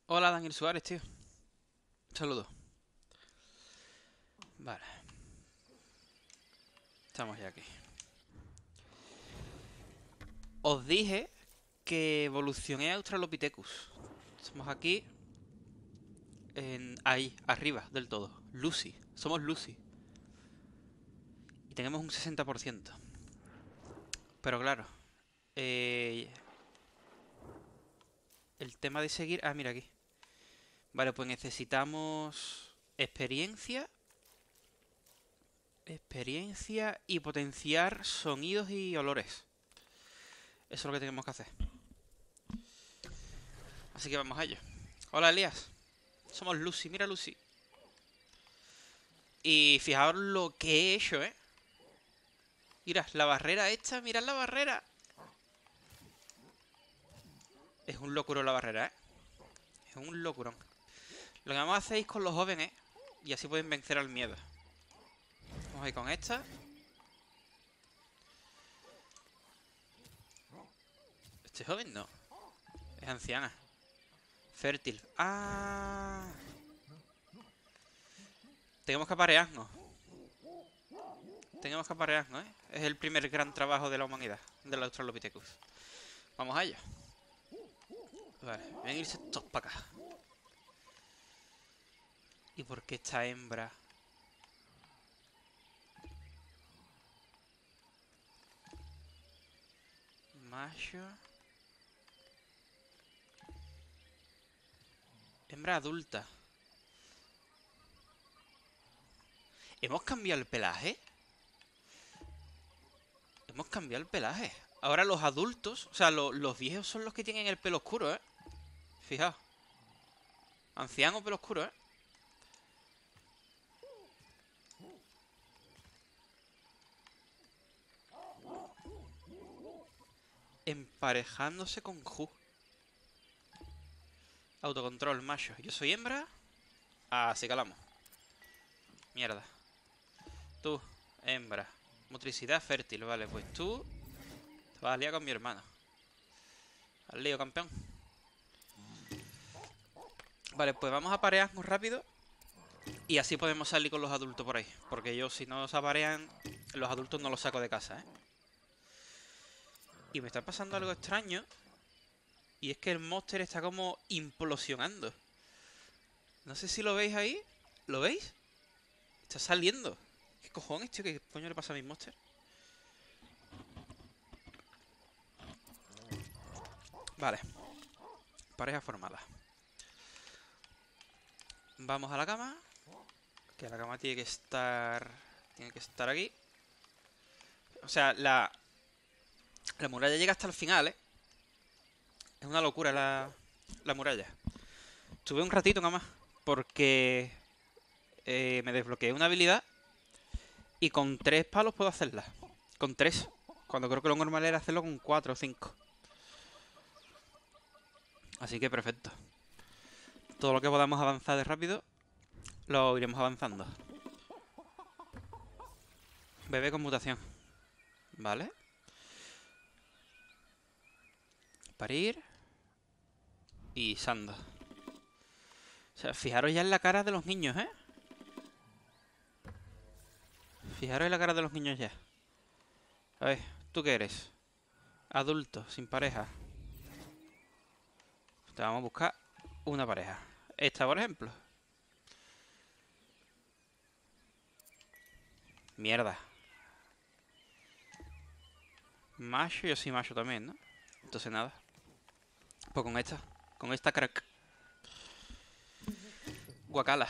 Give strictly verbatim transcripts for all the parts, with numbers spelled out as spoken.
Hola, Daniel Suárez, tío. Saludos. Vale, estamos ya aquí. Os dije que evolucioné a Australopithecus. Estamos aquí, en ahí, arriba del todo. Lucy. Somos Lucy. Y tenemos un sesenta por ciento. Pero claro, eh, el tema de seguir... Ah, mira aquí. Vale, pues necesitamos experiencia. Experiencia y potenciar sonidos y olores. Eso es lo que tenemos que hacer. Así que vamos a ello. Hola, Elías. Somos Lucy. Mira, Lucy. Y fijaos lo que he hecho, ¿eh? Mira, la barrera esta, mirad la barrera. Es un locuro la barrera, ¿eh? Es un locurón. Lo que vamos a hacer es con los jóvenes y así pueden vencer al miedo. Vamos a ir con esta. Este joven no. Es anciana. Fértil. Ah. Tenemos que aparearnos. Tenemos que aparearnos, ¿eh? Es el primer gran trabajo de la humanidad, del Australopithecus. Vamos a ello. Vale, venirse todos para acá. ¿Y por qué esta hembra? Macho. Hembra adulta. ¿Hemos cambiado el pelaje? Hemos cambiado el pelaje. Ahora los adultos, o sea, lo, los viejos son los que tienen el pelo oscuro, ¿eh? Fijaos. Anciano, pelo oscuro, ¿eh? Emparejándose con Ju. Autocontrol, macho. Yo soy hembra. Así calamos. Mierda. Tú, hembra. Motricidad fértil, vale. Pues tú te vas a liar con mi hermano. Al lío, campeón. Vale, pues vamos a parearnos rápido. Y así podemos salir con los adultos por ahí. Porque yo, si no se aparean, los adultos no los saco de casa, ¿eh? Y me está pasando algo extraño. Y es que el monster está como implosionando. No sé si lo veis ahí. ¿Lo veis? Está saliendo. ¿Qué cojones, tío? ¿Qué coño le pasa a mi monster? Vale. Pareja formada. Vamos a la cama. Que la cama tiene que estar... Tiene que estar aquí. O sea, la... La muralla llega hasta el final, ¿eh? Es una locura la... La muralla. Estuve un ratito nada más. Porque... Eh, me desbloqueé una habilidad. Y con tres palos puedo hacerla. Con tres. Cuando creo que lo normal era hacerlo con cuatro o cinco. Así que perfecto. Todo lo que podamos avanzar de rápido lo iremos avanzando. Bebé con mutación. Vale. Parir. Y Sando. O sea, fijaros ya en la cara de los niños, ¿eh? Fijaros en la cara de los niños ya. A ver, ¿tú qué eres? Adulto, sin pareja. Te vamos a buscar una pareja. Esta, por ejemplo. Mierda. Macho, yo soy macho también, ¿no? Entonces nada. Pues con esta. Con esta crack. Guacala.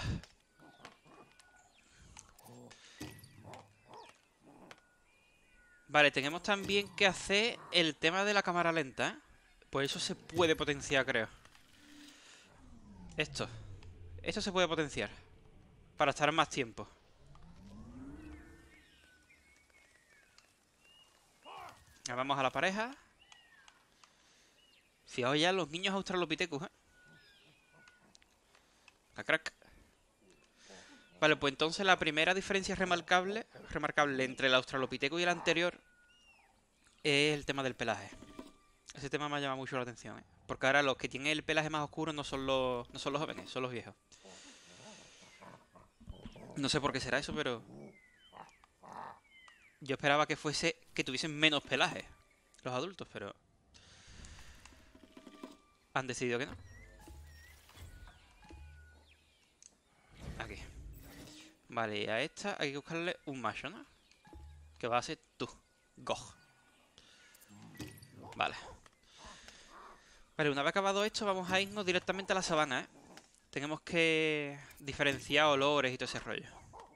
Vale, tenemos también que hacer el tema de la cámara lenta, ¿eh? Pues eso se puede potenciar, creo. Esto. Esto se puede potenciar. Para estar más tiempo. Ya vamos a la pareja. Fijaos ya los niños Australopithecus, ¿eh? La crack. Vale, pues entonces la primera diferencia remarcable, remarcable entre el Australopithecus y el anterior es el tema del pelaje. Ese tema me ha llamado mucho la atención, ¿eh? Porque ahora los que tienen el pelaje más oscuro no son los, no son los jóvenes, son los viejos. No sé por qué será eso, pero yo esperaba que fuese que tuviesen menos pelaje los adultos, pero han decidido que no. Aquí. Vale, y a esta hay que buscarle un macho, ¿no? Que va a ser tú, Gog. Vale. Vale, una vez acabado esto, vamos a irnos directamente a la sabana, ¿eh? Tenemos que diferenciar olores y todo ese rollo.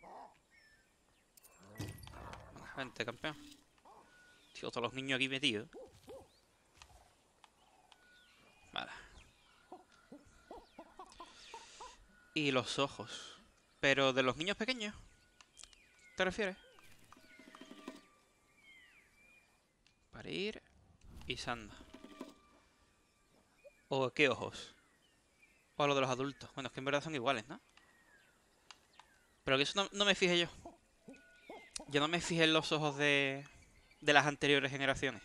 Vente, campeón. Tío, todos los niños aquí metidos. Vale. Y los ojos. Pero de los niños pequeños, ¿te refieres? Parir y Sanda. ¿O qué ojos? O a lo de los adultos. Bueno, es que en verdad son iguales, ¿no? Pero que eso no, no me fijé yo. Yo no me fijé en los ojos de, de las anteriores generaciones.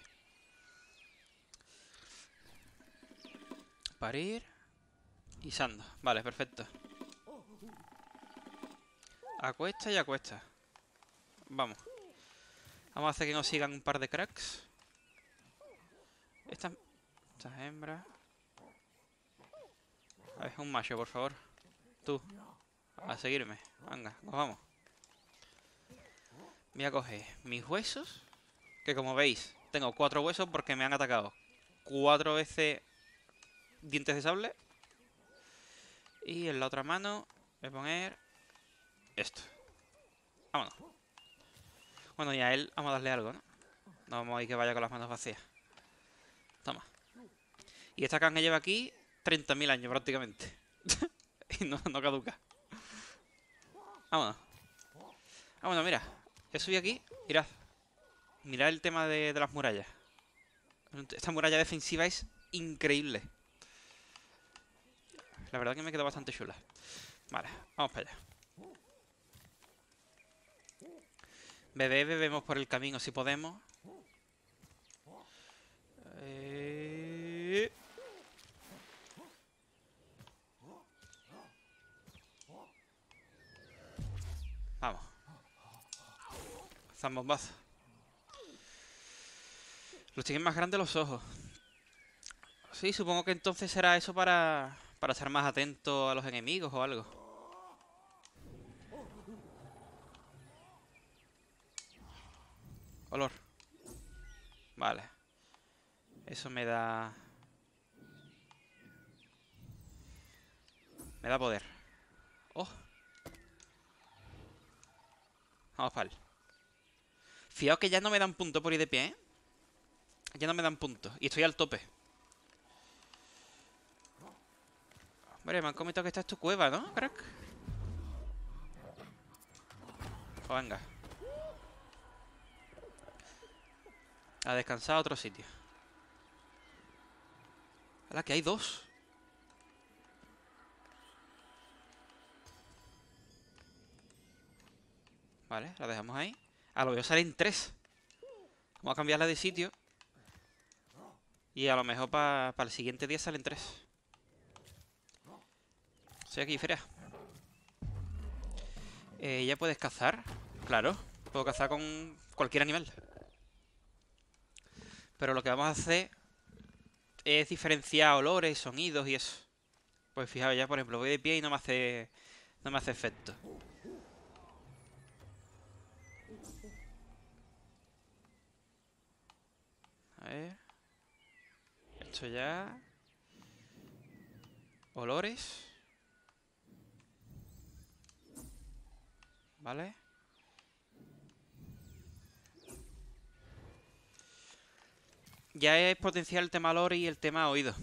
Parir y Sanda. Vale, perfecto. Acuesta y acuesta. Vamos. Vamos a hacer que nos sigan un par de cracks. Estas, estas hembras. A ver, un macho, por favor. Tú. A seguirme. Venga, nos vamos. Voy a coger mis huesos. Que como veis, tengo cuatro huesos porque me han atacado cuatro veces dientes de sable. Y en la otra mano voy a poner esto. Vámonos. Bueno, y a él vamos a darle algo, ¿no? No vamos a ir que vaya con las manos vacías. Toma. Y esta carne lleva aquí treinta mil años prácticamente. Y no, no caduca. Vámonos. Vámonos, mira. Yo subí aquí. Mirad. Mirad el tema de, de las murallas. Esta muralla defensiva es increíble. La verdad que me quedó bastante chula. Vale, vamos para allá. Bebé, bebemos por el camino si podemos. Eh... Vamos. Zambombazo. Los tienen más grandes los ojos. Sí, supongo que entonces será eso para, para estar más atento a los enemigos o algo. Olor. Vale. Eso me da... Me da poder. Oh. Vamos para él. Fijaos que ya no me dan punto por ir de pie, ¿eh? Ya no me dan puntos. Y estoy al tope. Hombre, me han comentado que esta es tu cueva, ¿no, crack? Pues venga. A descansar a otro sitio. ¡Hala, que hay dos! Vale, la dejamos ahí. A lo mejor salen tres. Vamos a cambiarla de sitio. Y a lo mejor para pa el siguiente día salen tres. Estoy aquí, Feria. Eh, ¿Ya puedes cazar? Claro, puedo cazar con cualquier animal. Pero lo que vamos a hacer es diferenciar olores, sonidos y eso. Pues fijaos, ya por ejemplo voy de pie y no me hace, no me hace efecto. A ver. Esto ya. Olores. Vale. Ya es potencial el tema olor y el tema oído.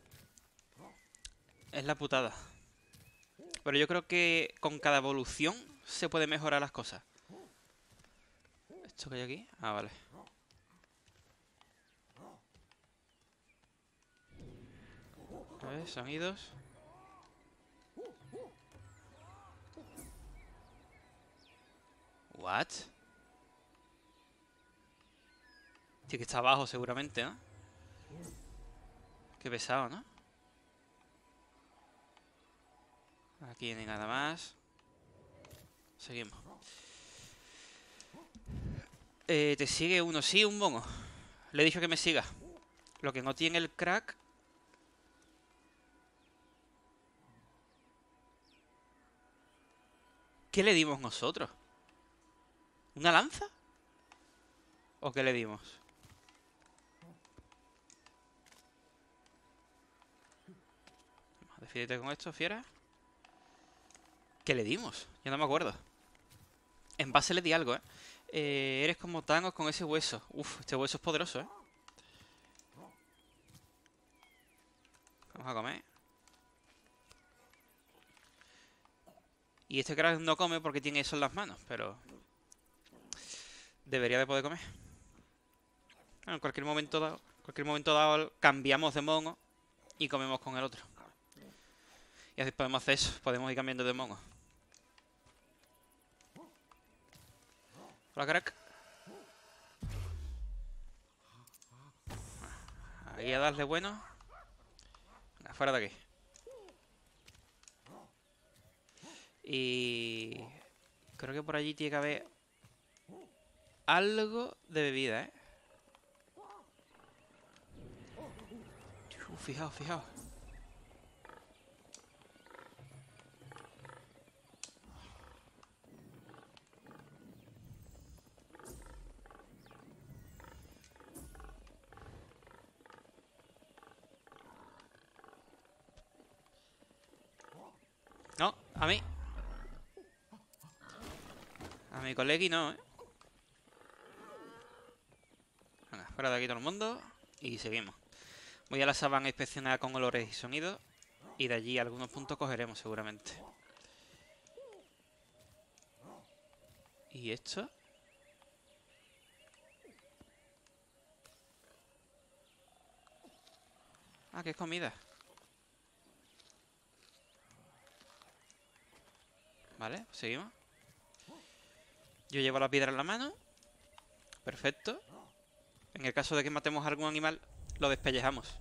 Es la putada. Pero yo creo que con cada evolución se puede mejorar las cosas. ¿Esto que hay aquí? Ah, vale. A ver, sonidos. ¿What? Tío, que está abajo seguramente, ¿no? Qué pesado, ¿no? Aquí no hay nada más. Seguimos. Eh, te sigue uno, sí, un mono. Le he dicho que me siga. Lo que no tiene el crack. ¿Qué le dimos nosotros? ¿Una lanza? ¿O qué le dimos? Defídete con esto, fiera. ¿Qué le dimos? Ya no me acuerdo. En base le di algo, ¿eh? eh eres como Thanos con ese hueso. Uf, este hueso es poderoso, ¿eh? Vamos a comer. Y este crack no come porque tiene eso en las manos, pero... debería de poder comer. Bueno, en cualquier momento dado, en cualquier momento dado cambiamos de mono y comemos con el otro. Y así podemos hacer eso, podemos ir cambiando de mono. Hola, crack. Ahí a darle bueno. Venga, fuera de aquí. Y... creo que por allí tiene que haber algo de bebida, ¿eh? Uh, fijaos, fijaos. No, a mí. A mi colegui no, ¿eh? Venga, fuera de aquí todo el mundo. Y seguimos. Voy a la sabana a inspeccionar con olores y sonidos. Y de allí algunos puntos cogeremos seguramente. ¿Y esto? Ah, que es comida. Vale, seguimos. Yo llevo la piedra en la mano. Perfecto. En el caso de que matemos a algún animal, lo despellejamos.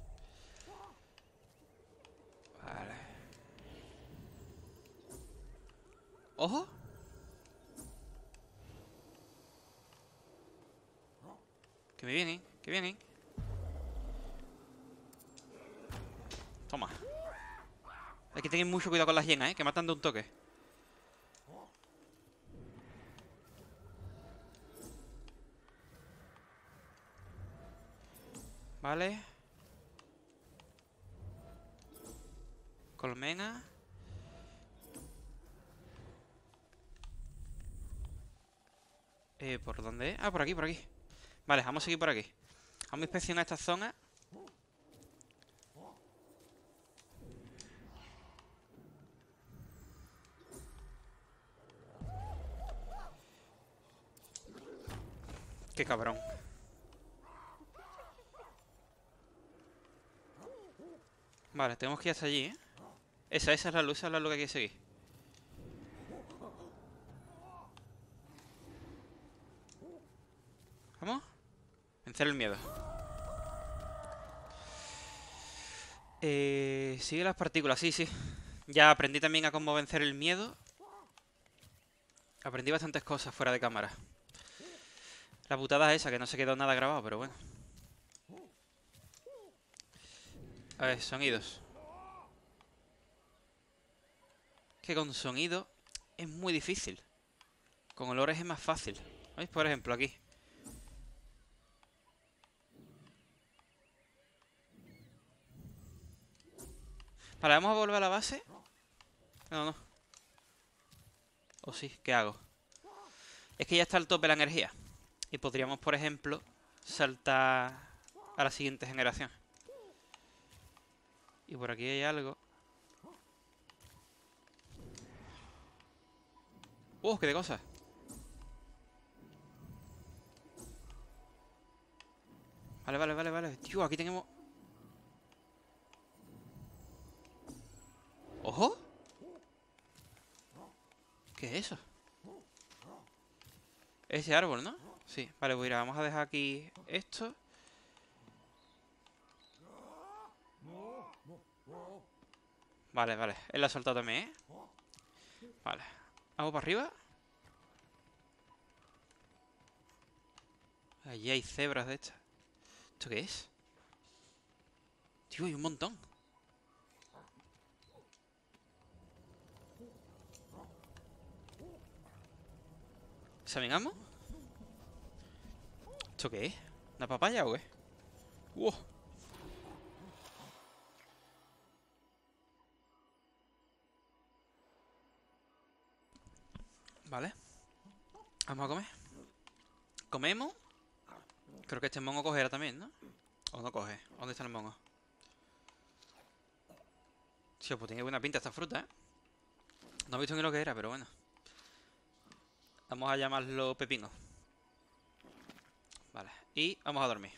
Vale. ¡Ojo! Que me vienen, que vienen. Toma. Hay que tener mucho cuidado con las hienas, ¿eh? Que matan de un toque. Vale. Colmena. Eh, ¿por dónde es? Ah, por aquí, por aquí. Vale, vamos a seguir por aquí. Vamos a inspeccionar esta zona. Qué cabrón. Vale, tenemos que ir hasta allí, ¿eh? Esa, esa es la luz, esa es la luz que hay que seguir. ¿Vamos? Vencer el miedo. Eh, sigue las partículas, sí, sí. Ya aprendí también a cómo vencer el miedo. Aprendí bastantes cosas fuera de cámara. La putada es esa, que no se quedó nada grabado, pero bueno. A ver, sonidos. Que con sonido es muy difícil. Con olores es más fácil. ¿Veis? Por ejemplo, aquí. Vale, vamos a volver a la base. No, no. O sí, ¿qué hago? Es que ya está al tope la energía. Y podríamos, por ejemplo, saltar a la siguiente generación. Y por aquí hay algo. ¡Uh, qué de cosas! Vale, vale, vale, vale. Tío, aquí tenemos... ¡Ojo! ¿Qué es eso? Ese árbol, ¿no? Sí, vale, pues mira, vamos a dejar aquí esto. Vale, vale. Él la ha soltado también, ¿eh? Vale. ¿Vamos para arriba? Allí hay cebras de estas. ¿Esto qué es? Tío, hay un montón. ¿Sabingamos? ¿Esto qué es? ¿Una papaya o qué? ¡Wow! Vale. Vamos a comer. ¿Comemos? Creo que este mongo cogerá también, ¿no? ¿O no coge? ¿Dónde está el mongo? Tío, pues tiene buena pinta esta fruta, ¿eh? No he visto ni lo que era, pero bueno. Vamos a llamarlo pepino. Vale. Y vamos a dormir.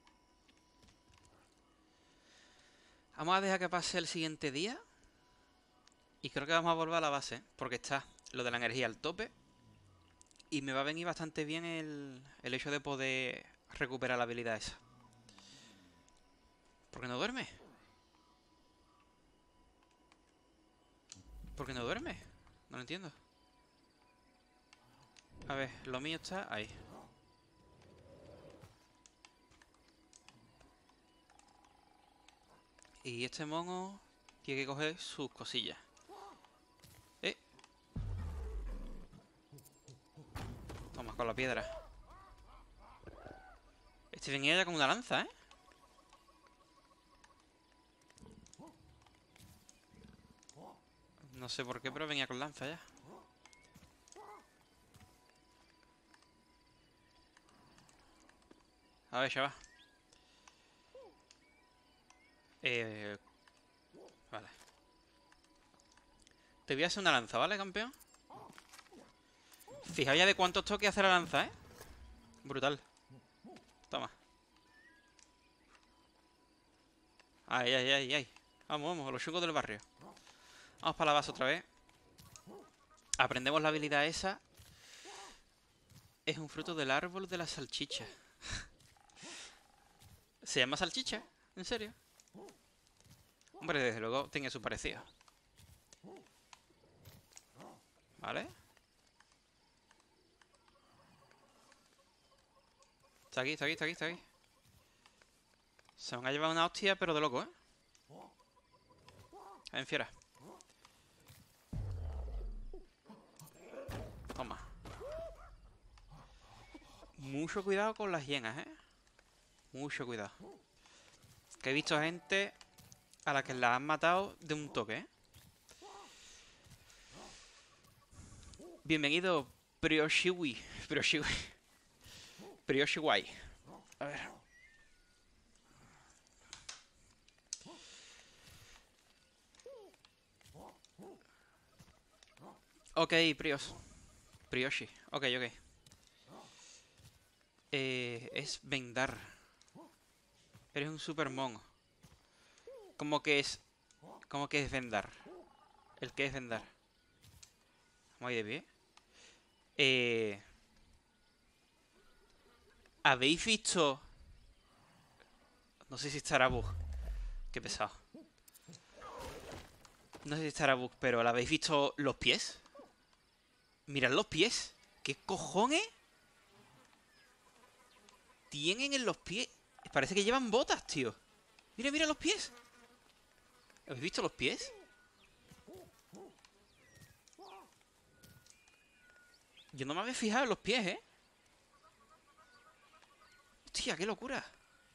Vamos a dejar que pase el siguiente día. Y creo que vamos a volver a la base, ¿eh? Porque está lo de la energía al tope. Y me va a venir bastante bien el, el hecho de poder recuperar la habilidad esa. ¿Por qué no duerme? ¿Por qué no duerme? No lo entiendo. A ver, lo mío está ahí. Y este mono tiene que coger sus cosillas. Eh. Toma, con la piedra. Este venía ya con una lanza, ¿eh? No sé por qué, pero venía con lanza ya. A ver, chaval. Eh... Vale. Te voy a hacer una lanza, ¿vale, campeón? Fijaos ya de cuántos toques hace la lanza, ¿eh? Brutal. Toma. Ay, ay, ay, ay. Vamos, vamos, a los chungos del barrio. Vamos para la base otra vez. Aprendemos la habilidad esa. Es un fruto del árbol de la salchicha. ¿Se llama salchicha? ¿En serio? Hombre, desde luego tiene su parecido. ¿Vale? Está aquí, está aquí, está aquí, está aquí. Se van a llevar una hostia, pero de loco, ¿eh? Ven, fiera. Toma. Mucho cuidado con las hienas, ¿eh? Mucho cuidado. Que he visto gente a la que la han matado de un toque, ¿eh? Bienvenido, Prioshiwi. Prioshiwi. Prioshiwai. A ver. Ok, Prios. Prioshi. Ok, ok. Eh, es vendar. Eres un super mono. ¿Cómo que es? ¿Cómo que es vendar? ¿El que es vendar? Muy de pie. Eh... ¿Habéis visto? No sé si estará bug. Qué pesado. No sé si estará bug, pero ¿la habéis visto los pies? Mirad los pies. ¿Qué cojones tienen en los pies? Parece que llevan botas, tío. Mira, mira los pies. ¿Habéis visto los pies? Yo no me había fijado en los pies, ¿eh? Hostia, qué locura.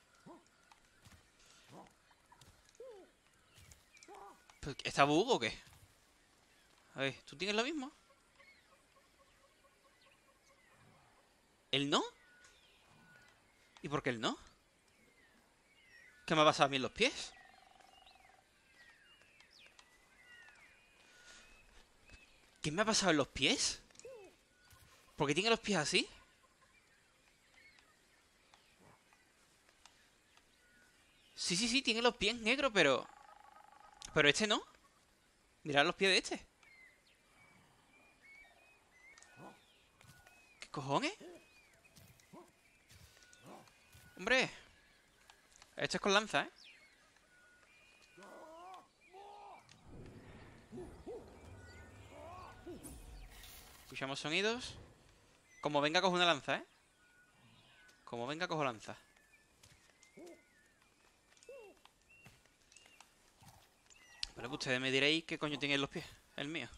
¿Está bug o qué? A ver, ¿tú tienes lo mismo? ¿Él no? ¿Y por qué él no? ¿Qué me ha pasado a mí en los pies? ¿Qué me ha pasado en los pies? ¿Por qué tiene los pies así? Sí, sí, sí, tiene los pies negros, pero... Pero este no. Mirad los pies de este. ¿Qué cojones? Hombre. Este es con lanza, ¿eh? Escuchamos sonidos. Como venga, cojo una lanza, ¿eh? Como venga, cojo lanza. Vale, pues ustedes me diréis qué coño tiene en los pies. El mío.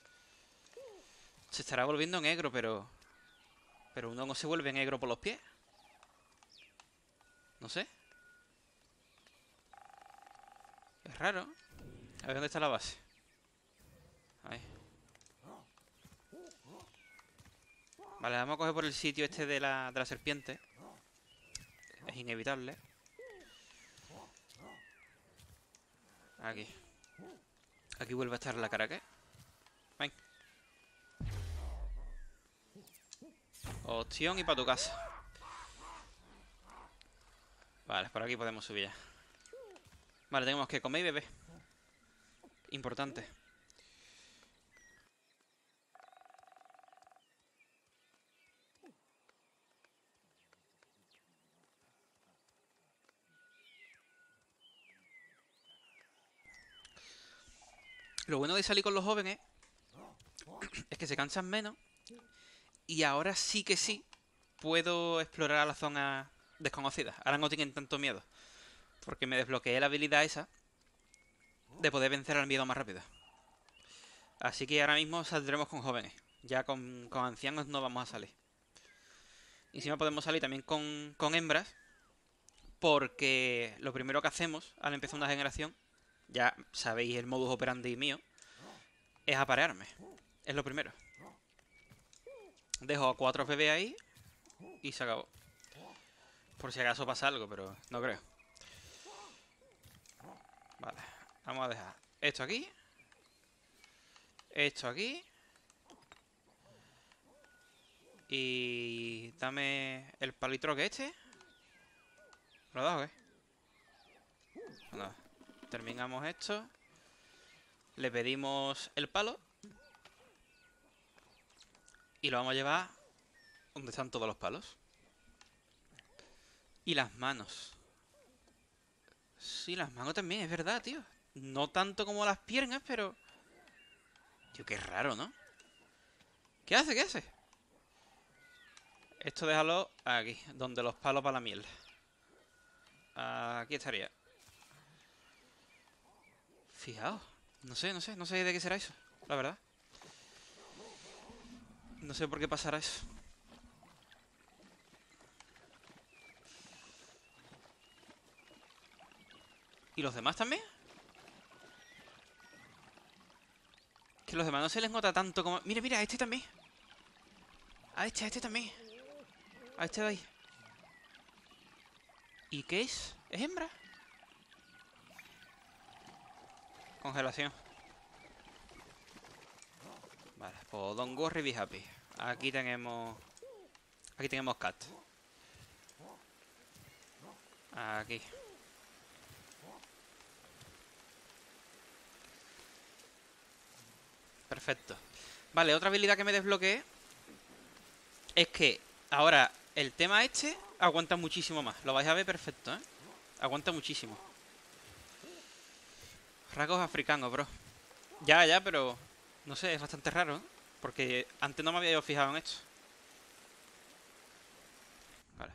Se estará volviendo negro, pero... Pero uno no se vuelve negro por los pies. No sé. Es raro. A ver dónde está la base. Ahí. Vale, vamos a coger por el sitio este de la, de la serpiente. Es inevitable. Aquí. Aquí vuelve a estar la cara, ¿qué? Ven. Opción y para tu casa. Vale, por aquí podemos subir ya. Vale, tenemos que comer y beber. Importante. Lo bueno de salir con los jóvenes es que se cansan menos. Y ahora sí que sí puedo explorar la zona desconocida. Ahora no tienen tanto miedo. Porque me desbloqueé la habilidad esa de poder vencer al miedo más rápido. Así que ahora mismo saldremos con jóvenes. Ya con, con ancianos no vamos a salir. Y encima podemos salir también con, con hembras. Porque lo primero que hacemos al empezar una generación, ya sabéis el modus operandi mío, es aparearme. Es lo primero. Dejo a cuatro bebés ahí y se acabó. Por si acaso pasa algo, pero no creo. Vale, vamos a dejar esto aquí. Esto aquí. Y dame el palitroque este. ¿Lo he dado o qué? Pues nada. Terminamos esto. Le pedimos el palo. Y lo vamos a llevar donde están todos los palos. Y las manos. Sí, las manos también, es verdad, tío. No tanto como las piernas, pero... Tío, qué raro, ¿no? ¿Qué hace? ¿Qué hace? Esto déjalo aquí, donde los palos para la miel. Aquí estaría. Fijaos. No sé, no sé, no sé de qué será eso, la verdad. No sé por qué pasará eso. ¿Y los demás también? Que los demás no se les nota tanto como... Mira, mira, a este también. A este, a este también. A este de ahí. ¿Y qué es? ¿Es hembra? Congelación. Vale, pues don't worry, be happy. Aquí tenemos... Aquí tenemos cat. Aquí. Perfecto. Vale, otra habilidad que me desbloqueé es que ahora el tema este aguanta muchísimo más. Lo vais a ver perfecto, ¿eh? Aguanta muchísimo. Rasgos africanos, bro. Ya, ya, pero... No sé, es bastante raro, ¿eh? Porque antes no me había yo fijado en esto. Vale.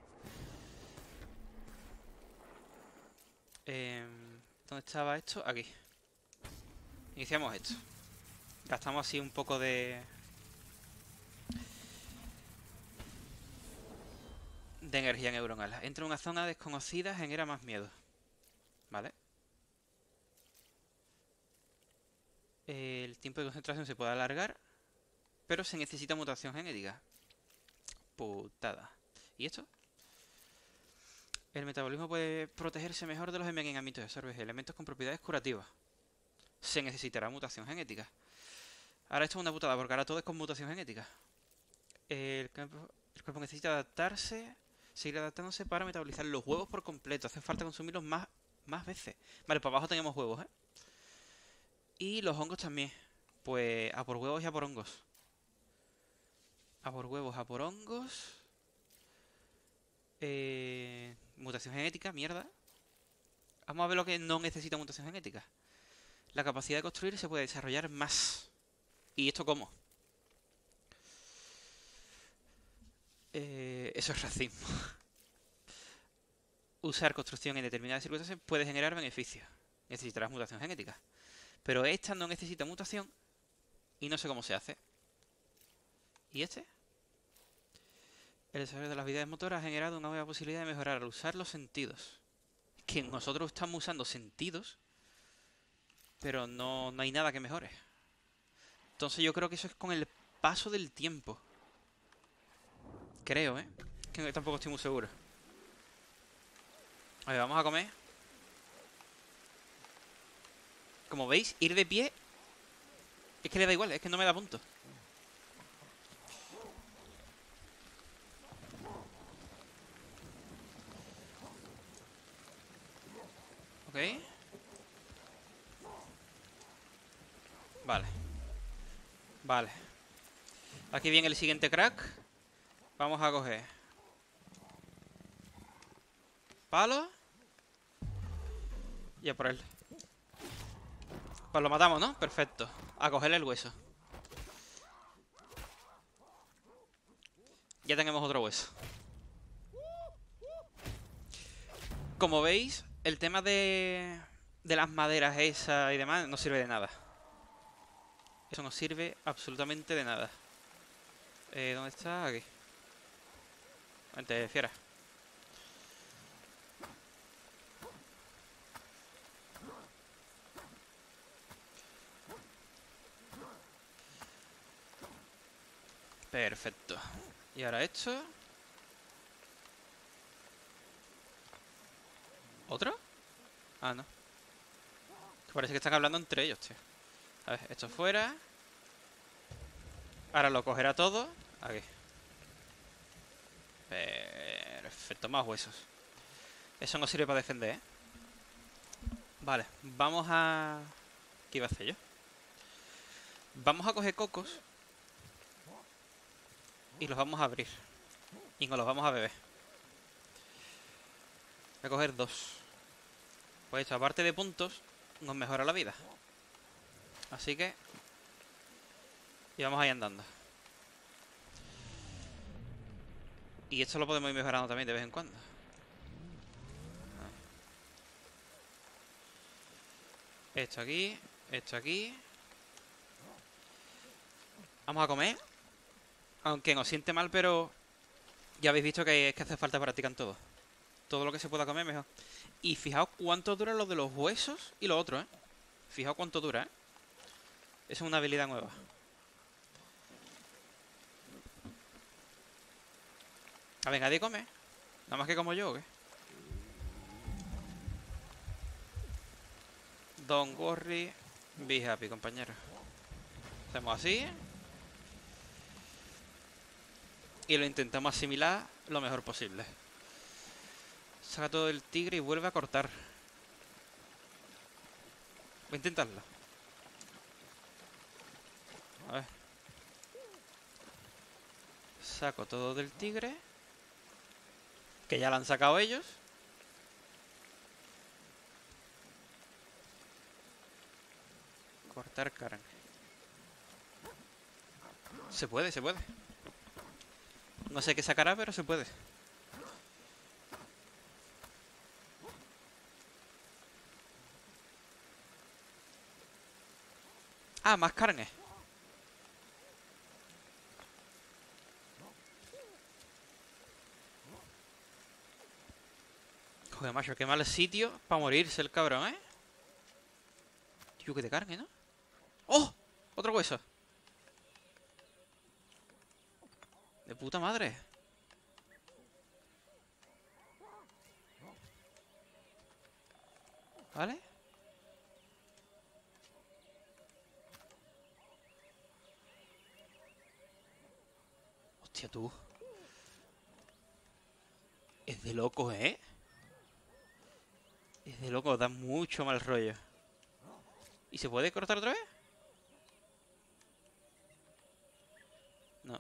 Eh, ¿Dónde estaba esto? Aquí. Iniciamos esto. Gastamos así un poco de... De energía neuronal. Entra en una zona desconocida, genera más miedo. Vale. El tiempo de concentración se puede alargar, pero se necesita mutación genética. Putada. ¿Y esto? El metabolismo puede protegerse mejor de los envenenamientos. Absorbe elementos con propiedades curativas. Se necesitará mutación genética. Ahora esto es una putada, porque ahora todo es con mutación genética. El cuerpo, el cuerpo necesita adaptarse, seguir adaptándose para metabolizar los huevos por completo. Hace falta consumirlos más, más veces. Vale, por abajo tenemos huevos, ¿eh? Y los hongos también. Pues a por huevos y a por hongos. A por huevos, a por hongos. Eh, mutación genética, mierda. Vamos a ver lo que no necesita mutación genética. La capacidad de construir se puede desarrollar más. ¿Y esto cómo? Eh, eso es racismo. Usar construcción en determinadas circunstancias puede generar beneficios. Necesitarás mutación genética. Pero esta no necesita mutación y no sé cómo se hace. ¿Y este? El desarrollo de las habilidades motoras ha generado una nueva posibilidad de mejorar al usar los sentidos. Es que nosotros estamos usando sentidos, pero no, no hay nada que mejore. Entonces yo creo que eso es con el paso del tiempo. Creo, ¿eh? Que tampoco estoy muy seguro. A ver, vamos a comer. Como veis, ir de pie es que le da igual, es que no me da punto. Ok. Vale. Vale. Aquí viene el siguiente crack. Vamos a coger palo y a por él. Pues lo matamos, ¿no? Perfecto. A cogerle el hueso. Ya tenemos otro hueso. Como veis, el tema de, de las maderas esas y demás no sirve de nada. Eso no sirve absolutamente de nada. Eh, ¿Dónde está? Aquí. Vente, fiera. Perfecto. Y ahora esto. ¿Otro? Ah, no. Parece que están hablando entre ellos, tío. A ver, esto fuera. Ahora lo cogerá todo. Aquí. Perfecto, más huesos. Eso no sirve para defender, ¿eh? Vale, vamos a... ¿Qué iba a hacer yo? Vamos a coger cocos y los vamos a abrir. Y nos los vamos a beber. Voy a coger dos. Pues esto, aparte de puntos, nos mejora la vida. Así que... Y vamos ahí andando. Y esto lo podemos ir mejorando también de vez en cuando. Esto aquí, esto aquí. Vamos a comer. Aunque nos siente mal, pero... Ya habéis visto que es que hace falta practicar en todo. Todo lo que se pueda comer mejor. Y fijaos cuánto dura lo de los huesos y lo otro, ¿eh? Fijaos cuánto dura, ¿eh? Eso es una habilidad nueva. A ver, ¿nadie come? Nada más que como yo, ¿o qué? Don't worry, be happy, compañero. Hacemos así. Y lo intentamos asimilar lo mejor posible. Saca todo el tigre y vuelve a cortar. Voy a intentarlo. A ver. Saco todo del tigre. Que ya lo han sacado ellos. Cortar carne. Se puede, se puede. No sé qué sacará, pero se puede. Ah, más carne. Joder, macho, qué mal sitio para morirse el cabrón, ¿eh? Tío, que de carne, ¿no? ¡Oh! Otro hueso. De puta madre. ¿Vale? Hostia, tú. Es de loco, ¿eh? Es de loco, da mucho mal rollo. ¿Y se puede cortar otra vez? No.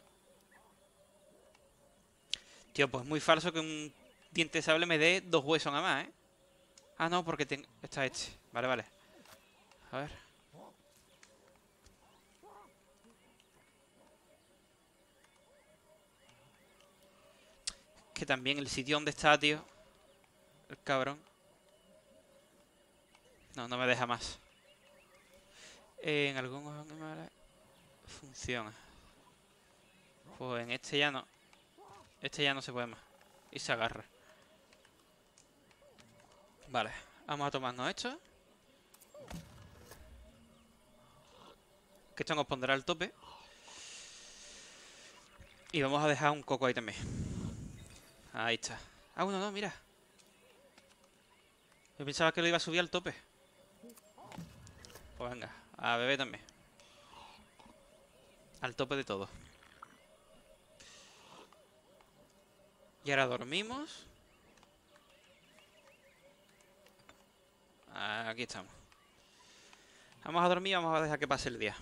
Tío, pues muy falso que un diente de sable me dé dos huesos nada más, ¿eh? Ah, no, porque tengo... Está este. Vale, vale. A ver. que también el sitio donde está, tío. El cabrón. No, no me deja más. Eh, en algunos animales funciona. Pues en este ya no. Este ya no se puede más. Y se agarra. Vale, vamos a tomarnos esto. Que esto nos pondrá al tope. Y vamos a dejar un coco ahí también. Ahí está. Ah, bueno, no, mira. Yo pensaba que lo iba a subir al tope. Pues venga, a beber también. Al tope de todo. Y ahora dormimos. Aquí estamos. Vamos a dormir y vamos a dejar que pase el día.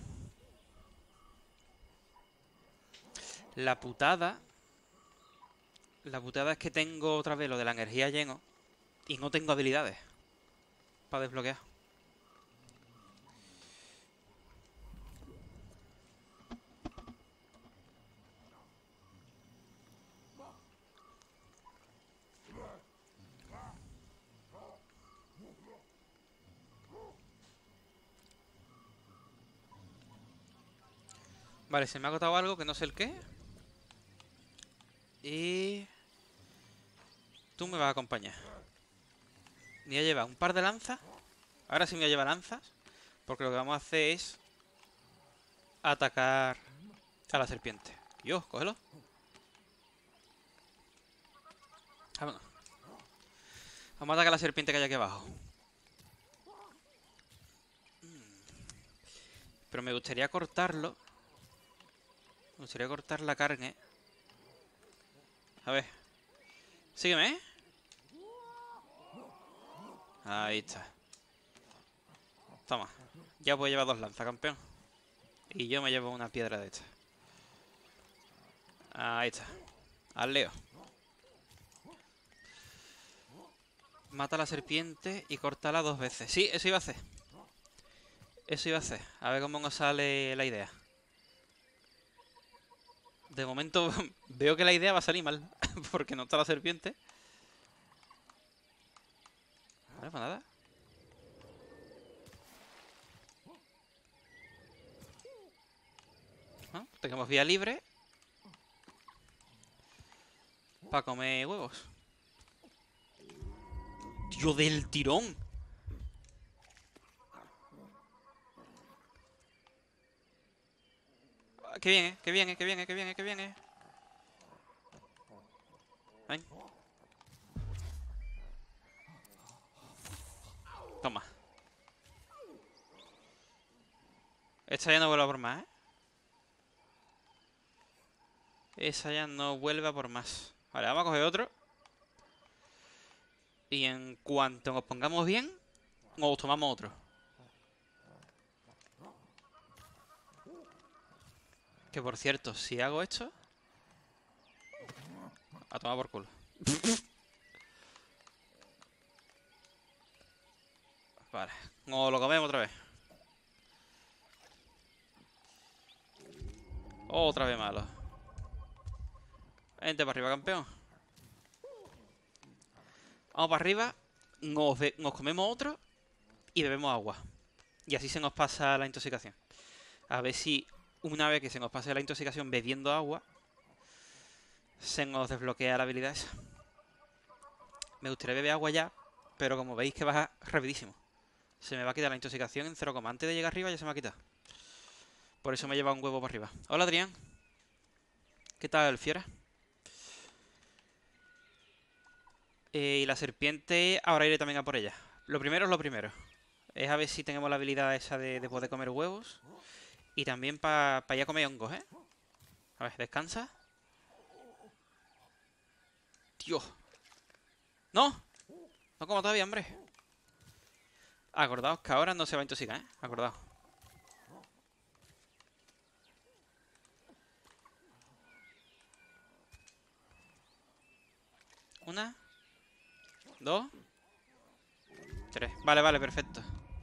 La putada... La putada es que tengo otra vez lo de la energía lleno. Y no tengo habilidades para desbloquear. Vale, se me ha agotado algo que no sé el qué. Y... tú me vas a acompañar. Me voy a llevar un par de lanzas. Ahora sí me voy a llevar lanzas. Porque lo que vamos a hacer es... atacar a la serpiente. Dios, cógelo. Vámonos. Vamos a atacar a la serpiente que hay aquí abajo. Pero me gustaría cortarlo. Me gustaría cortar la carne. A ver. Sígueme, ¿eh? Ahí está. Toma. Ya puedo llevar dos lanzas, campeón. Y yo me llevo una piedra de esta. Ahí está. Al leo. Mata a la serpiente y córtala dos veces. Sí, eso iba a hacer. Eso iba a hacer. A ver cómo nos sale la idea. De momento veo que la idea va a salir mal. Porque no está la serpiente. Vale, pues nada. ¿No? Tenemos vía libre para comer huevos. ¡Tío, del tirón! Que viene, que viene, que viene, que viene, que viene. Ven. Toma. Esta ya no vuelve a por más, ¿eh? Esa ya no vuelve a por más. Vale, vamos a coger otro. Y en cuanto nos pongamos bien, nos tomamos otro. Que por cierto, si hago esto... a tomar por culo. Vale, nos lo comemos otra vez. Otra vez malo. Vente para arriba, campeón. Vamos para arriba. Nos, nos comemos otro. Y bebemos agua. Y así se nos pasa la intoxicación. A ver si una vez que se nos pase la intoxicación bebiendo agua, se nos desbloquea la habilidad esa. Me gustaría beber agua ya, pero como veis que baja rapidísimo. Se me va a quitar la intoxicación en cero, antes de llegar arriba ya se me ha quitado. Por eso me he llevado un huevo para arriba. Hola, Adrián. ¿Qué tal, fiera? Eh, y la serpiente, ahora iré también a por ella. Lo primero es lo primero. Es a ver si tenemos la habilidad esa de, de poder comer huevos. Y también para pa ir a comer hongos, ¿eh? A ver, descansa. Dios. ¡No! No como todavía, hombre. Acordaos que ahora no se va a intoxicar, ¿eh? Acordaos. Una. Dos. Tres. Vale, vale, perfecto.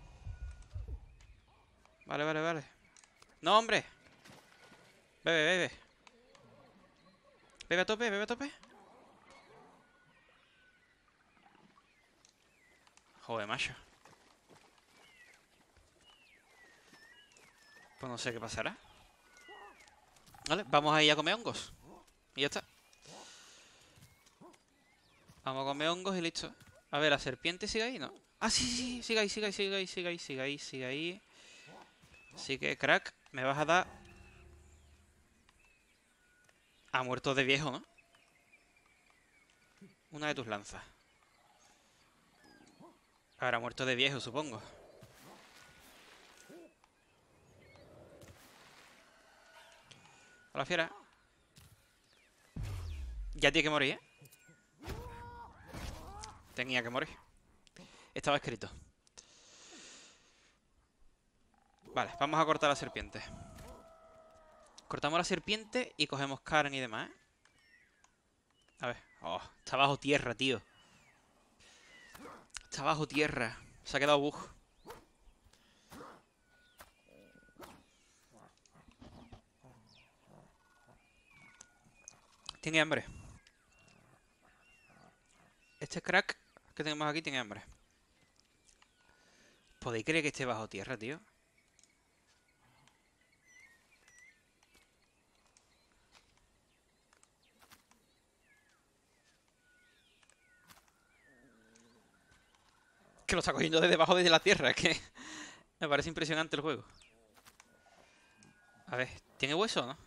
Vale, vale, vale. ¡No, hombre! Bebe, bebe. Bebe a tope, bebe a tope. Joder, macho. Pues no sé qué pasará. Vale, vamos a ir a comer hongos. Y ya está. Vamos a comer hongos y listo. A ver, la serpiente sigue ahí, ¿no? Ah, sí, sí, sí, sigue ahí, sigue ahí, sigue ahí, sigue ahí, sigue ahí, sigue ahí. Así que, crack, me vas a dar... A muertos de viejo, ¿no? Una de tus lanzas. Ahora, muerto de viejo, supongo. Hola, fiera. Ya tiene que morir, ¿eh? Tenía que morir. Estaba escrito. Vale, vamos a cortar la serpiente. Cortamos la serpiente y cogemos carne y demás, ¿eh? A ver. Oh, está bajo tierra, tío. Está bajo tierra. Se ha quedado bug. Tiene hambre. Este crack que tenemos aquí tiene hambre. ¿Podéis creer que esté bajo tierra, tío? Que lo está cogiendo desde debajo de la tierra. Es que me parece impresionante el juego. A ver, ¿tiene hueso o no?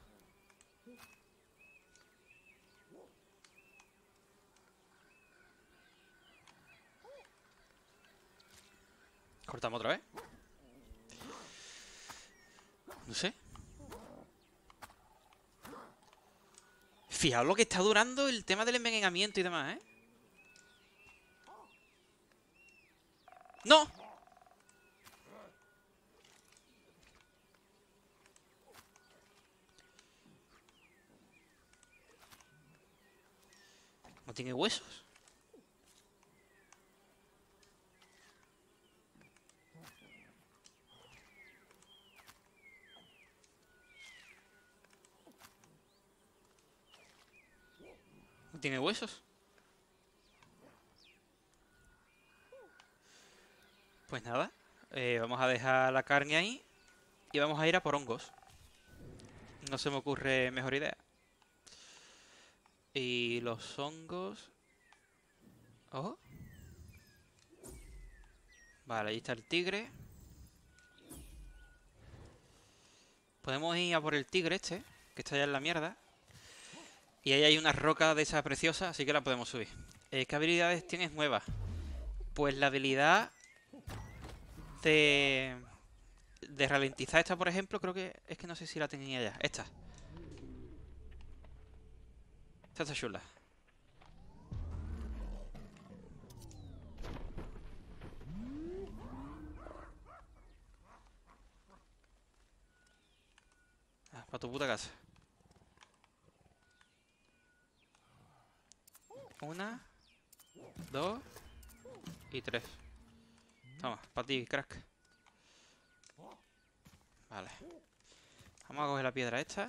Cortamos otra vez. No sé. Fijaos lo que está durando el tema del envenenamiento y demás, ¿eh? ¡No! No tiene huesos. No tiene huesos. Pues nada. Eh, vamos a dejar la carne ahí. Y vamos a ir a por hongos. No se me ocurre mejor idea. Y los hongos... Oh. Vale, ahí está el tigre. Podemos ir a por el tigre este, que está allá en la mierda. Y ahí hay una roca de esa preciosa, así que la podemos subir. Eh, ¿Qué habilidades tienes nuevas? Pues la habilidad de... De ralentizar esta, por ejemplo, creo que... Es que no sé si la tenía ya. Esta. Esta está chula. Ah, para tu puta casa. Una, dos y tres. Toma, para ti, crack. Vale. Vamos a coger la piedra esta.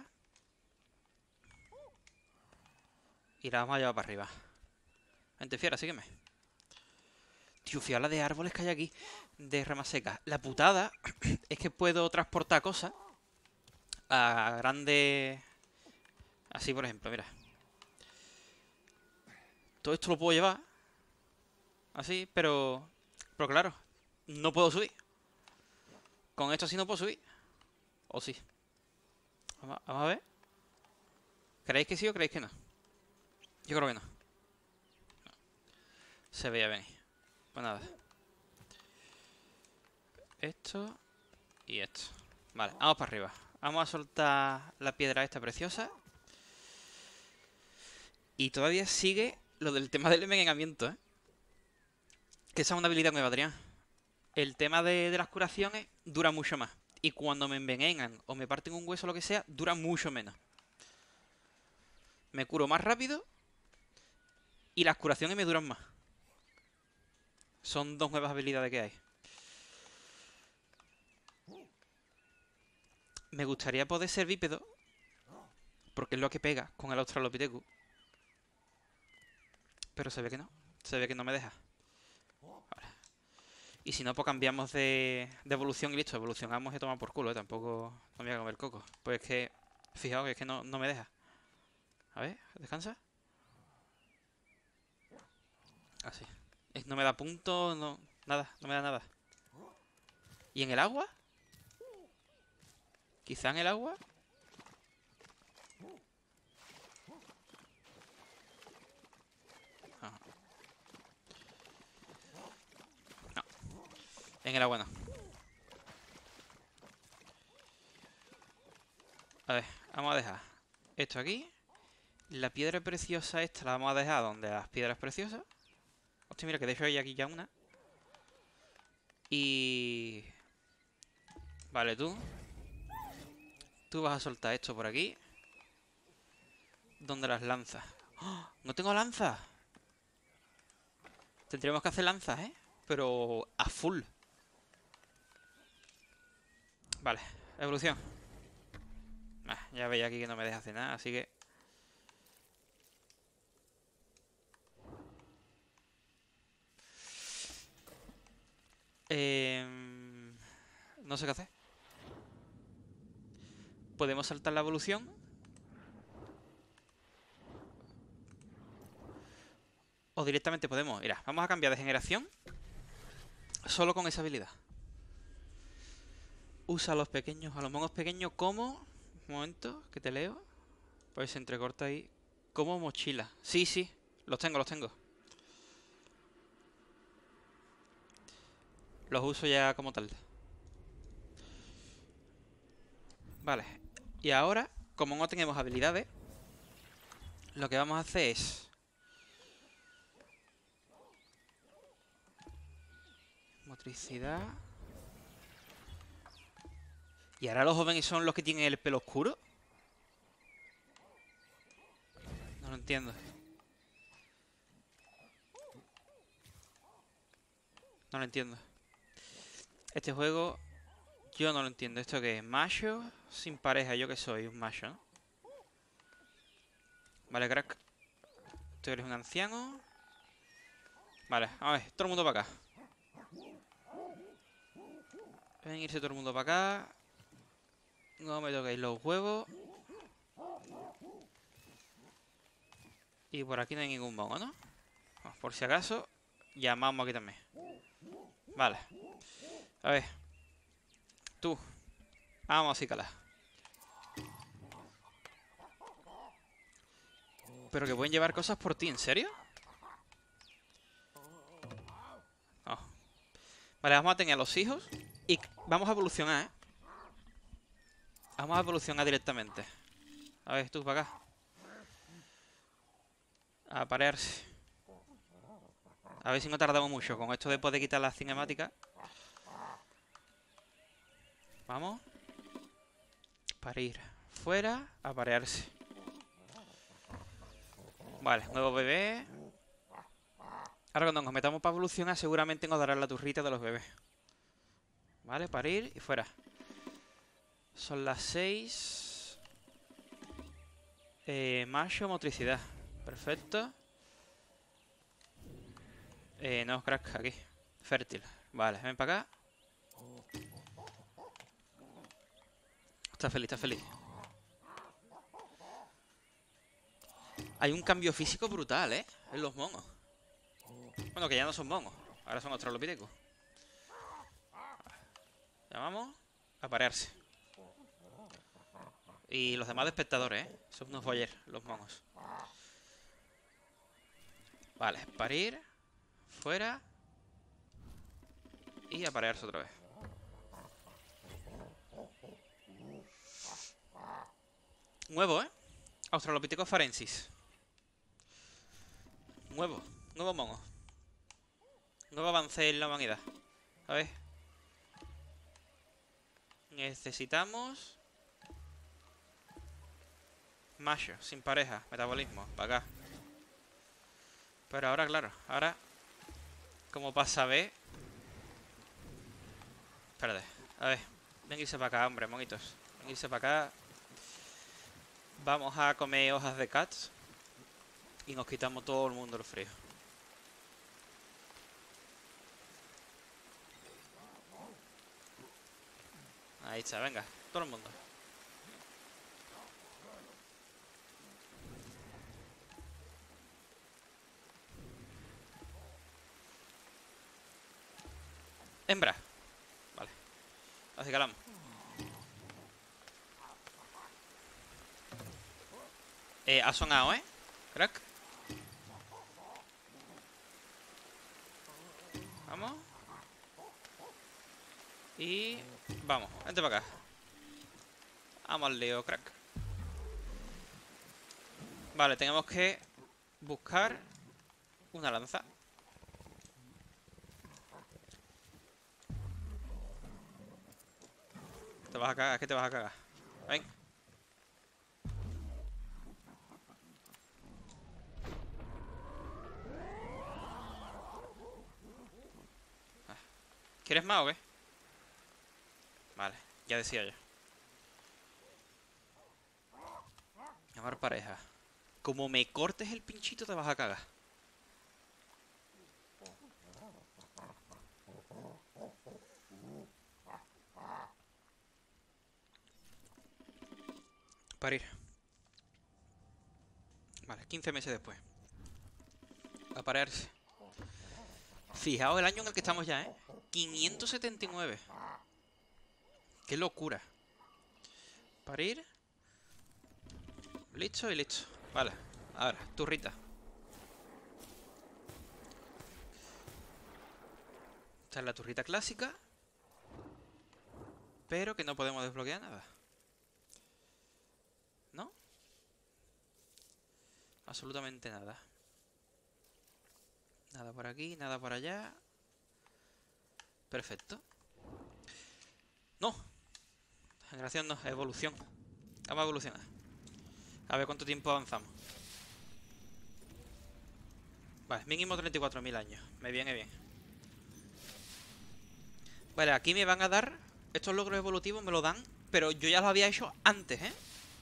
Y la vamos a llevar para arriba. Vente, fiera, sígueme. Tío, fijaos la de árboles que hay aquí. De ramas secas. La putada es que puedo transportar cosas a grandes... Así, por ejemplo, mira. Todo esto lo puedo llevar. Así, pero... Pero claro, no puedo subir. Con esto sí no puedo subir. ¿O sí? Vamos, vamos a ver. ¿Creéis que sí o creéis que no? Yo creo que no. No. Se veía venir. Pues nada. Esto y esto. Vale, vamos para arriba. Vamos a soltar la piedra esta preciosa. Y todavía sigue lo del tema del envenenamiento, ¿eh? Que esa es una habilidad nueva, Adrián. El tema de, de las curaciones dura mucho más. Y cuando me envenenan o me parten un hueso o lo que sea, dura mucho menos. Me curo más rápido y las curaciones me duran más. Son dos nuevas habilidades que hay. Me gustaría poder ser bípedo, porque es lo que pega con el Australopithecus. Pero se ve que no. Se ve que no me deja. Vale. Y si no, pues cambiamos de, de evolución y listo. Evolucionamos y tomamos por culo, ¿eh? Tampoco no me voy a comer coco. Pues es que, fijaos que es que no, no me deja. A ver, descansa. Así. Es- No me da punto, no... Nada, no me da nada. ¿Y en el agua? ¿Quizá en el agua? Ah, no, en el agua no. A ver, vamos a dejar esto aquí. La piedra preciosa esta la vamos a dejar donde las piedras preciosas. Hostia, mira que de hecho hay aquí ya una. Y... Vale, tú. Tú vas a soltar esto por aquí. ¿Dónde las lanzas? ¡Oh! ¡No tengo lanzas! Tendríamos que hacer lanzas, ¿eh? Pero a full. Vale, evolución. Ah, ya veis aquí que no me deja hacer nada, así que... Eh, no sé qué hacer. Podemos saltar la evolución. O directamente podemos... Mira, vamos a cambiar de generación. Solo con esa habilidad. Usa a los pequeños, a los monos pequeños como... Un momento, que te leo. Pues se entrecorta ahí. Como mochila. Sí, sí, los tengo, los tengo. Los uso ya como tal. Vale. Y ahora, como no tenemos habilidades, lo que vamos a hacer es... Motricidad. ¿Y ahora los jóvenes son los que tienen el pelo oscuro? No lo entiendo. No lo entiendo. Este juego, yo no lo entiendo. ¿Esto qué es? ¿Macho? Sin pareja, yo que soy un macho, ¿no? Vale, crack. Tú eres un anciano. Vale, a ver, todo el mundo para acá. Venirse todo el mundo para acá. No me toquéis los huevos. Y por aquí no hay ningún mono, ¿no? Bueno, por si acaso, llamamos aquí también. Vale. A ver. Tú. Vamos a calar. Pero que pueden llevar cosas por ti, ¿en serio? No. Vale, vamos a tener a los hijos. Y vamos a evolucionar, ¿eh? Vamos a evolucionar directamente. A ver, tú para acá. A aparearse. A ver si no tardamos mucho con esto después de quitar la cinemática. Vamos. Para ir fuera. A aparearse. Vale, nuevo bebé. Ahora cuando nos metamos para evolucionar seguramente nos darán la turrita de los bebés. Vale, para ir y fuera. Son las seis. Eh, macho, motricidad. Perfecto. Eh, no, crack, aquí. Fértil. Vale, ven para acá. Está feliz, está feliz. Hay un cambio físico brutal, ¿eh? En los monos. Bueno, que ya no son monos. Ahora son australopithecus. Llamamos a parearse. Y los demás de espectadores, ¿eh? Son unos boyers, los monos. Vale, parir. Fuera. Y aparearse otra vez. Nuevo, ¿eh? Australopithecus farensis. Nuevo. Nuevo mono. Nuevo avance en la humanidad. A ver. Necesitamos... Macho, sin pareja. Metabolismo. Para acá. Pero ahora, claro. Ahora... Como pasa a ver... Espérate. A ver. Venirse para acá, hombre, monitos. Venirse para acá. Vamos a comer hojas de cats. Y nos quitamos todo el mundo el frío. Ahí está, venga, todo el mundo. Hembra. Vale. Así que vamos. Eh, ha sonado, ¿eh? Crack. Vamos. Y... vamos, vente para acá. Vamos al lío, crack. Vale, tenemos que buscar una lanza. Te vas a cagar, ¿qué te vas a cagar? Ven. ¿Quieres más o qué? Vale, ya decía yo. Llamar pareja. Como me cortes el pinchito te vas a cagar. Parir. Vale, quince meses después. A parearse. Fijaos el año en el que estamos ya, ¿eh? quinientos setenta y nueve. Qué locura. Parir. Listo y listo. Vale, ahora, turrita. Esta es la turrita clásica. Pero que no podemos desbloquear nada. ¿No? Absolutamente nada. Nada por aquí, nada por allá. Perfecto. No. Generación no, evolución. Vamos a evolucionar. A ver cuánto tiempo avanzamos. Vale, mínimo treinta y cuatro mil años. Me viene bien. Vale, aquí me van a dar... estos logros evolutivos me lo dan, pero yo ya los había hecho antes, ¿eh?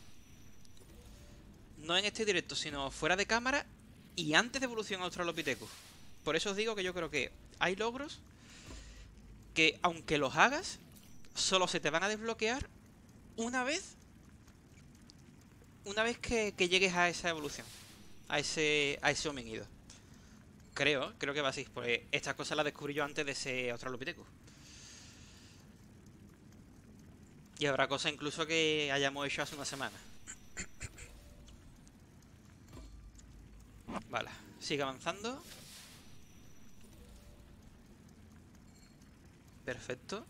No en este directo, sino fuera de cámara y antes de evolución Australopithecus. Por eso os digo que yo creo que hay logros que, aunque los hagas, solo se te van a desbloquear una vez... Una vez que, que llegues a esa evolución. A ese, a ese homínido. Creo, creo que va así. Pues estas cosas las descubrí yo antes de ese Australopithecus. Y habrá cosas incluso que hayamos hecho hace una semana. Vale, sigue avanzando. Perfecto.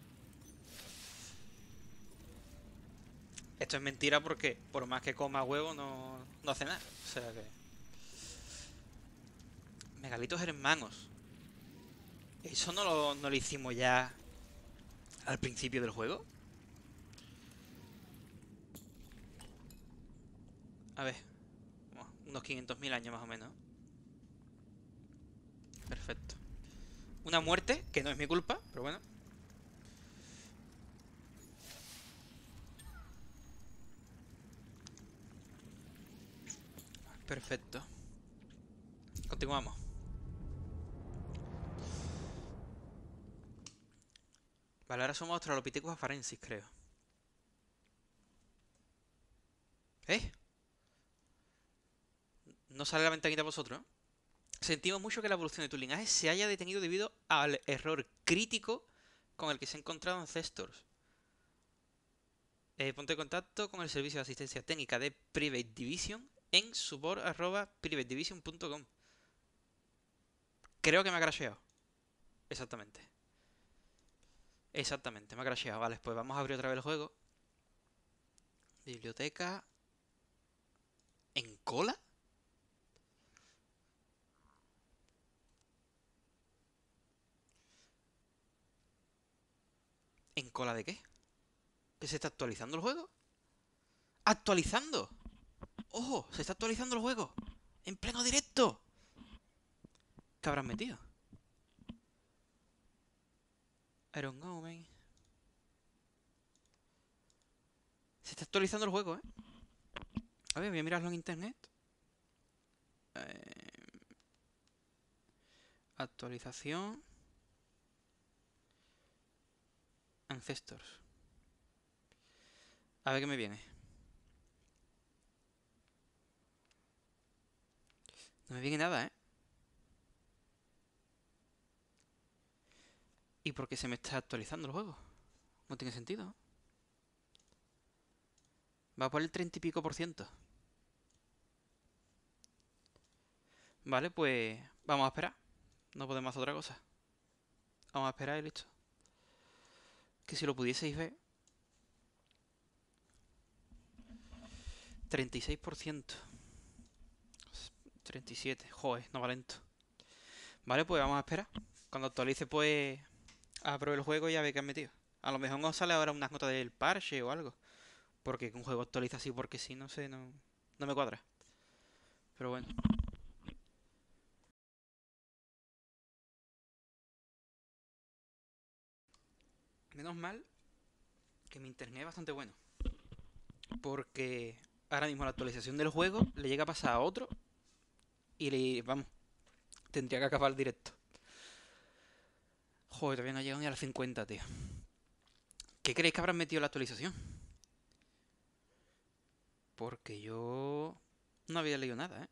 Esto es mentira porque por más que coma huevo no, no hace nada. O sea que... Megalitos hermanos. ¿Eso no lo, no lo hicimos ya al principio del juego? A ver. Unos quinientos mil años más o menos. Perfecto. Una muerte, que no es mi culpa, pero bueno. Perfecto. Continuamos. Vale, ahora somos Australopithecus afarensis, creo. ¿Eh? No sale la ventanita a vosotros, ¿eh? Sentimos mucho que la evolución de tu linaje se haya detenido debido al error crítico con el que se ha encontrado Ancestors. Eh, ponte en contacto con el servicio de asistencia técnica de Private Division en support arroba private division punto com. Creo que me ha crasheado. Exactamente. Exactamente, me ha crasheado. Vale, pues vamos a abrir otra vez el juego. Biblioteca. ¿En cola? ¿En cola de qué? ¿Que se está actualizando el juego? ¡Actualizando! ¡Ojo! ¡Se está actualizando el juego! ¡En pleno directo! ¿Qué habrán metido? I don't know, man. Se está actualizando el juego, ¿eh? A ver, voy a mirarlo en internet. Eh, actualización. Ancestors. A ver qué me viene. No me viene nada, ¿eh? ¿Y por qué se me está actualizando el juego? No tiene sentido. Va por el treinta y pico por ciento. Vale, pues vamos a esperar. No podemos hacer otra cosa. Vamos a esperar y listo. Que si lo pudieseis ver. treinta y seis por ciento. treinta y siete. Joder, no va lento. Vale, pues vamos a esperar. Cuando actualice, pues abro el juego y a ver qué han metido. A lo mejor nos sale ahora unas notas del parche o algo. Porque un juego actualiza así porque sí, no sé, no, no me cuadra. Pero bueno. Menos mal que mi internet es bastante bueno. Porque ahora mismo la actualización del juego le llega a pasar a otro y le, vamos, tendría que acabar el directo. Joder, todavía no ha llegado ni a las cincuenta, tío. ¿Qué creéis que habrán metido en la actualización? Porque yo no había leído nada, ¿eh?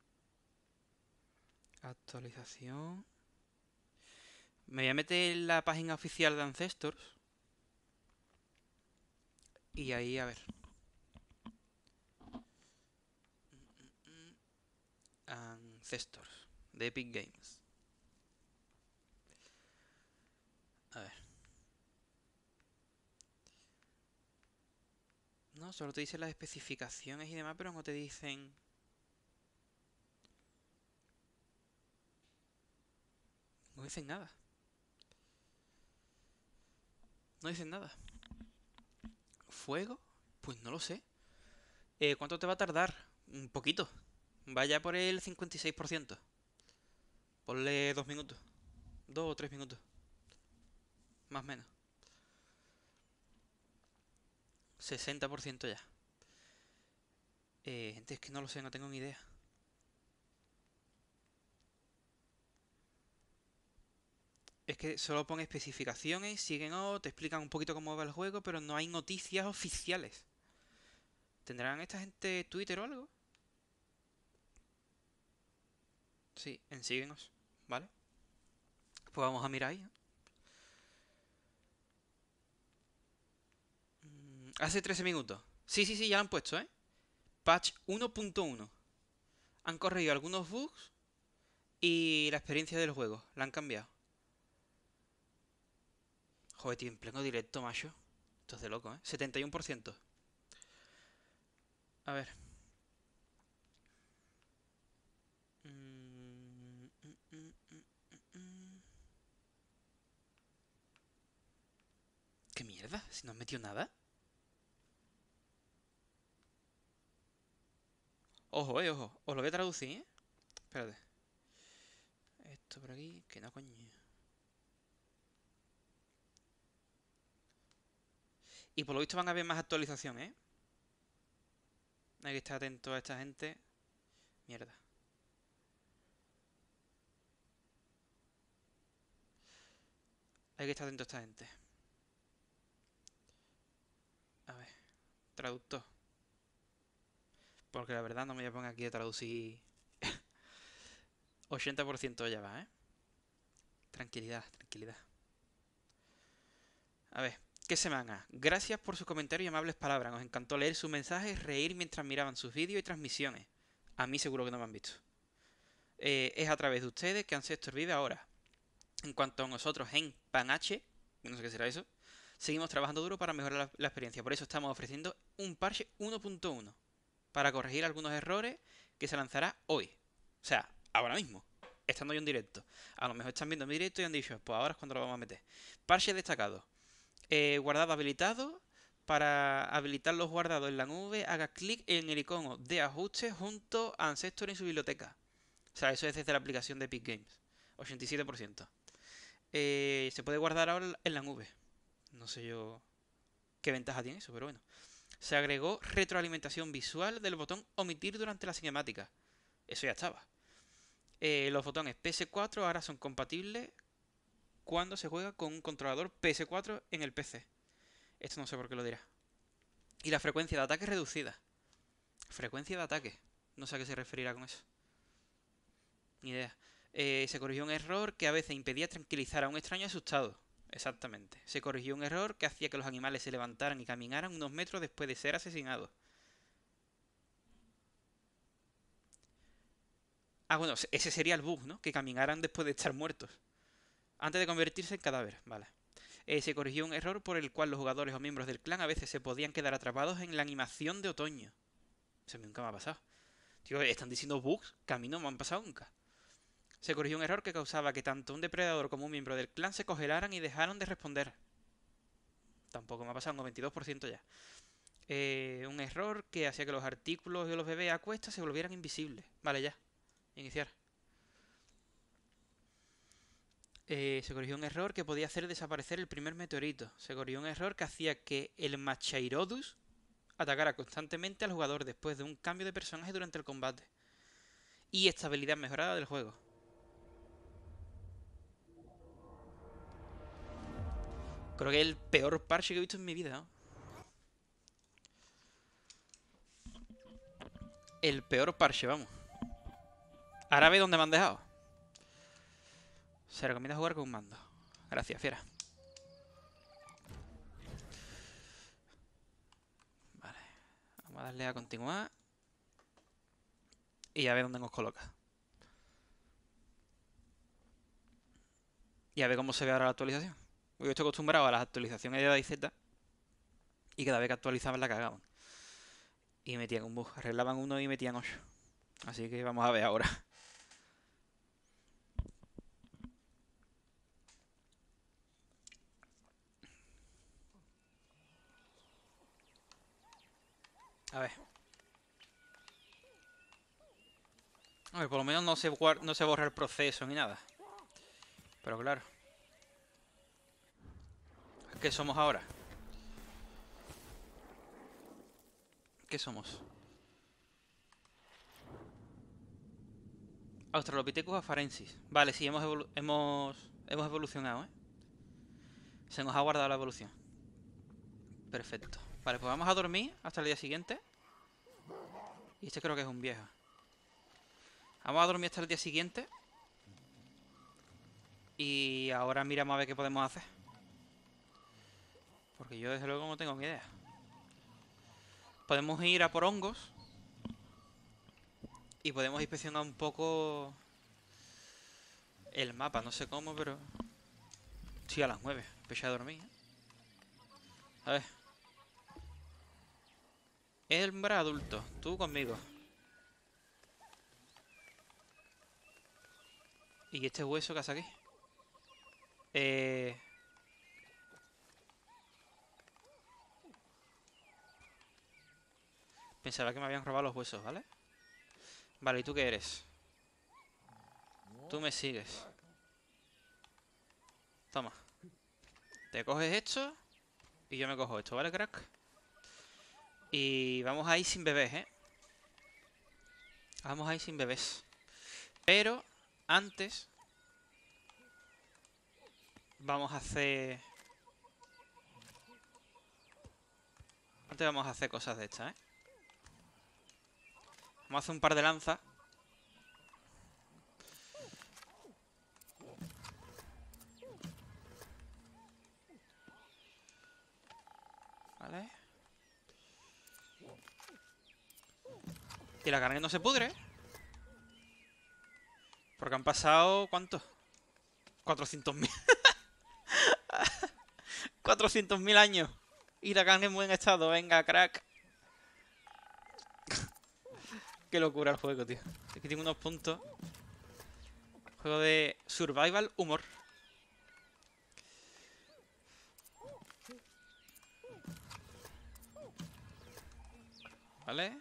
Actualización. Me voy a meter en la página oficial de Ancestors. Y ahí, a ver. Ancestors, de Epic Games. A ver. No, solo te dicen las especificaciones y demás, pero no te dicen... No dicen nada. No dicen nada. ¿Fuego? Pues no lo sé. Eh, ¿Cuánto te va a tardar? Un poquito. Vaya por el cincuenta y seis por ciento. Ponle dos minutos. Dos o tres minutos. Más o menos. sesenta por ciento ya. Eh, gente, es que no lo sé, no tengo ni idea. Es que solo pone especificaciones, siguen o te explican un poquito cómo va el juego, pero no hay noticias oficiales. ¿Tendrán esta gente Twitter o algo? Sí, en síguenos, ¿vale? Pues vamos a mirar ahí, ¿eh? Mm, Hace trece minutos. Sí, sí, sí, ya lo han puesto, ¿eh? Patch uno punto uno. Han corregido algunos bugs y la experiencia del juego. La han cambiado. Joder, tío, en pleno directo, macho. Esto es de loco, ¿eh? setenta y uno por ciento. A ver. Mm, mm, mm, mm, mm, mm. ¿Qué mierda? Si no han metido nada. Ojo, eh, ojo. Os lo voy a traducir, ¿eh? Espérate. Esto por aquí. Que no, coño. Y por lo visto van a haber más actualizaciones, ¿eh? Hay que estar atento a esta gente. Mierda. Hay que estar atento a esta gente. A ver. Traductor. Porque la verdad no me voy a poner aquí a traducir. ochenta por ciento ya va, ¿eh? Tranquilidad, tranquilidad. A ver. ¿Qué semana? Gracias por sus comentarios y amables palabras. Nos encantó leer sus mensajes, reír mientras miraban sus vídeos y transmisiones. A mí seguro que no me han visto. Eh, es a través de ustedes que Ancestor vive ahora. En cuanto a nosotros en Panache, no sé qué será eso, seguimos trabajando duro para mejorar la, la experiencia. Por eso estamos ofreciendo un parche uno punto uno para corregir algunos errores que se lanzará hoy. O sea, ahora mismo, estando yo en directo. A lo mejor están viendo mi directo y han dicho, pues ahora es cuando lo vamos a meter. Parche destacado. Eh, guardado habilitado. Para habilitar los guardados en la nube, haga clic en el icono de ajuste junto a Ancestor en su biblioteca. O sea, eso es desde la aplicación de Epic Games. ochenta y siete por ciento. Eh, se puede guardar ahora en la nube. No sé yo qué ventaja tiene eso, pero bueno. Se agregó retroalimentación visual del botón omitir durante la cinemática. Eso ya estaba. Eh, los botones P S cuatro ahora son compatibles cuando se juega con un controlador P S cuatro en el P C. Esto no sé por qué lo dirá. Y la frecuencia de ataque reducida. Frecuencia de ataque. No sé a qué se referirá con eso. Ni idea. Eh, se corrigió un error que a veces impedía tranquilizar a un extraño asustado. Exactamente. Se corrigió un error que hacía que los animales se levantaran y caminaran unos metros después de ser asesinados. Ah, bueno, ese sería el bug, ¿no? Que caminaran después de estar muertos. Antes de convertirse en cadáver, vale. Eh, se corrigió un error por el cual los jugadores o miembros del clan a veces se podían quedar atrapados en la animación de otoño. Eso nunca me ha pasado. Tío, están diciendo bugs que a mí no me han pasado nunca. Se corrigió un error que causaba que tanto un depredador como un miembro del clan se congelaran y dejaron de responder. Tampoco me ha pasado, un noventa y dos por ciento ya. Eh, un error que hacía que los artículos de los bebés a cuestas se volvieran invisibles. Vale, ya. Iniciar. Eh, se corrigió un error que podía hacer desaparecer el primer meteorito. Se corrigió un error que hacía que el Machairodus atacara constantemente al jugador después de un cambio de personaje durante el combate. Y estabilidad mejorada del juego. Creo que es el peor parche que he visto en mi vida, ¿no? El peor parche, vamos. Ahora ve dónde me han dejado. Se recomienda jugar con un mando. Gracias, fiera. Vale. Vamos a darle a continuar. Y a ver dónde nos coloca. Y a ver cómo se ve ahora la actualización. Yo estoy acostumbrado a las actualizaciones de DayZ. Y cada vez que actualizaban la cagaban. Y metían un bug. Arreglaban uno y metían ocho. Así que vamos a ver ahora. A ver. A ver, por lo menos no se, no se borra el proceso ni nada. Pero claro. ¿Qué somos ahora? ¿Qué somos? Australopithecus afarensis. Vale, sí, hemos, evolu hemos, hemos evolucionado, ¿eh? Se nos ha guardado la evolución. Perfecto. Vale, pues vamos a dormir hasta el día siguiente. Y este creo que es un viejo. Vamos a dormir hasta el día siguiente. Y ahora miramos a ver qué podemos hacer. Porque yo desde luego no tengo ni idea. Podemos ir a por hongos. Y podemos inspeccionar un poco el mapa, no sé cómo, pero... Sí, a las nueve. Empecé a dormir, ¿eh? A ver. Hembra adulto. Tú conmigo. ¿Y este hueso que hace aquí? Eh... Pensaba que me habían robado los huesos, ¿vale? Vale, ¿y tú qué eres? Tú me sigues. Toma. Te coges esto y yo me cojo esto, ¿vale, crack? Y vamos a ir sin bebés, ¿eh? Vamos a ir sin bebés. Pero antes vamos a hacer... Antes vamos a hacer cosas de estas, ¿eh? Vamos a hacer un par de lanzas. Vale. Y la carne no se pudre. Porque han pasado... ¿Cuánto? cuatrocientos mil. cuatrocientos mil años. Y la carne en buen estado. Venga, crack. Qué locura el juego, tío. Aquí tengo unos puntos. Juego de survival humor. Vale.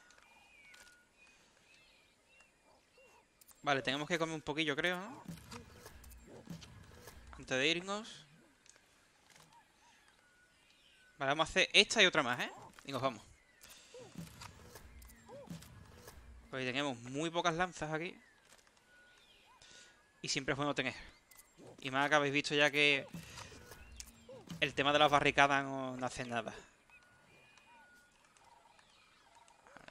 Vale, tenemos que comer un poquillo, creo, ¿no? Antes de irnos. Vale, vamos a hacer esta y otra más, ¿eh? Y nos vamos. Pues tenemos muy pocas lanzas aquí. Y siempre es bueno tener. Y más que habéis visto ya que el tema de las barricadas no, no hace nada.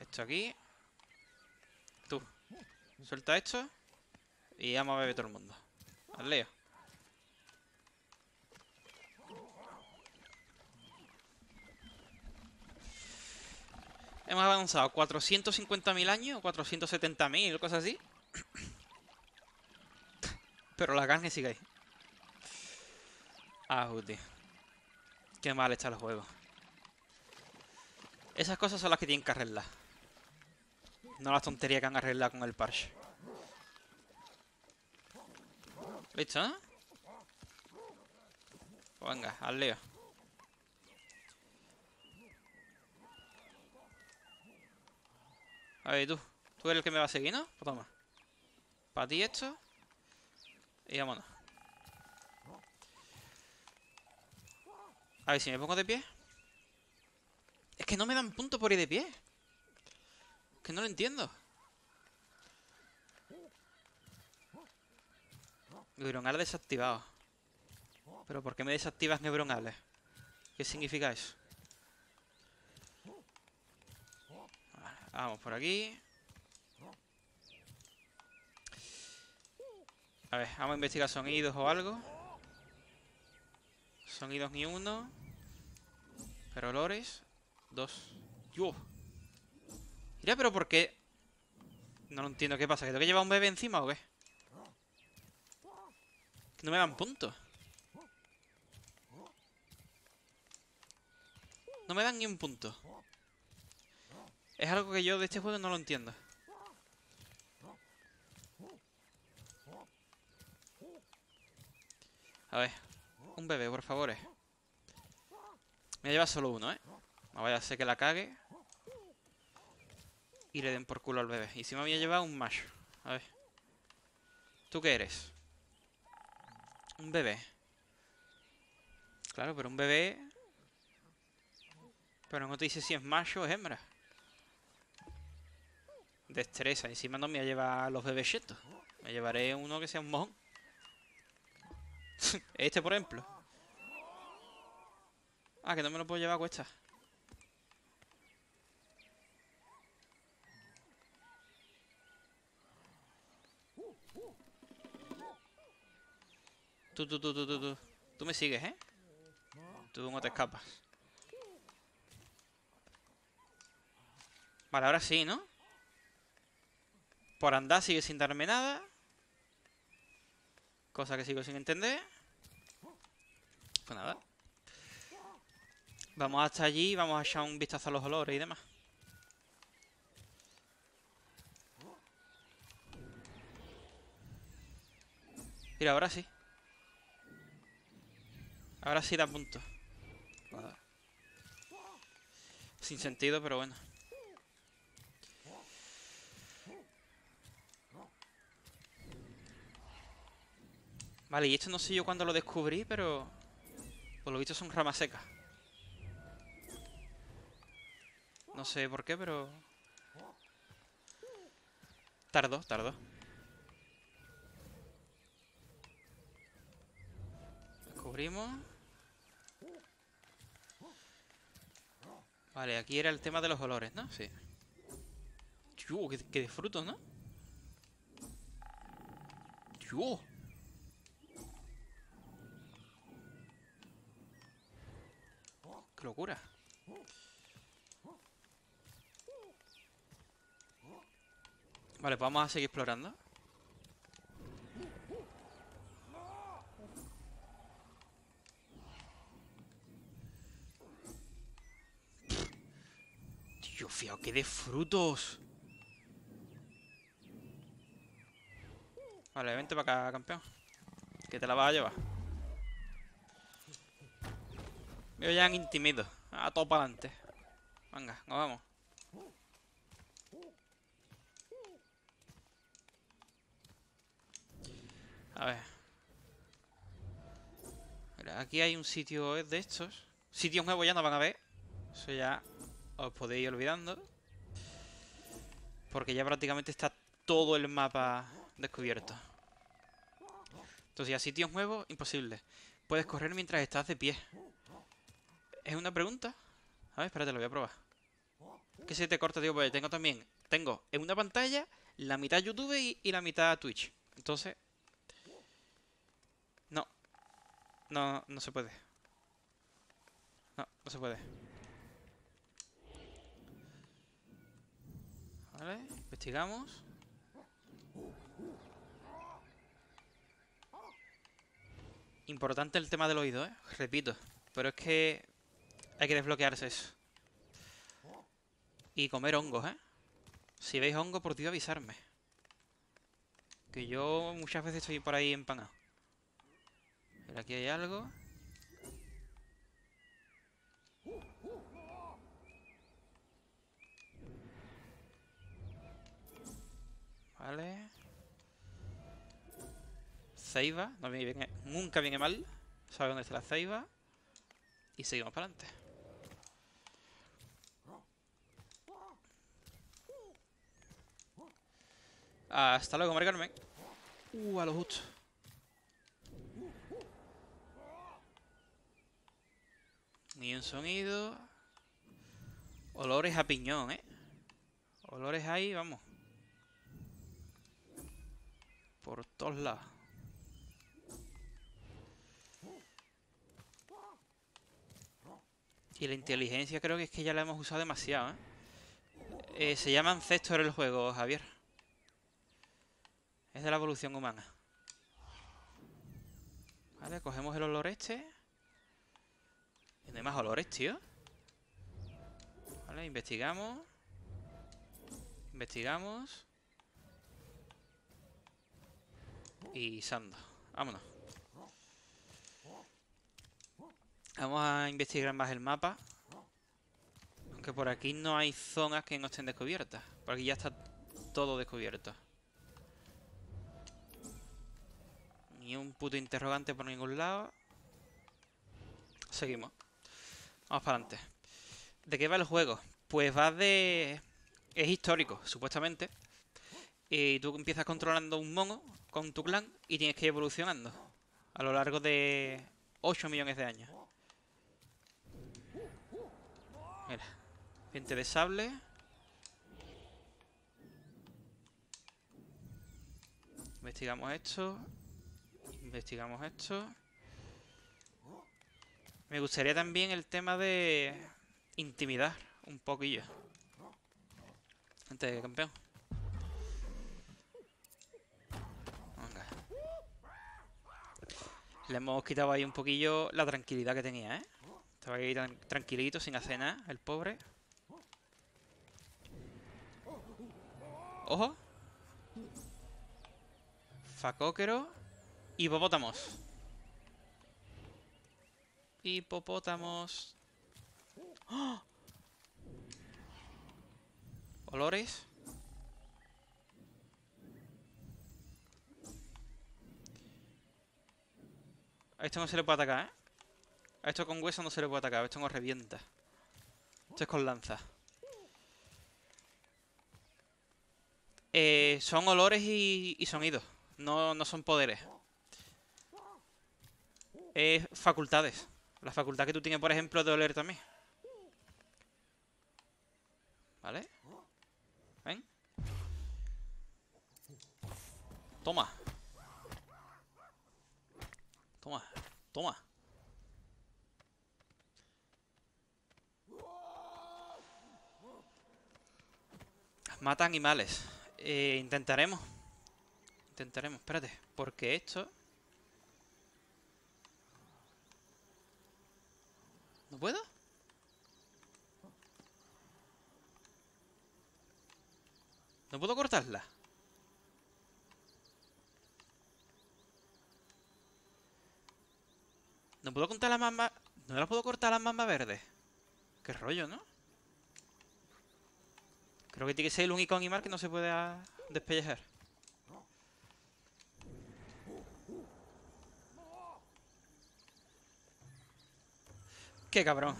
Esto aquí. Tú. Suelta esto. Y vamos a beber todo el mundo. Al lío. Hemos avanzado cuatrocientos cincuenta mil años o cuatrocientos setenta mil, cosas así. Pero la carne sigue ahí. Ah, tío. Qué mal está el juego. Esas cosas son las que tienen que arreglar. No las tonterías que han arreglado con el parche. ¿Listo, no? Pues venga, al lío. A ver, tú. Tú eres el que me va a seguir, ¿no? Pues toma. Para ti esto. Y vámonos. A ver si me pongo de pie. Es que no me dan puntos por ir de pie. Es que no lo entiendo. Neuronal desactivado. ¿Pero por qué me desactivas neuronales? ¿Qué significa eso? Vale, vamos por aquí. A ver, vamos a investigar sonidos o algo. Sonidos ni uno. Pero olores. Dos. ¡Yo! Mira, pero ¿por qué? No lo entiendo. ¿Qué pasa? ¿Que tengo que llevar un bebé encima o qué? Que no me dan puntos. No me dan ni un punto. Es algo que yo de este juego no lo entiendo. A ver. Un bebé, por favor. Me voy a llevar solo uno, ¿eh? No vaya a ser que la cague. Y le den por culo al bebé. Y si me voy a llevar un macho. A ver. ¿Tú qué eres? Un bebé. Claro, pero un bebé... Pero no te dice si es macho o es hembra. Destreza. Encima no me voy a llevar los bebés chetos. Me llevaré uno que sea un mojón. Este, por ejemplo. Ah, que no me lo puedo llevar a cuesta. Tú, tú, tú, tú, tú, tú. Tú me sigues, ¿eh? Tú no te escapas. Vale, ahora sí, ¿no? Por andar sigue sin darme nada. Cosa que sigo sin entender. Pues nada. Vamos hasta allí y vamos a echar un vistazo a los olores y demás. Mira, ahora sí. Ahora sí da punto. Vale. Sin sentido, pero bueno. Vale, y esto no sé yo cuándo lo descubrí, pero... Por lo visto son ramas secas. No sé por qué, pero... Tardó, tardó. Descubrimos. Vale, aquí era el tema de los olores, ¿no? Sí. Tío, qué, qué de frutos, ¿no? Tío. Qué locura. Vale, pues vamos a seguir explorando. Tío, fío, qué de frutos. Vale, vente para acá, campeón. Que te la vas a llevar. Veo ya en intimido. A todo para adelante. Venga, nos vamos. A ver. Mira, aquí hay un sitio de estos. Sitios nuevos ya no van a ver. Eso ya os podéis ir olvidando. Porque ya prácticamente está todo el mapa descubierto. Entonces ya sitios nuevos, imposible. Puedes correr mientras estás de pie. ¿Es una pregunta? A ver, espérate, lo voy a probar. Que se te corta, tío, porque tengo también... Tengo en una pantalla la mitad YouTube y, y la mitad Twitch. Entonces... No. No, no se puede. No, no se puede. Vale, investigamos. Importante el tema del oído, ¿eh? Repito. Pero es que hay que desbloquearse eso. Y comer hongos, ¿eh? Si veis hongos, por Dios, avisarme. Que yo muchas veces estoy por ahí empanado. Pero aquí hay algo. Vale. Ceiba. No me viene, nunca viene mal. Sabe dónde está la ceiba. Y seguimos para adelante. Hasta luego, Mari Carmen. Uh, a lo justo. Ni un sonido. Olores a piñón, ¿eh? Olores ahí, vamos. Por todos lados. Y la inteligencia creo que es que ya la hemos usado demasiado, ¿eh? eh se llama Ancestor el juego, Javier. Es de la evolución humana. Vale, cogemos el olor este. Y no hay más olores, tío. Vale, investigamos. Investigamos. Y sando. Vámonos. Vamos a investigar más el mapa. Aunque por aquí no hay zonas que no estén descubiertas. Por aquí ya está todo descubierto. Ni un puto interrogante por ningún lado. Seguimos. Vamos para adelante. ¿De qué va el juego? Pues va de... Es histórico, supuestamente. Y tú empiezas controlando un mono con tu clan y tienes que ir evolucionando a lo largo de ocho millones de años. Mira, diente de sable. Investigamos esto. Investigamos esto. Me gustaría también el tema de intimidar un poquillo. Gente, campeón. Venga. Le hemos quitado ahí un poquillo la tranquilidad que tenía, ¿eh? Estaba ahí tan tranquilito, sin hacer nada, el pobre. ¡Ojo! Facóquero. Hipopótamos. Hipopótamos. ¡Oh! Olores. A esto no se le puede atacar, ¿eh? A esto con hueso no se le puede atacar. A esto nos revienta. Esto es con lanza. Eh, son olores y, y sonidos. No, no son poderes. Es facultades. La facultad que tú tienes, por ejemplo, de oler también. ¿Vale? ¿Ven? Toma. Toma. Toma. Mata animales. Eh, intentaremos. Intentaremos. Espérate. Porque esto... ¿No puedo? ¿No puedo cortarla? ¿No puedo cortar las mamba... ¿No las puedo cortar las mambas verdes? Qué rollo, ¿no? Creo que tiene que ser el único animal que no se puede despellejar. ¡Qué cabrón!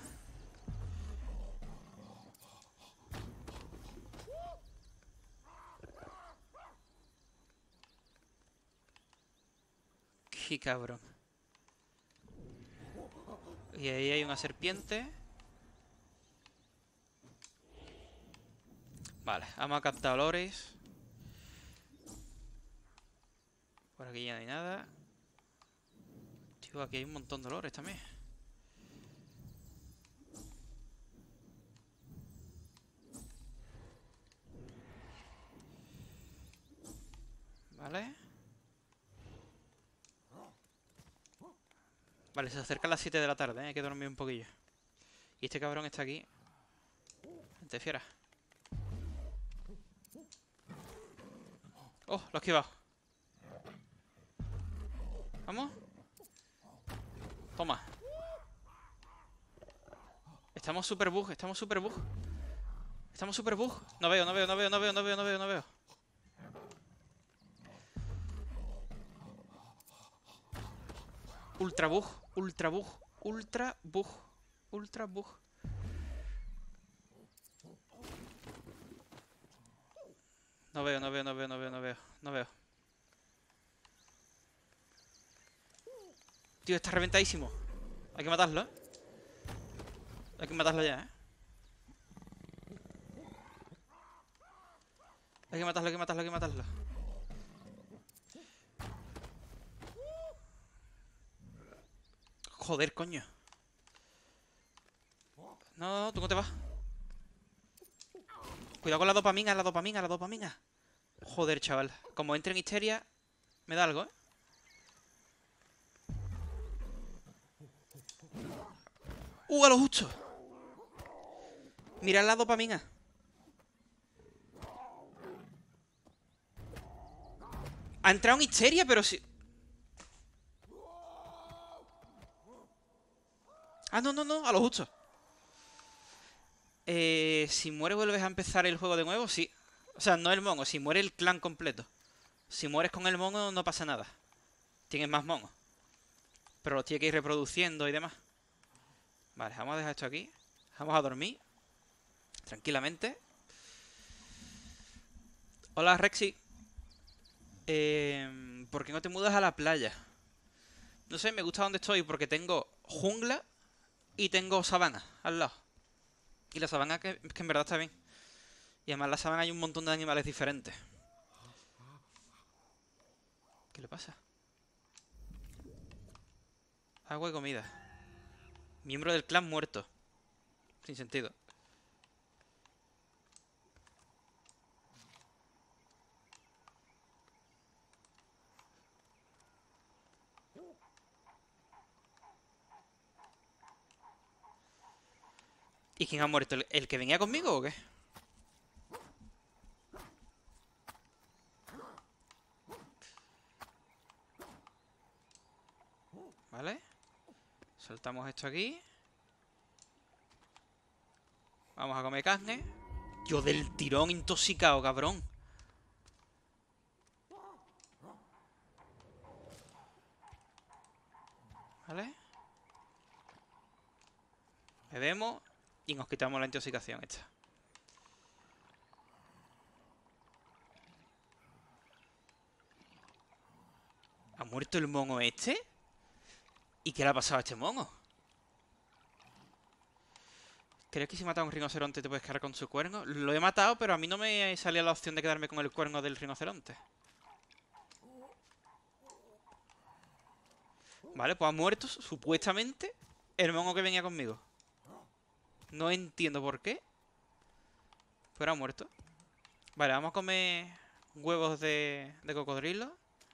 ¡Qué cabrón! Y ahí hay una serpiente. Vale, vamos a captar olores. Por aquí ya no hay nada. Tío, aquí hay un montón de olores también. Vale. Vale, se acerca a las siete de la tarde, ¿eh? Hay que dormir un poquillo. Y este cabrón está aquí. Vente, fiera. Oh, lo he esquivado. Vamos. Toma. Estamos super bug, estamos super bug. Estamos super bug. No veo, no veo, no veo, no veo, no veo, no veo, no veo. Ultra bug, ultra bug, ultra bug, ultra bug. No veo, no veo, no veo, no veo, no veo, no veo. Tío, está reventadísimo. Hay que matarlo, ¿eh? Hay que matarlo ya, ¿eh? Hay que matarlo, hay que matarlo, hay que matarlo. Joder, coño. No, tú no te vas. Cuidado con la dopamina, la dopamina, la dopamina. Joder, chaval. Como entre en histeria, me da algo, ¿eh? ¡Uh, a lo justo! Mirad la dopamina. Ha entrado en histeria, pero si... Ah, no, no, no, a lo justo. Eh, si muere vuelves a empezar el juego de nuevo, sí. O sea, no el mono, si muere el clan completo. Si mueres con el mono no pasa nada. Tienes más monos. Pero los tienes que ir reproduciendo y demás. Vale, vamos a dejar esto aquí. Vamos a dormir. Tranquilamente. Hola, Rexy. Eh, ¿Por qué no te mudas a la playa? No sé, me gusta donde estoy porque tengo jungla y tengo sabana al lado. Y la sabana que, que en verdad está bien. Y además en la sabana hay un montón de animales diferentes. ¿Qué le pasa? Agua y comida. Miembro del clan muerto. Sin sentido. ¿Y quién ha muerto? ¿El, el que venía conmigo o qué? Vale. Soltamos esto aquí. Vamos a comer carne. Yo del tirón intoxicado, cabrón. Vale. Bebemos y nos quitamos la intoxicación esta. ¿Ha muerto el mono este? ¿Y qué le ha pasado a este mono? ¿Crees que si matas a un rinoceronte te puedes quedar con su cuerno? Lo he matado, pero a mí no me salía la opción de quedarme con el cuerno del rinoceronte. Vale, pues ha muerto, supuestamente, el mono que venía conmigo. No entiendo por qué. Pero ha muerto. Vale, vamos a comer huevos de, de cocodrilo.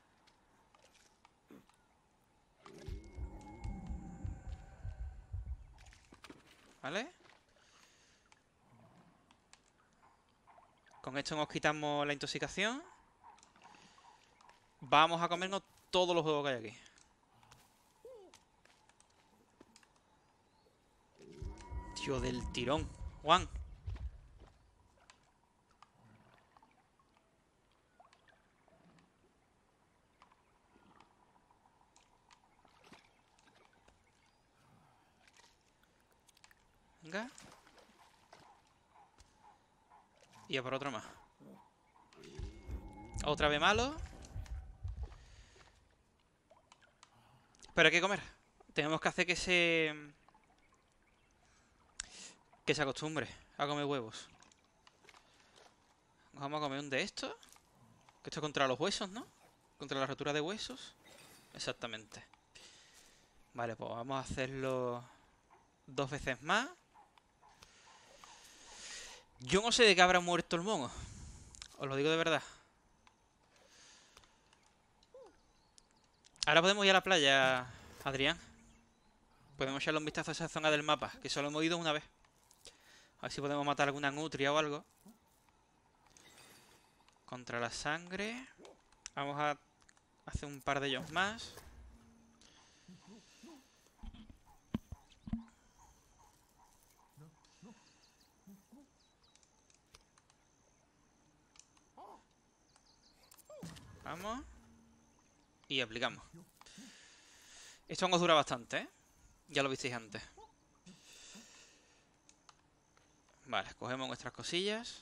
¿Vale? Con esto nos quitamos la intoxicación. Vamos a comernos todos los huevos que hay aquí. Tío, del tirón. Juan. Venga. Y a por otro más. Otra vez malo. Pero hay que comer. Tenemos que hacer que se... Que se acostumbre a comer huevos. Vamos a comer un de estos. Que esto es contra los huesos, ¿no? Contra la rotura de huesos. Exactamente. Vale, pues vamos a hacerlo dos veces más. Yo no sé de qué habrá muerto el mono. Os lo digo de verdad. Ahora podemos ir a la playa, Adrián. Podemos echarle un vistazo a esa zona del mapa, que solo hemos ido una vez. A ver si podemos matar alguna nutria o algo. Contra la sangre. Vamos a hacer un par de ellos más. Vamos. Y aplicamos. Esto nos dura bastante, ¿eh? Ya lo visteis antes. Vale, cogemos nuestras cosillas.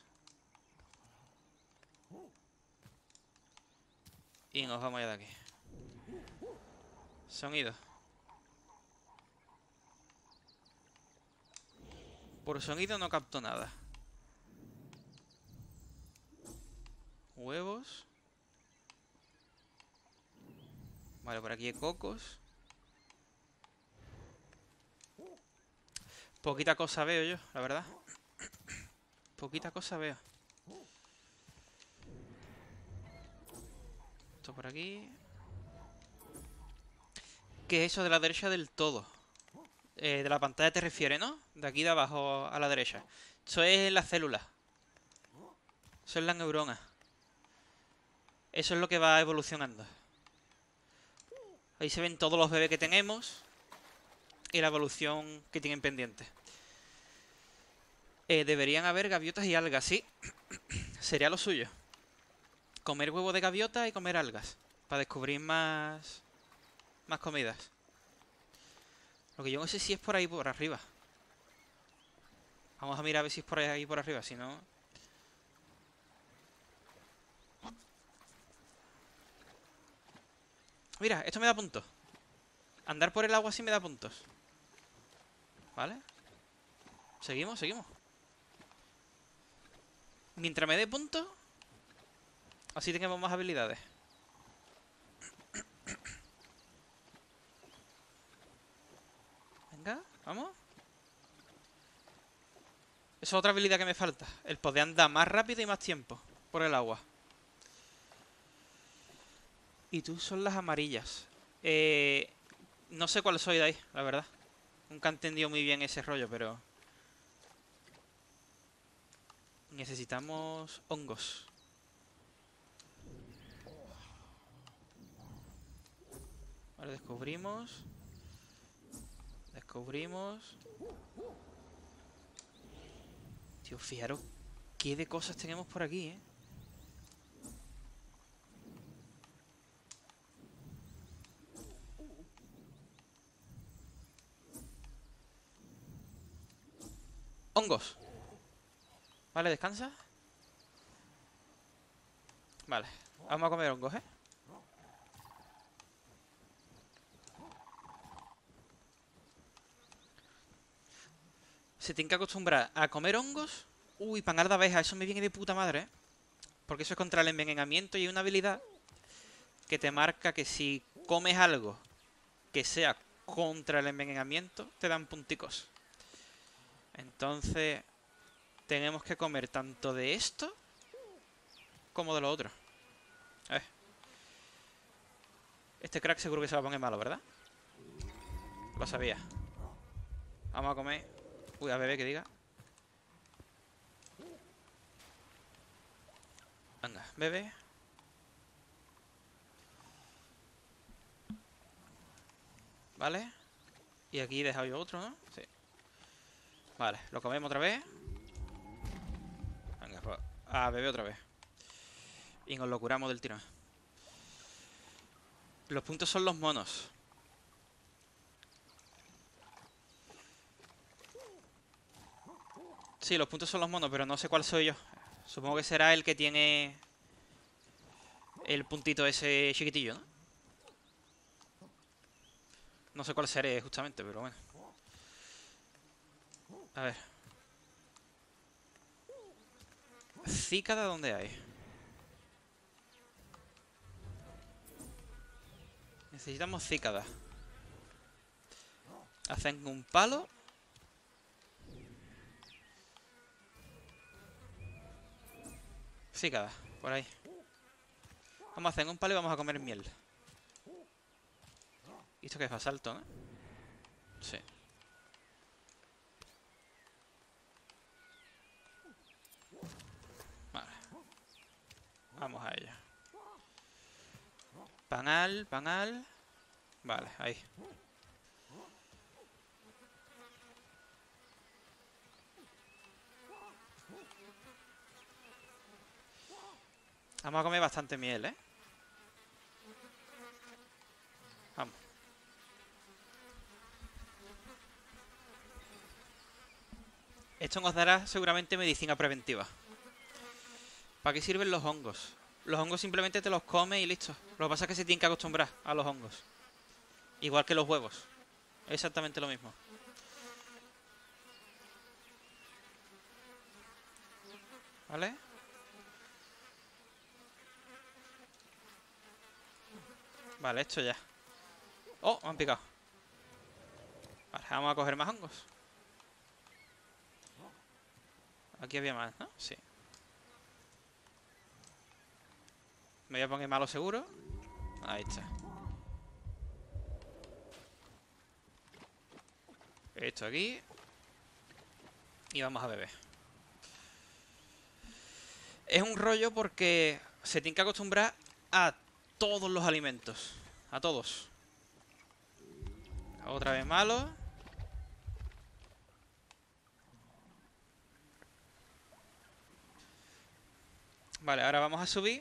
Y nos vamos ya de aquí. Sonido. Por sonido no capto nada. Huevos. Vale, por aquí hay cocos. Poquita cosa veo yo, la verdad. Poquita cosa veo. Esto por aquí. ¿Qué es eso de la derecha del todo? Eh, de la pantalla te refiere, ¿no? De aquí de abajo a la derecha. Eso es la célula. Eso es la neurona. Eso es lo que va evolucionando. Ahí se ven todos los bebés que tenemos. Y la evolución que tienen pendiente. Eh, deberían haber gaviotas y algas, sí. Sería lo suyo. Comer huevo de gaviota y comer algas. Para descubrir más... Más comidas. Lo que yo no sé si es por ahí por arriba. Vamos a mirar a ver si es por ahí por arriba. Si no... Mira, esto me da puntos. Andar por el agua sí me da puntos. ¿Vale? Seguimos, seguimos. Mientras me dé puntos, así tenemos más habilidades. Venga, vamos. Esa es otra habilidad que me falta. El poder andar más rápido y más tiempo por el agua. Y tú son las amarillas. Eh, no sé cuál soy de ahí, la verdad. Nunca he entendido muy bien ese rollo, pero... Necesitamos hongos. Vale, descubrimos. Descubrimos. Tío, fijaros qué de cosas tenemos por aquí, ¿eh? Hongos. Vale, descansa. Vale, vamos a comer hongos, ¿eh? Se tiene que acostumbrar a comer hongos. Uy, panal de abeja, eso me viene de puta madre, ¿eh? Porque eso es contra el envenenamiento y hay una habilidad que te marca que si comes algo que sea contra el envenenamiento, te dan punticos. Entonces, tenemos que comer tanto de esto como de lo otro. A ver. Este crack seguro que se va a poner malo, ¿verdad? Lo sabía. Vamos a comer. Uy, a beber que diga. Venga, bebe. Vale. Y aquí he dejado yo otro, ¿no? Sí. Vale, lo comemos otra vez. Venga, pues a beber otra vez. Y nos lo curamos del tirón. Los puntos son los monos. Sí, los puntos son los monos, pero no sé cuál soy yo. Supongo que será el que tiene el puntito ese chiquitillo, ¿no? No sé cuál seré justamente, pero bueno. A ver. Cícada, ¿dónde hay? Necesitamos cícada. Hacen un palo. Cícada, por ahí. Vamos a hacer un palo y vamos a comer miel. ¿Y esto qué es? Basalto, ¿no? Sí. Vale. Vamos a ello. Panal, panal. Vale, ahí. Vamos a comer bastante miel, ¿eh? Vamos. Esto nos dará seguramente medicina preventiva. ¿Para qué sirven los hongos? Los hongos simplemente te los comes y listo. Lo que pasa es que se tienen que acostumbrar a los hongos. Igual que los huevos. Exactamente lo mismo. ¿Vale? Vale, esto ya. ¡Oh! Me han picado. Vale, vamos a coger más hongos. Aquí había más, ¿no? Sí. Me voy a poner malo seguro. Ahí está. Esto aquí. Y vamos a beber. Es un rollo porque se tiene que acostumbrar a todos los alimentos. A todos. Otra vez malo. Vale, ahora vamos a subir.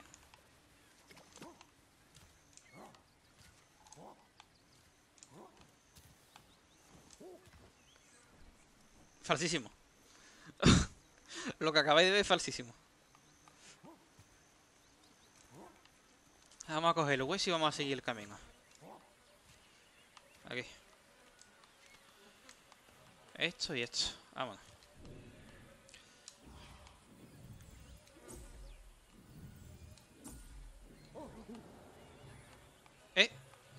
Falsísimo. Lo que acabáis de ver es falsísimo. Vamos a coger el hueso y vamos a seguir el camino. Aquí. Esto y esto. Vámonos. ¿Eh?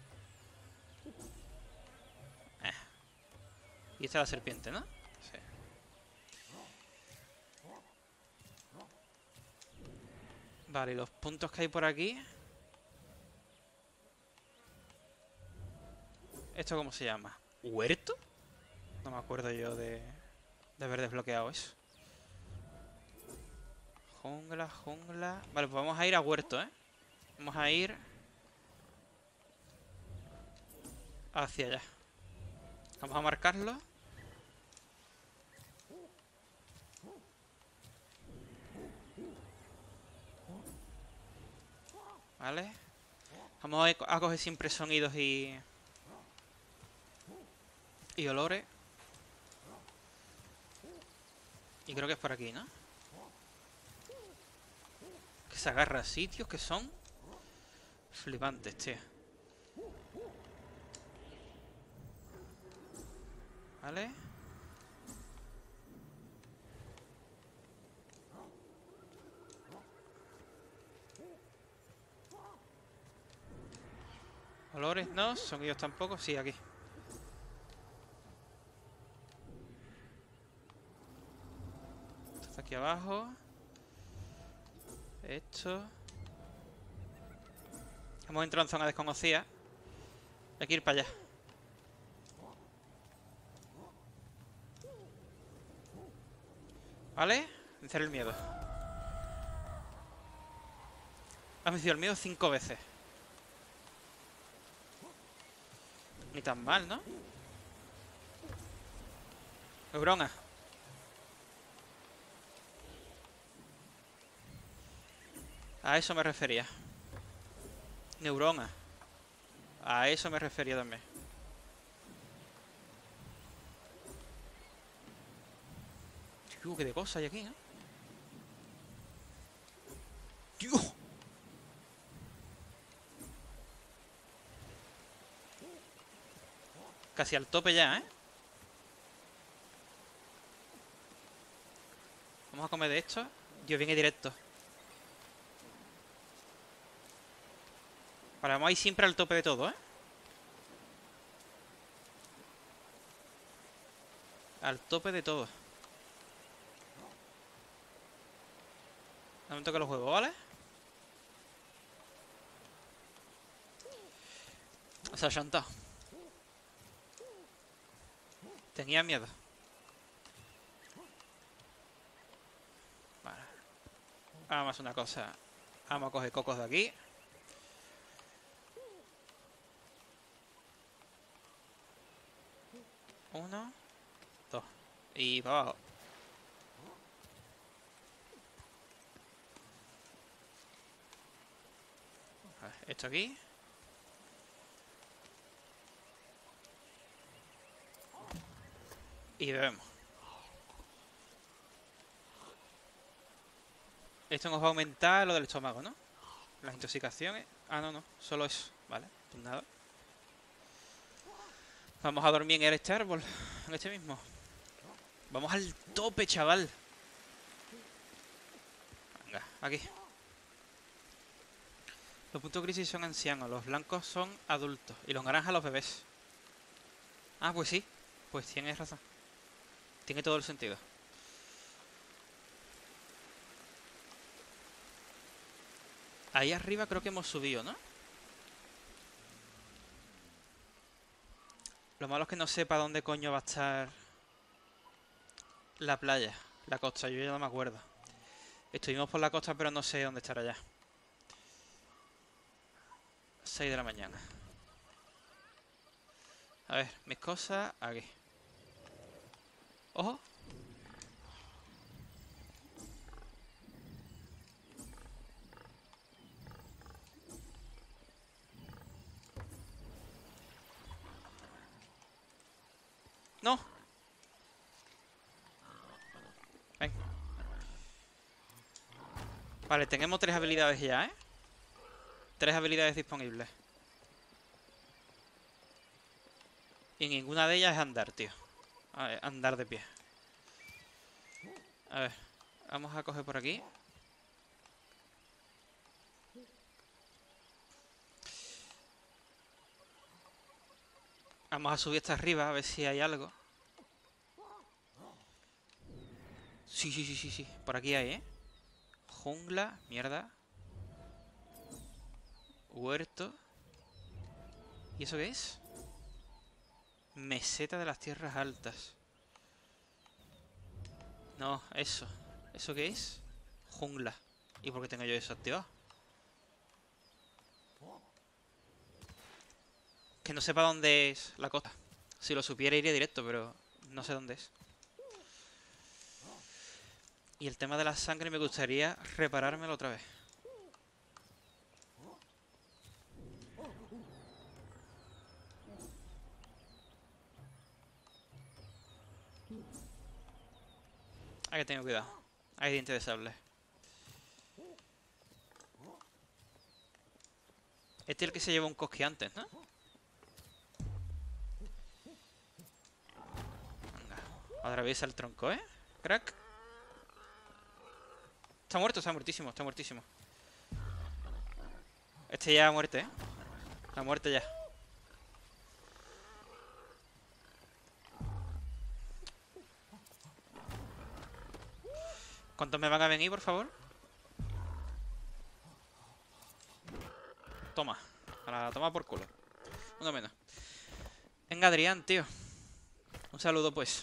Eh. Y esta es la serpiente, ¿no? Sí. Vale, y los puntos que hay por aquí. ¿Esto cómo se llama? ¿Huerto? No me acuerdo yo de, de haber desbloqueado eso. Jungla, jungla... Vale, pues vamos a ir a huerto, ¿eh? Vamos a ir... hacia allá. Vamos a marcarlo. Vale. Vamos a coger siempre sonidos y... y olores. Y creo que es por aquí, ¿no? Que se agarra a sitios que son... flipantes, tío. Vale. Olores no, sonidos tampoco. Sí, aquí. Esto está aquí abajo. Esto. Hemos entrado en zona desconocida. Hay que ir para allá. ¿Vale? Vencer el miedo. Has vencido el miedo cinco veces. Ni tan mal, ¿no? Neurona. A eso me refería. Neurona. A eso me refería también. Tío, qué de cosas hay aquí, ¿no? Tío. Casi al tope ya, ¿eh? Vamos a comer de esto. Dios, viene directo. Vale, vamos a ir siempre al tope de todo, ¿eh? Al tope de todo. No me toque los huevos, ¿vale? Se ha chantado. Tenía miedo. Vale. Vamos a hacer una cosa. Vamos a coger cocos de aquí. Uno. Dos. Y para abajo. Vale, esto aquí. Y bebemos. Esto nos va a aumentar lo del estómago, ¿no? Las intoxicaciones. Ah, no, no. Solo eso. Vale, pues nada. Vamos a dormir en este árbol. En este mismo. Vamos al tope, chaval. Venga, aquí. Los puntos grises son ancianos. Los blancos son adultos. Y los naranjas los bebés. Ah, pues sí. Pues tienes razón. Tiene todo el sentido. Ahí arriba creo que hemos subido, ¿no? Lo malo es que no sepa dónde coño va a estar la playa, la costa. Yo ya no me acuerdo. Estuvimos por la costa, pero no sé dónde estará ya. seis de la mañana. A ver, mis cosas aquí. ¡Ojo! ¡No! Ven. Vale, tenemos tres habilidades ya, ¿eh? Tres habilidades disponibles. Y ninguna de ellas es andar, tío. A ver, andar de pie. A ver, vamos a coger por aquí. Vamos a subir hasta arriba a ver si hay algo. Sí, sí, sí, sí, sí. Por aquí hay, ¿eh? Jungla, mierda. Huerto. ¿Y eso qué es? Meseta de las tierras altas. No, eso. ¿Eso qué es? Jungla. ¿Y por qué tengo yo eso activado? Que no sepa dónde es la costa. Si lo supiera iría directo, pero no sé dónde es. Y el tema de la sangre me gustaría reparármelo otra vez. Hay que tener cuidado. Hay dientes de sable. Este es el que se lleva un cosqui antes, ¿no? Venga. Atraviesa el tronco, ¿eh? Crack. Está muerto, está muertísimo, está muertísimo. Este ya muerte, ¿eh? La muerte ya. ¿Cuántos me van a venir, por favor? Toma. A la toma por culo. Uno menos. Venga, Adrián, tío. Un saludo, pues.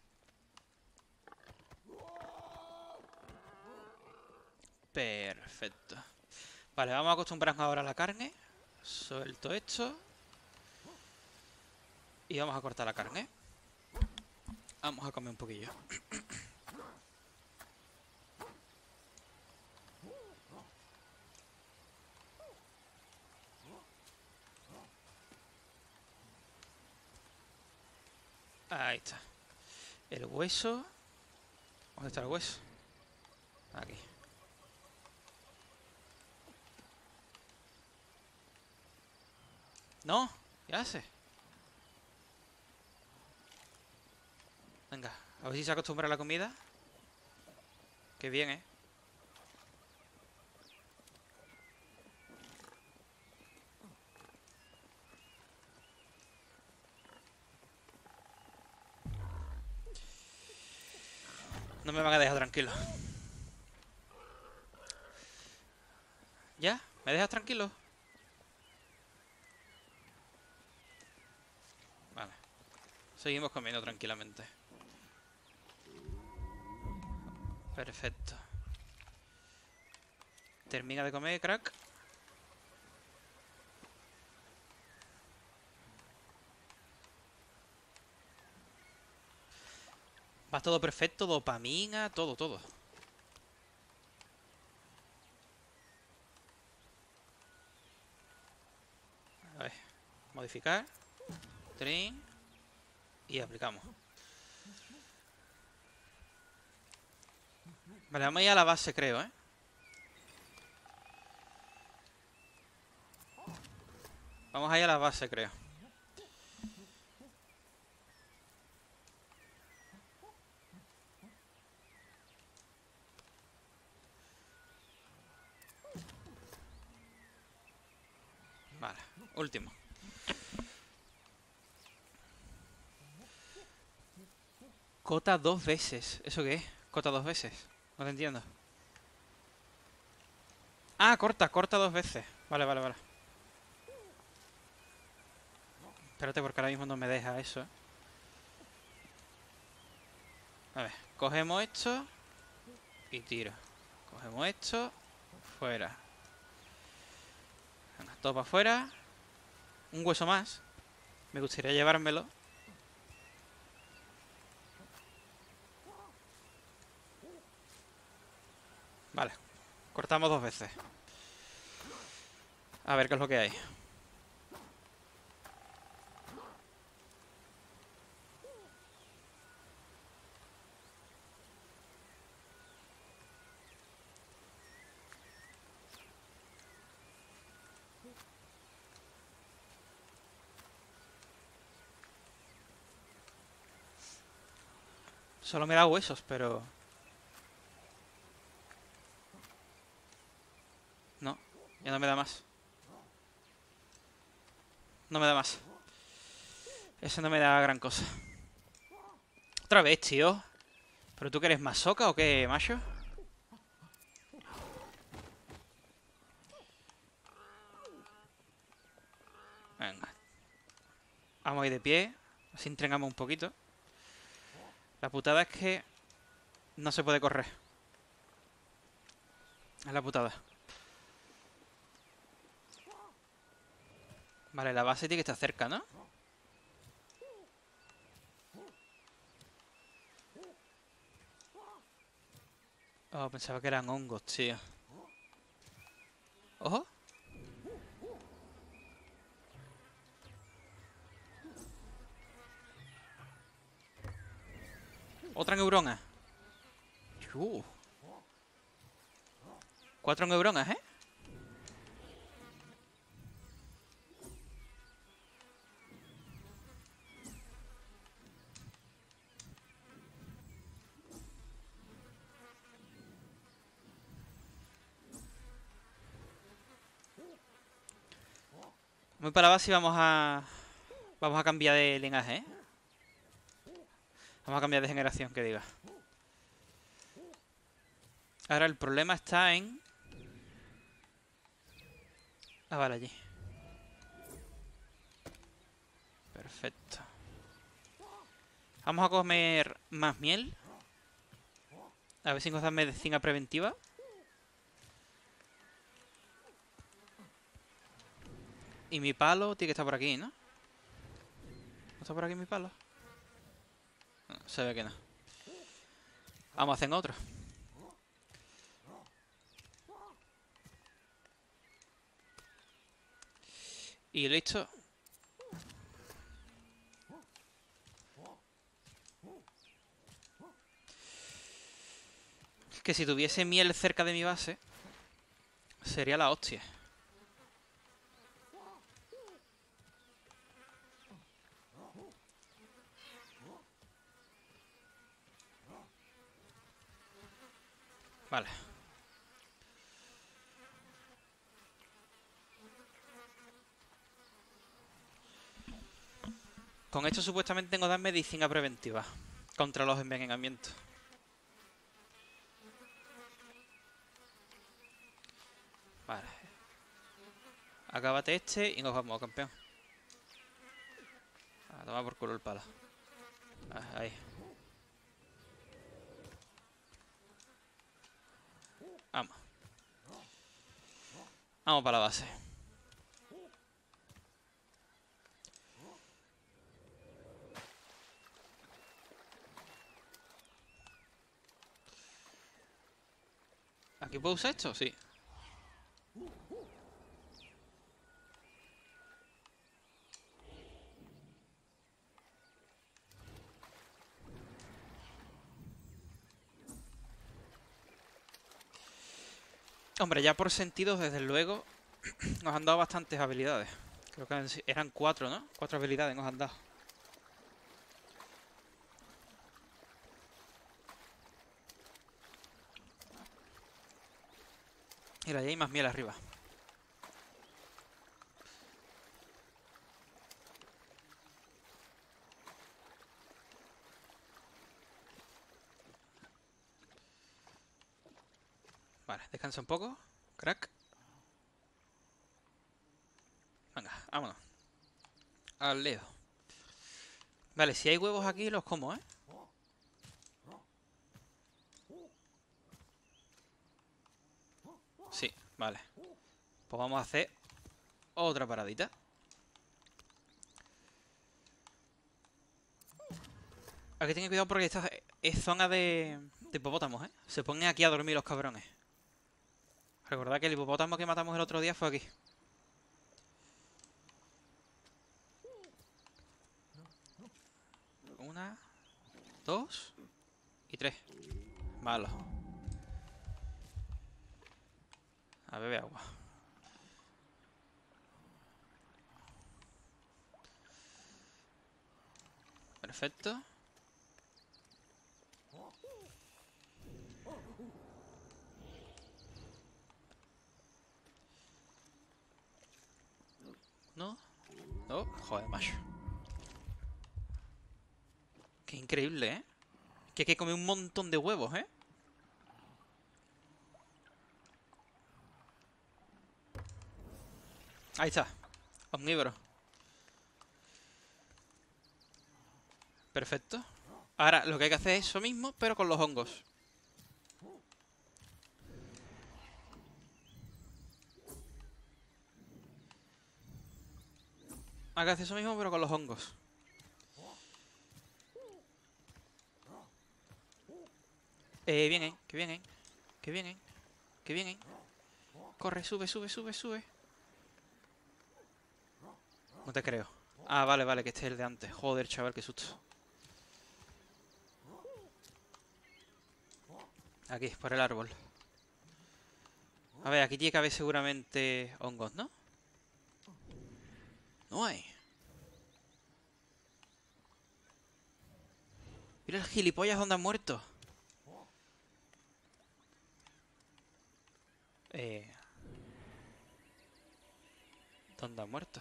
Perfecto. Vale, vamos a acostumbrarnos ahora a la carne. Suelto esto. Y vamos a cortar la carne. Vamos a comer un poquillo. Ahí está. El hueso. ¿Dónde está el hueso? Aquí. No, ¿qué hace? Venga, a ver si se acostumbra a la comida. Qué bien, ¿eh? No me van a dejar tranquilo. ¿Ya? ¿Me dejas tranquilo? Vale. Seguimos comiendo tranquilamente. Perfecto. Termina de comer, crack. Va todo perfecto, dopamina, todo, todo. A ver, modificar. Trim. Y aplicamos. Vale, vamos a ir a la base, creo, ¿eh? Vamos a ir a la base, creo. Vale, último. Cota dos veces. ¿Eso qué es? Cota dos veces. No te entiendo. Ah, corta, corta dos veces. Vale, vale, vale. Espérate porque ahora mismo no me deja eso, ¿eh? A ver, cogemos esto y tiro. Cogemos esto, fuera. Venga, todo para afuera. Un hueso más. Me gustaría llevármelo. Vale, cortamos dos veces. A ver qué es lo que hay. Solo me da huesos, pero... No, ya no me da más. No me da más. Ese no me da gran cosa. Otra vez, tío. ¿Pero tú que eres masoca o qué, macho? Venga. Vamos a ir de pie. Así entrenamos un poquito. La putada es que no se puede correr. Es la putada. Vale, la base tiene que estar cerca, ¿no? Oh, pensaba que eran hongos, tío. ¡Ojo! Otra neurona. Uh. Cuatro neuronas, ¿eh? Muy para la base y vamos a... Vamos a cambiar de linaje, ¿eh? Vamos a cambiar de generación, que diga. Ahora el problema está en... Ah, vale, allí. Perfecto. Vamos a comer más miel. A ver si nos da medicina preventiva. Y mi palo tiene que estar por aquí, ¿no? ¿No está por aquí mi palo? No, se ve que no. Vamos a hacer otro. Y listo. Que si tuviese miel cerca de mi base, sería la hostia. Vale. Con esto supuestamente tengo que dar medicina preventiva contra los envenenamientos. Acábate este y nos vamos, campeón. A tomar por culo el palo. Ah, ahí. Vamos. Vamos para la base. ¿Aquí puedo usar esto? Sí. Hombre, ya por sentidos, desde luego, nos han dado bastantes habilidades. Creo que eran cuatro, ¿no? Cuatro habilidades nos han dado. Mira, ya hay más miel arriba. Vale, descansa un poco, crack. Venga, vámonos. Al lío. Vale, si hay huevos aquí los como, ¿eh? Sí, vale. Pues vamos a hacer otra paradita. Aquí ten cuidado porque esta es zona de, de hipopótamos, ¿eh? Se ponen aquí a dormir los cabrones. Recordad que el hipopótamo que matamos el otro día fue aquí. Una, dos y tres. Malo. A beber agua. Perfecto. ¿No? No, joder, macho. Qué increíble, ¿eh? Que hay que comer un montón de huevos, ¿eh? Ahí está. Omnívoro. Perfecto. Ahora lo que hay que hacer es eso mismo, pero con los hongos. Hay que hacer eso mismo, pero con los hongos. Eh, vienen, que vienen. Que vienen. Que vienen. Corre, sube, sube, sube, sube. No te creo. Ah, vale, vale, que este es el de antes. Joder, chaval, qué susto. Aquí, por el árbol. A ver, aquí tiene que haber seguramente hongos, ¿no? No hay. Mira el gilipollas donde ha muerto. Eh... ¿Dónde ha muerto?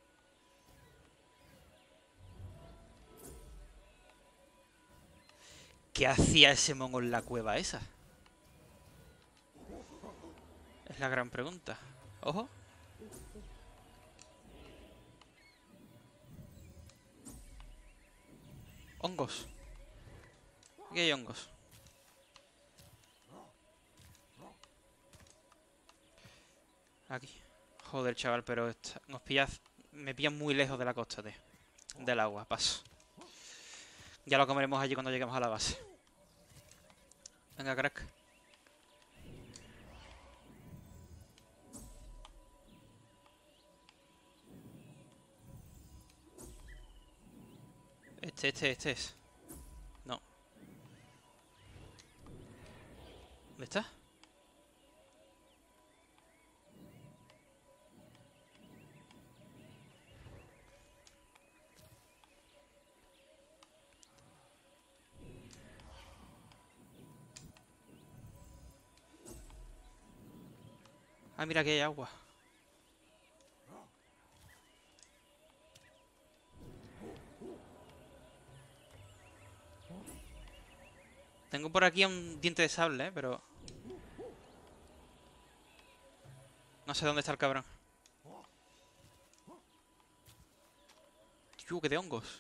¿Qué hacía ese mongo en la cueva esa? Es la gran pregunta. Ojo. Hongos. Aquí hay hongos. Aquí. Joder, chaval, pero esta, nos pilla, me pillan muy lejos de la costa, tío. Del agua, paso. Ya lo comeremos allí cuando lleguemos a la base. Venga, crack. Este, este, este es. No. ¿Dónde está? Ah, mira que hay agua. Tengo por aquí un diente de sable, ¿eh? Pero... no sé dónde está el cabrón. Tío, qué de hongos.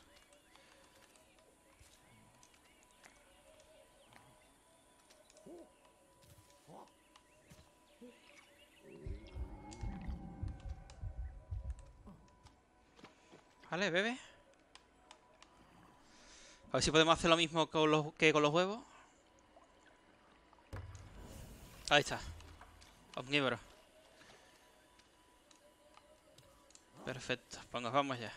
Vale, bebe. A ver si podemos hacer lo mismo con los, que con los huevos. Ahí está. Omnívoro. Perfecto. Pues nos vamos ya.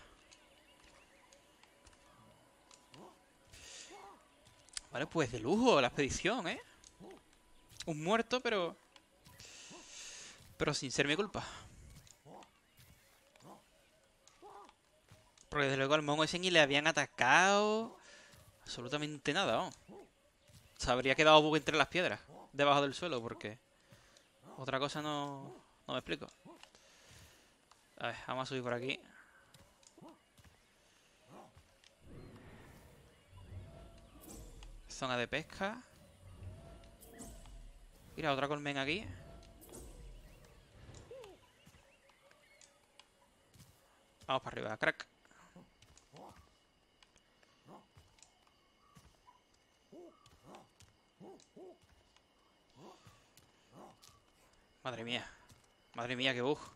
Vale, pues de lujo la expedición, ¿eh? Un muerto, pero... Pero sin ser mi culpa. Porque desde luego al mongo ese ni le habían atacado... Absolutamente nada, ¿no? Se habría quedado bug entre las piedras. Debajo del suelo, porque... Otra cosa no... No me explico. A ver, vamos a subir por aquí. Zona de pesca. Mira, otra colmena aquí. Vamos para arriba, crack. Madre mía. Madre mía, qué bug.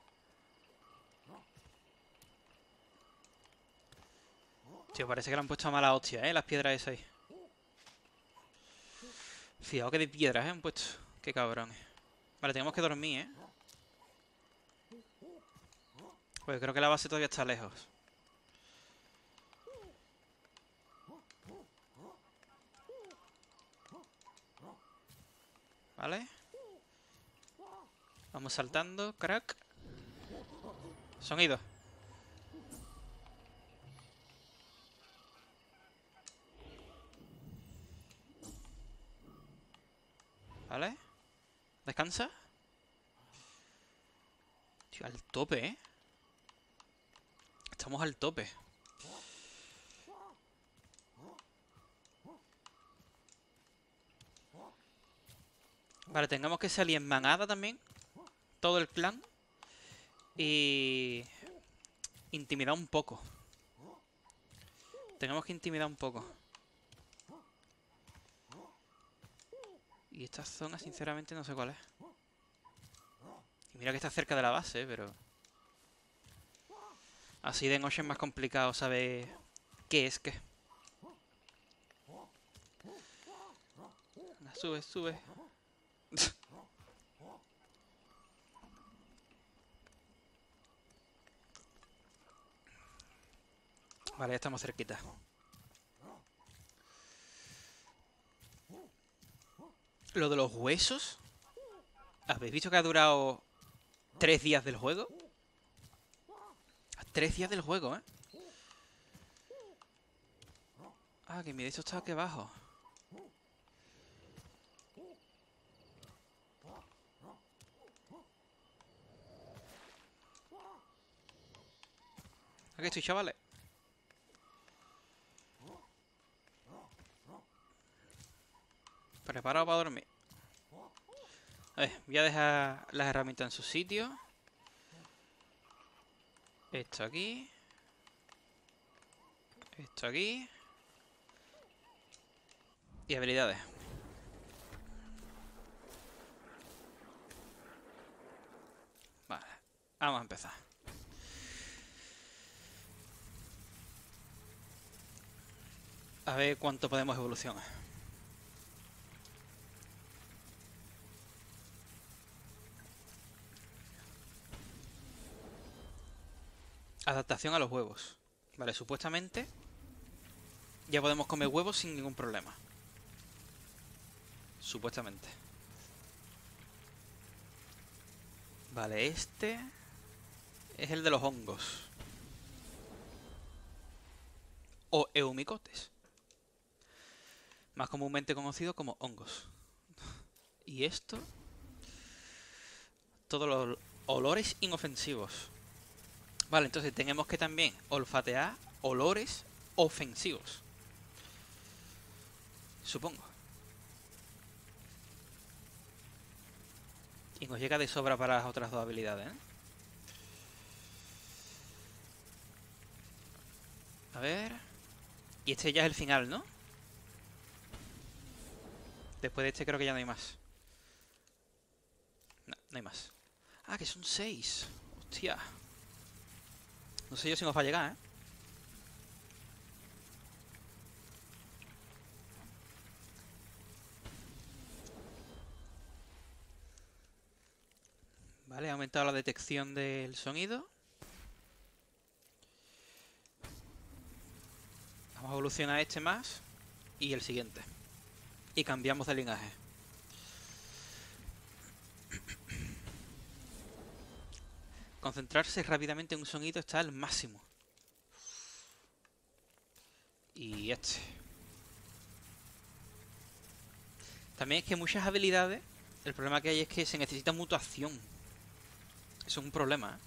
Tío, parece que le han puesto a mala hostia, ¿eh? Las piedras esas ahí. Fijaos que de piedras, ¿eh? Han puesto. Qué cabrones. Vale, tenemos que dormir, ¿eh? Pues creo que la base todavía está lejos. Vale. Vamos saltando, crack. Sonido. Vale. Descansa. Tío, al tope, ¿eh? Estamos al tope. Vale, tengamos que salir en manada también. Todo el clan. Y... Intimidar un poco. Tenemos que intimidar un poco. Y esta zona, sinceramente, no sé cuál es. Y mira que está cerca de la base, pero... Así de noche es más complicado saber qué es qué. Venga, sube, sube. Vale, ya estamos cerquita. Lo de los huesos. ¿Habéis visto que ha durado tres días del juego? Tres días del juego, ¿eh? Ah, que mi de esto está aquí abajo. Aquí estoy, chavales. Preparado para dormir. A ver, voy a dejar las herramientas en su sitio. Esto aquí. Esto aquí. Y habilidades. Vale, vamos a empezar. A ver cuánto podemos evolucionar. Adaptación a los huevos. Vale, supuestamente ya podemos comer huevos sin ningún problema. Supuestamente. Vale, este es el de los hongos. O eumicotes. Más comúnmente conocido como hongos. Y esto... Todos los olores inofensivos. Vale, entonces tenemos que también olfatear olores ofensivos. Supongo. Y nos llega de sobra para las otras dos habilidades, ¿eh? A ver... Y este ya es el final, ¿no? Después de este creo que ya no hay más. No, no hay más. Ah, que son seis. Hostia. No sé yo si nos va a llegar, ¿eh? Vale, ha aumentado la detección del sonido. Vamos a evolucionar este más. Y el siguiente. Y cambiamos de linaje. Concentrarse rápidamente en un sonido está al máximo. Y este. También es que muchas habilidades, el problema que hay es que se necesita mutación. Eso es un problema, ¿eh?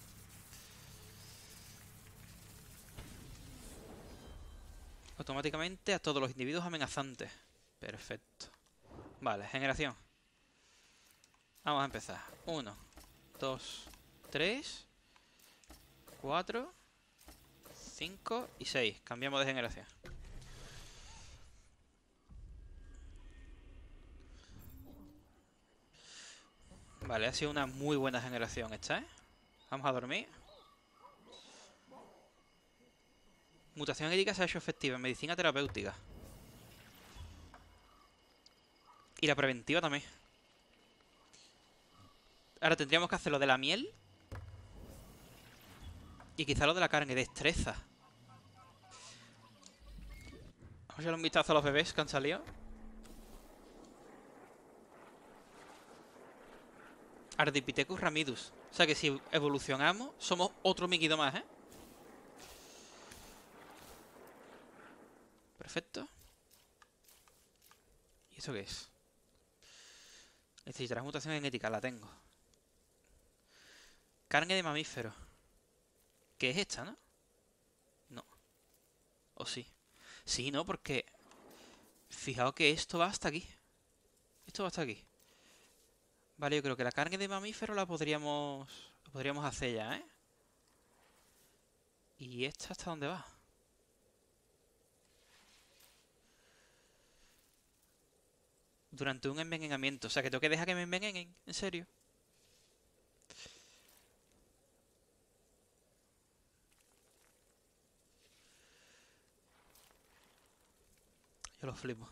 Automáticamente a todos los individuos amenazantes. Perfecto. Vale, generación. Vamos a empezar. Uno, dos, tres, cuatro, cinco y seis. Cambiamos de generación. Vale, ha sido una muy buena generación esta, ¿eh? Vamos a dormir. Mutación ética se ha hecho efectiva en medicina terapéutica. Y la preventiva también. Ahora tendríamos que hacer lo de la miel. Y quizá lo de la carne. Destreza. Vamos a echarle un vistazo a los bebés que han salido. Ardipithecus ramidus. O sea que si evolucionamos, somos otro miquido más, ¿eh? Perfecto. ¿Y eso qué es? Necesitarás mutación genética, la tengo. Carne de mamífero. ¿Qué es esta, no? No. ¿O sí? Sí, no, porque... Fijaos que esto va hasta aquí. Esto va hasta aquí. Vale, yo creo que la carne de mamífero la podríamos... La podríamos hacer ya, ¿eh? ¿Y esta hasta dónde va? Durante un envenenamiento. O sea, que tengo que dejar que me envenenen. ¿En serio? Yo lo flipo.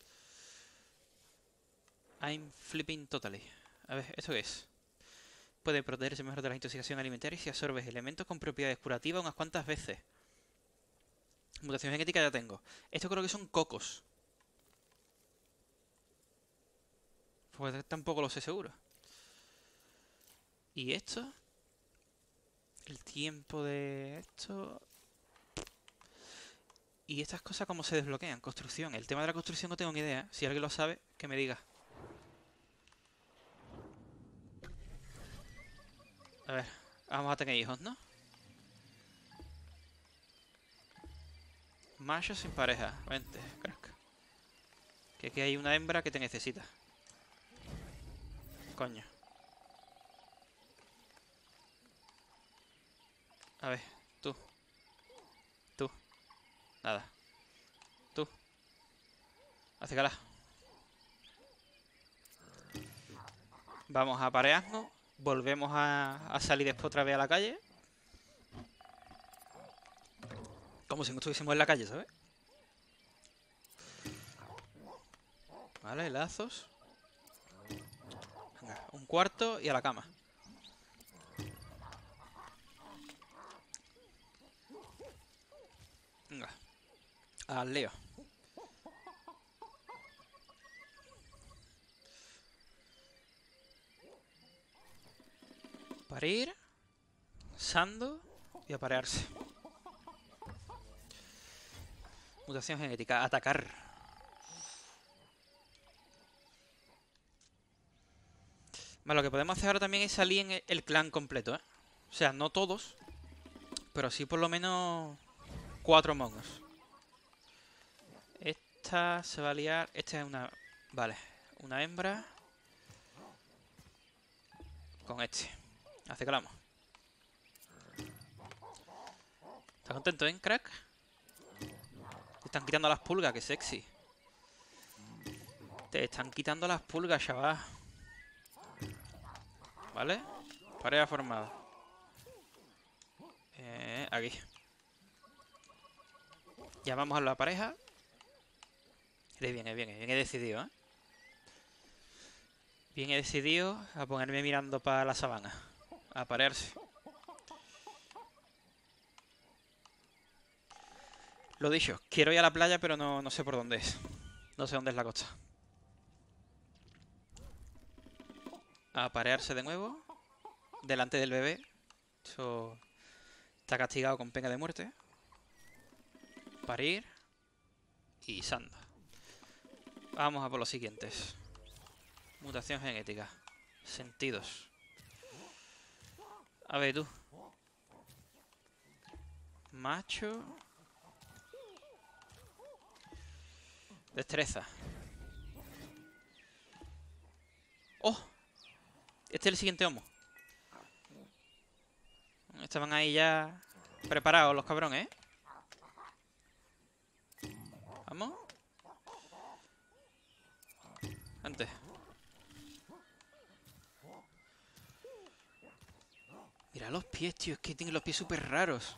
I'm flipping totally. A ver, ¿esto qué es? Puede protegerse mejor de la intoxicación alimentaria si absorbes elementos con propiedades curativas unas cuantas veces. Mutación genética ya tengo. Esto creo que son cocos. Pues tampoco lo sé seguro. ¿Y esto? El tiempo de esto... ¿Y estas cosas cómo se desbloquean? Construcción. El tema de la construcción no tengo ni idea. Si alguien lo sabe, que me diga. A ver, vamos a tener hijos, ¿no? Macho sin pareja. Vente, crack. Que aquí hay una hembra que te necesita. Coño. A ver, tú. Tú. Nada. Tú. Acércala. Vamos a aparearnos. Volvemos a, a salir después otra vez a la calle. Como si no estuviésemos en la calle, ¿sabes? Vale, lazos. Venga, un cuarto y a la cama. Venga. Al lío. Parir. Sando. Y aparearse. Mutación genética. Atacar. Vale, lo que podemos hacer ahora también es salir en el clan completo, ¿eh? O sea, no todos. Pero sí por lo menos... Cuatro monos. Esta se va a liar. Esta es una... Vale. Una hembra. Con este. Aciclamos. ¿Estás contento, eh, crack? están quitando las pulgas, qué sexy. Te están quitando las pulgas, chaval. ¿Vale? Pareja formada. Eh, aquí. Llamamos a la pareja. Bien, bien, bien he decidido, ¿eh? Bien he decidido a ponerme mirando para la sabana. A parearse. Lo dicho, quiero ir a la playa, pero no, no sé por dónde es. No sé dónde es la costa. A parearse de nuevo. Delante del bebé. Eso está castigado con pena de muerte. Parir. Y sanda. Vamos a por los siguientes. Mutación genética. Sentidos. A ver tú. Macho. Destreza. ¡Oh! Este es el siguiente homo. Estaban ahí ya preparados los cabrones, ¿eh? Vamos. Antes. Mira los pies, tío. Es que tienen los pies súper raros.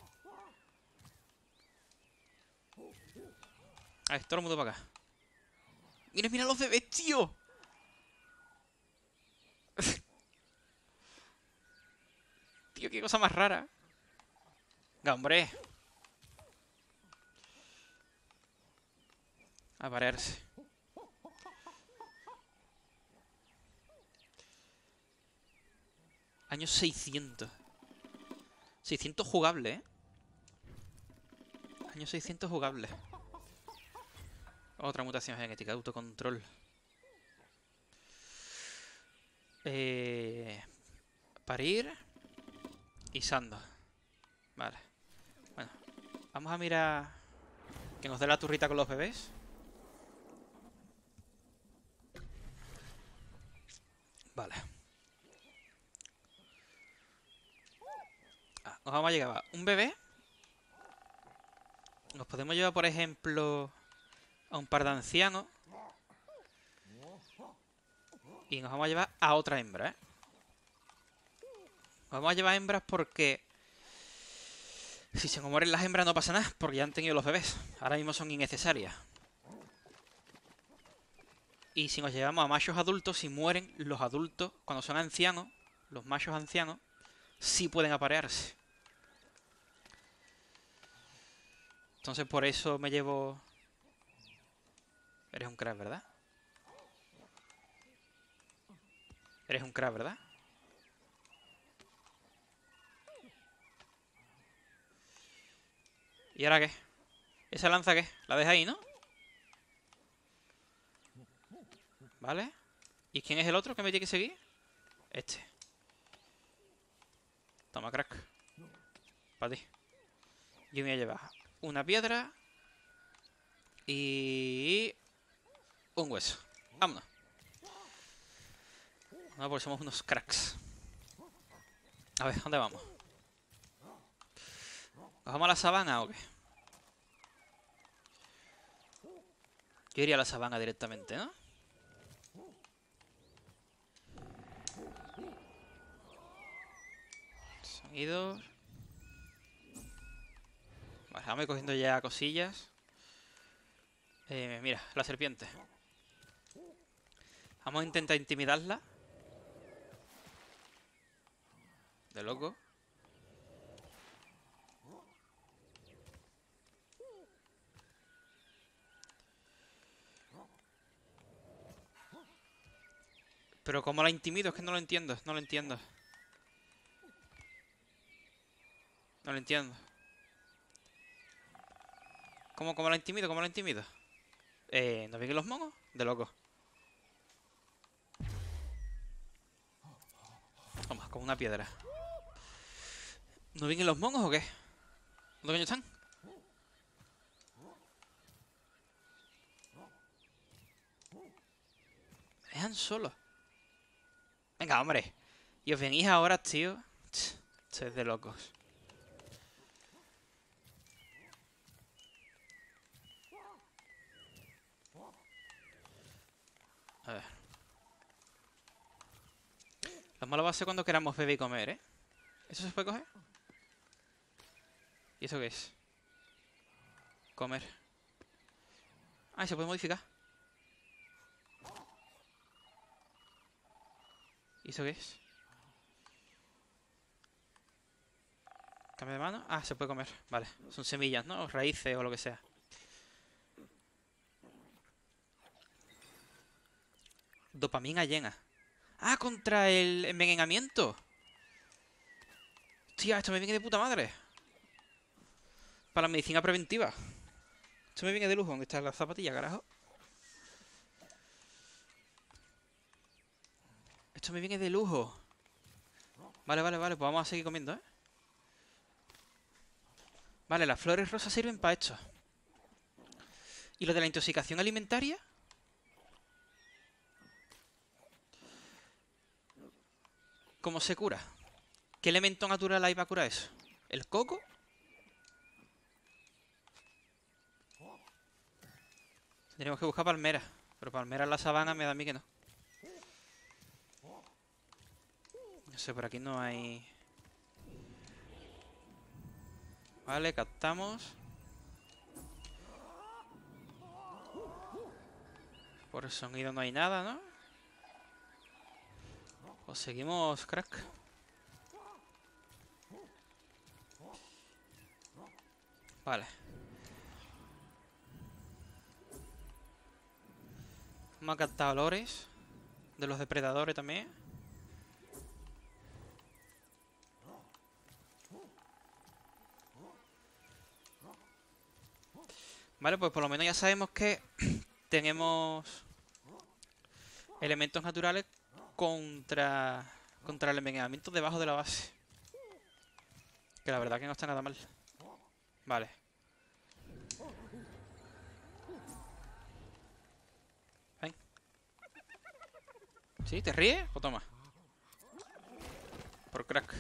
A ver, todo el mundo para acá. Mira, mira los bebés, tío. Tío, qué cosa más rara. Venga, hombre. A parearse. Año seiscientos. seiscientos jugable, ¿eh? Año seiscientos jugable. Otra mutación genética, autocontrol. Eh, parir. Y sando. Vale. Bueno, vamos a mirar que nos dé la turrita con los bebés. Vale. Ah, nos vamos a llevar un bebé. Nos podemos llevar, por ejemplo, a un par de ancianos. Y nos vamos a llevar a otra hembra, ¿eh? Nos vamos a llevar hembras porque si se nos mueren las hembras no pasa nada, porque ya han tenido los bebés. Ahora mismo son innecesarias. Y si nos llevamos a machos adultos, si mueren los adultos, cuando son ancianos, los machos ancianos, sí pueden aparearse. Entonces por eso me llevo... Eres un crack, ¿verdad? Eres un crack, ¿verdad? ¿Y ahora qué? ¿Esa lanza qué? ¿La deja ahí, no? ¿Vale? ¿Y quién es el otro que me tiene que seguir? Este. Toma, crack. Para ti. Yo me voy a llevar una piedra y un hueso. Vámonos. No, porque somos unos cracks. A ver, ¿dónde vamos? ¿Nos vamos a la sabana o qué? Yo iría a la sabana directamente, ¿no? Sonidos. Vale, vamos cogiendo ya cosillas. Eh, mira, la serpiente. Vamos a intentar intimidarla. De loco. Pero ¿cómo la intimido? Es que no lo entiendo, no lo entiendo. No lo entiendo. ¿Cómo, cómo la intimido? ¿Cómo la intimido? Eh, ¿no vienen los monos? De loco. Toma, como una piedra. ¿No vienen los monos o qué? ¿Dónde coño están? Me dejan solo. Venga, hombre. Y os venís ahora, tío. Esto es de locos. A ver. Lo malo va a ser cuando queramos beber y comer, ¿eh? ¿Eso se puede coger? ¿Y eso qué es? Comer. Ah, ¿y se puede modificar? ¿Y eso qué es? ¿Cambio de mano? Ah, se puede comer. Vale. Son semillas, ¿no? O raíces o lo que sea. Dopamina llena. Ah, contra el envenenamiento. Hostia, esto me viene de puta madre. Para la medicina preventiva. Esto me viene de lujo. ¿Dónde está la zapatilla, carajo? Esto me viene de lujo. Vale, vale, vale. Pues vamos a seguir comiendo, ¿eh? Vale, las flores rosas sirven para esto. ¿Y lo de la intoxicación alimentaria? ¿Cómo se cura? ¿Qué elemento natural hay para curar eso? ¿El coco? Tendríamos que buscar palmeras. Pero palmeras en la sabana me da a mí que no. No sé, por aquí no hay... Vale, captamos. Por el sonido no hay nada, ¿no? Pues seguimos, crack. Vale. Hemos captado olores de los depredadores también. Vale, pues por lo menos ya sabemos que tenemos elementos naturales contra, contra el envenenamiento debajo de la base. Que la verdad que no está nada mal. Vale. Ven. ¿Sí? ¿Te ríes? Pues toma. Por crack.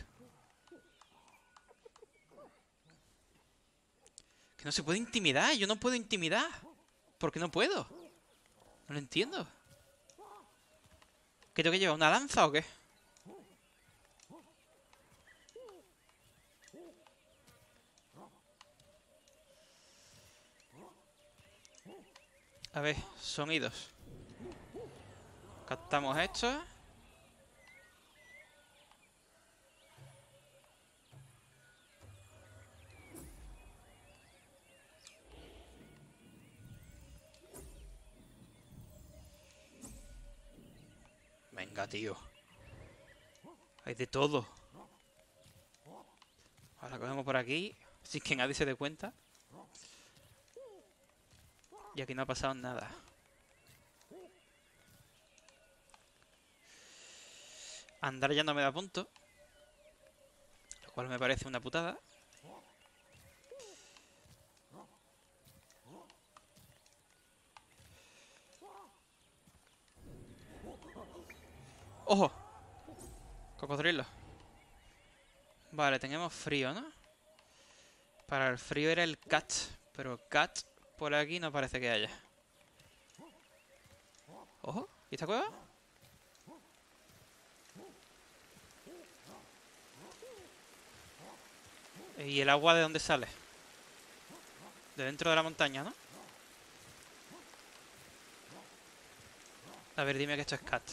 Que no se puede intimidar. Yo no puedo intimidar. ¿Por qué no puedo? No lo entiendo. ¿Qué tengo que llevar? ¿Una lanza o qué? A ver, sonidos. Captamos esto. Venga, tío. Hay de todo. Ahora cogemos por aquí. Sin que nadie se dé cuenta. Y aquí no ha pasado nada. Andar ya no me da punto. Lo cual me parece una putada. ¡Ojo! Cocodrilo. Vale, tenemos frío, ¿no? Para el frío era el cat. Pero cat por aquí no parece que haya. ¡Ojo! ¿Y esta cueva? ¿Y el agua de dónde sale? De dentro de la montaña, ¿no? A ver, dime que esto es cat.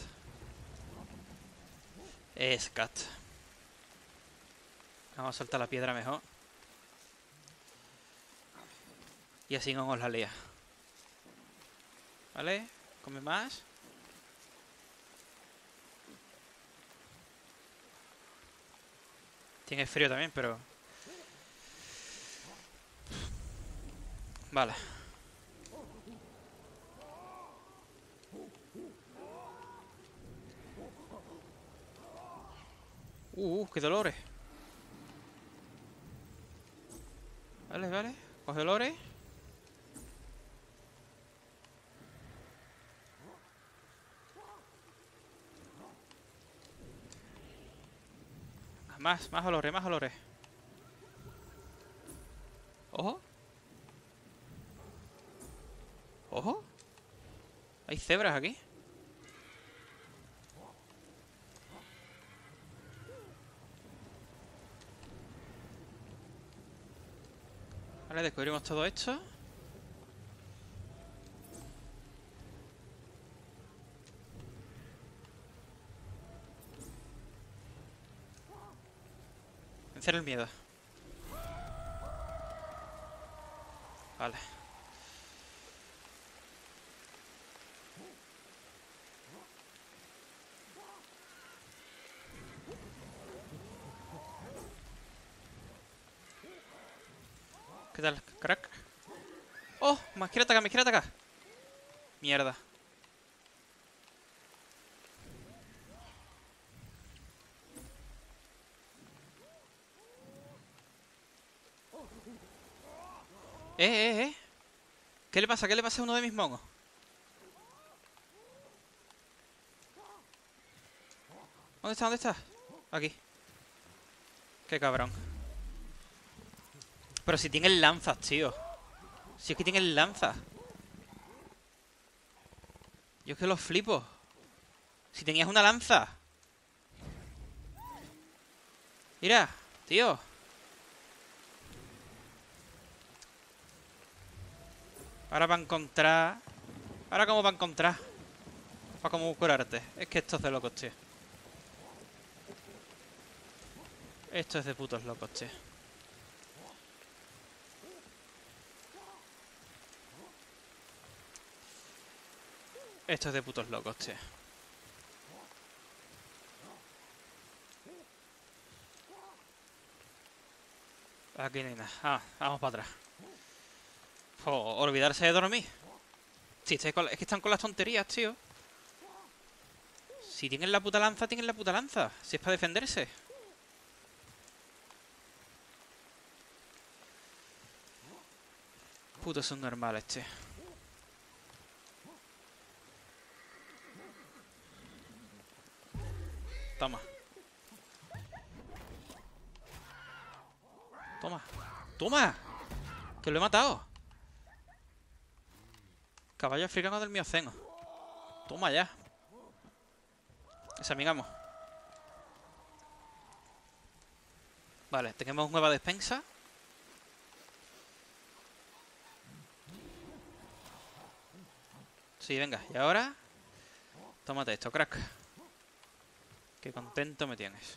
Es cat. Vamos a soltar la piedra mejor. Y así no nos la lía. ¿Vale? Come más. Tiene frío también, pero... Vale. Uh, uh, qué dolores. Vale, vale. Coge dolores. Más, más olores, más olores. Ojo. Ojo. Hay cebras aquí. Vale, descubrimos todo esto. Vencer el miedo. Vale. ¿Qué tal, crack? ¡Oh! Me quiere atacar, me quiere atacar. Mierda. Eh, eh, eh. ¿Qué le pasa? ¿Qué le pasa a uno de mis monos? ¿Dónde está? ¿Dónde está? Aquí. Qué cabrón. Pero si tienen lanzas, tío. Si es que tienen lanzas. Yo es que los flipo. Si tenías una lanza. Mira, tío. Ahora va a encontrar... Ahora cómo va a encontrar. Para cómo curarte. Es que esto es de locos, tío. Esto es de putos locos, tío. Esto es de putos locos, tío. Aquí no hay nada. Ah, vamos para atrás. Oh, olvidarse de dormir. Sí, es que están con las tonterías, tío. Si tienen la puta lanza, tienen la puta lanza. Si es para defenderse. Putos son normales, tío. Toma. Toma. ¡Toma! Que lo he matado. Caballo africano del Mioceno. Toma ya. Examinamos. Vale, tenemos nueva despensa. Sí, venga. Y ahora... Tómate esto, crack. Qué contento me tienes.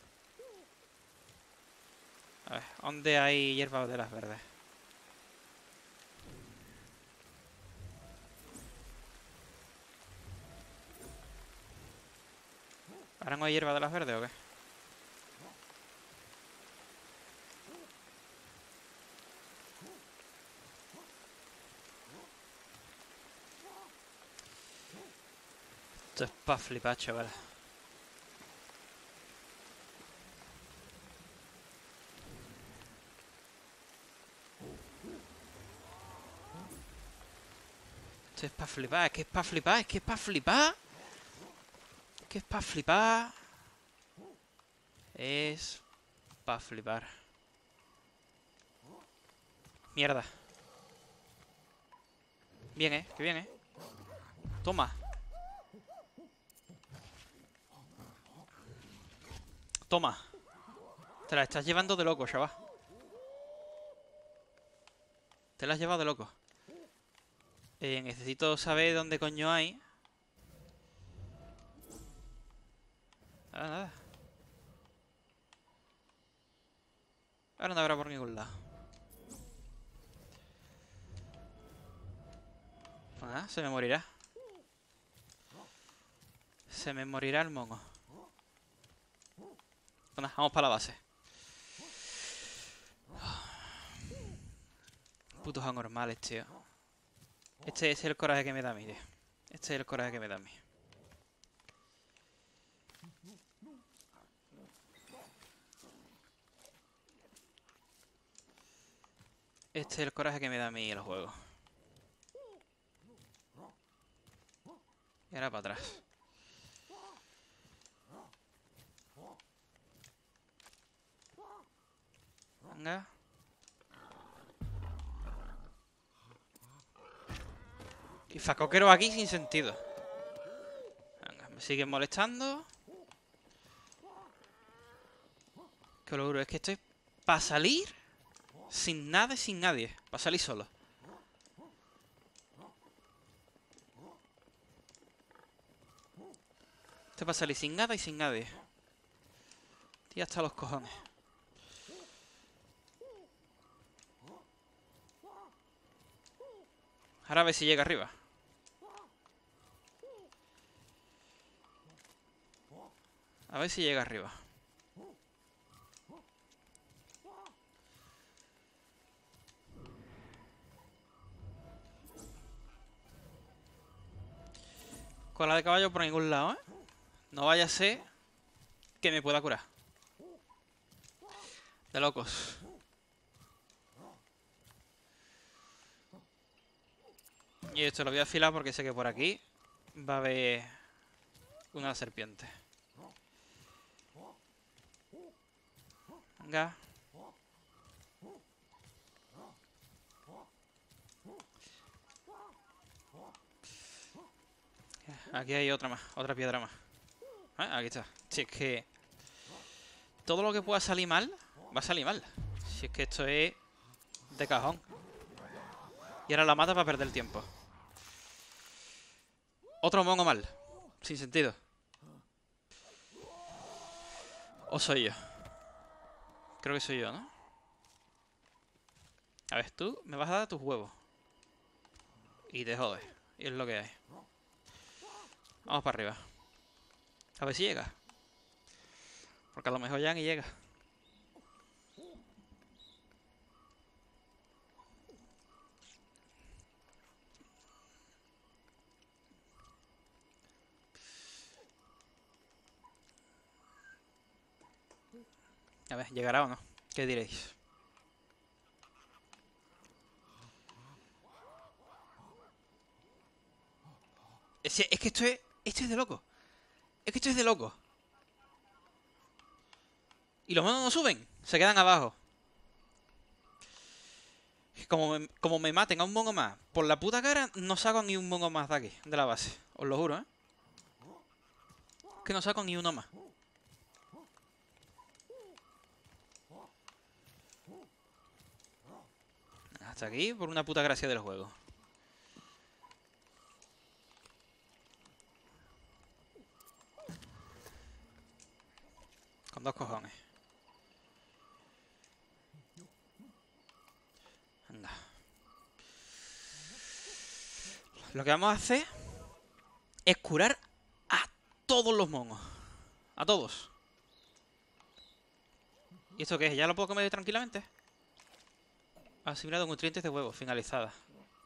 A ver, ¿dónde hay hierbas de las verdes? ¿Ahora no hay hierba de las verdes o qué? Esto es pa' flipar, chaval. Esto es pa' flipar, es que es pa' flipar, es que es pa' flipar. Es que es pa' flipar. Es pa' flipar. Mierda. Bien, eh, que bien, eh. Toma. Toma. Te la estás llevando de loco, chaval. Te la has llevado de loco. Eh, necesito saber dónde coño hay. Nada, nada. Ahora no habrá por ningún lado. Pues nada, se me morirá. Se me morirá el mono. Bueno, vamos para la base. Putos anormales, tío. Este, este es el coraje que me da a mí, tío. Este es el coraje que me da a mí. Este es el coraje que me da a mí el juego. Y ahora para atrás. Venga. Y facoquero aquí sin sentido. Venga, me siguen molestando. Que lo duro es que estoy para salir. Sin nada y sin nadie. Va a salir solo. Este va a salir sin nada y sin nadie. Y hasta los cojones. Ahora a ver si llega arriba. A ver si llega arriba. Cola de caballo por ningún lado, ¿eh? No vaya a ser que me pueda curar. De locos. Y esto lo voy a afilar porque sé que por aquí va a haber una serpiente. Venga. Aquí hay otra más, otra piedra más. Ah, aquí está. Si es que todo lo que pueda salir mal, va a salir mal. Si es que esto es de cajón. Y ahora la mata para perder el tiempo. Otro mongo mal. Sin sentido. ¿O soy yo? Creo que soy yo, ¿no? A ver, tú me vas a dar tus huevos. Y te jodes. Y es lo que hay. Vamos para arriba. A ver si llega. Porque a lo mejor ya ni llega. A ver, ¿llegará o no? ¿Qué diréis? Es, es que esto es... Esto es de loco. Es que esto es de loco. Y los monos no suben. Se quedan abajo. Como me, como me maten a un mongo más por la puta cara, no saco ni un mongo más de aquí, de la base. Os lo juro, ¿eh? Que no saco ni uno más. Hasta aquí por una puta gracia del juego. Con dos cojones. Anda. Lo que vamos a hacer es curar a todos los monos. A todos. ¿Y esto qué es? ¿Ya lo puedo comer tranquilamente? Asimilado nutrientes de huevo. Finalizada.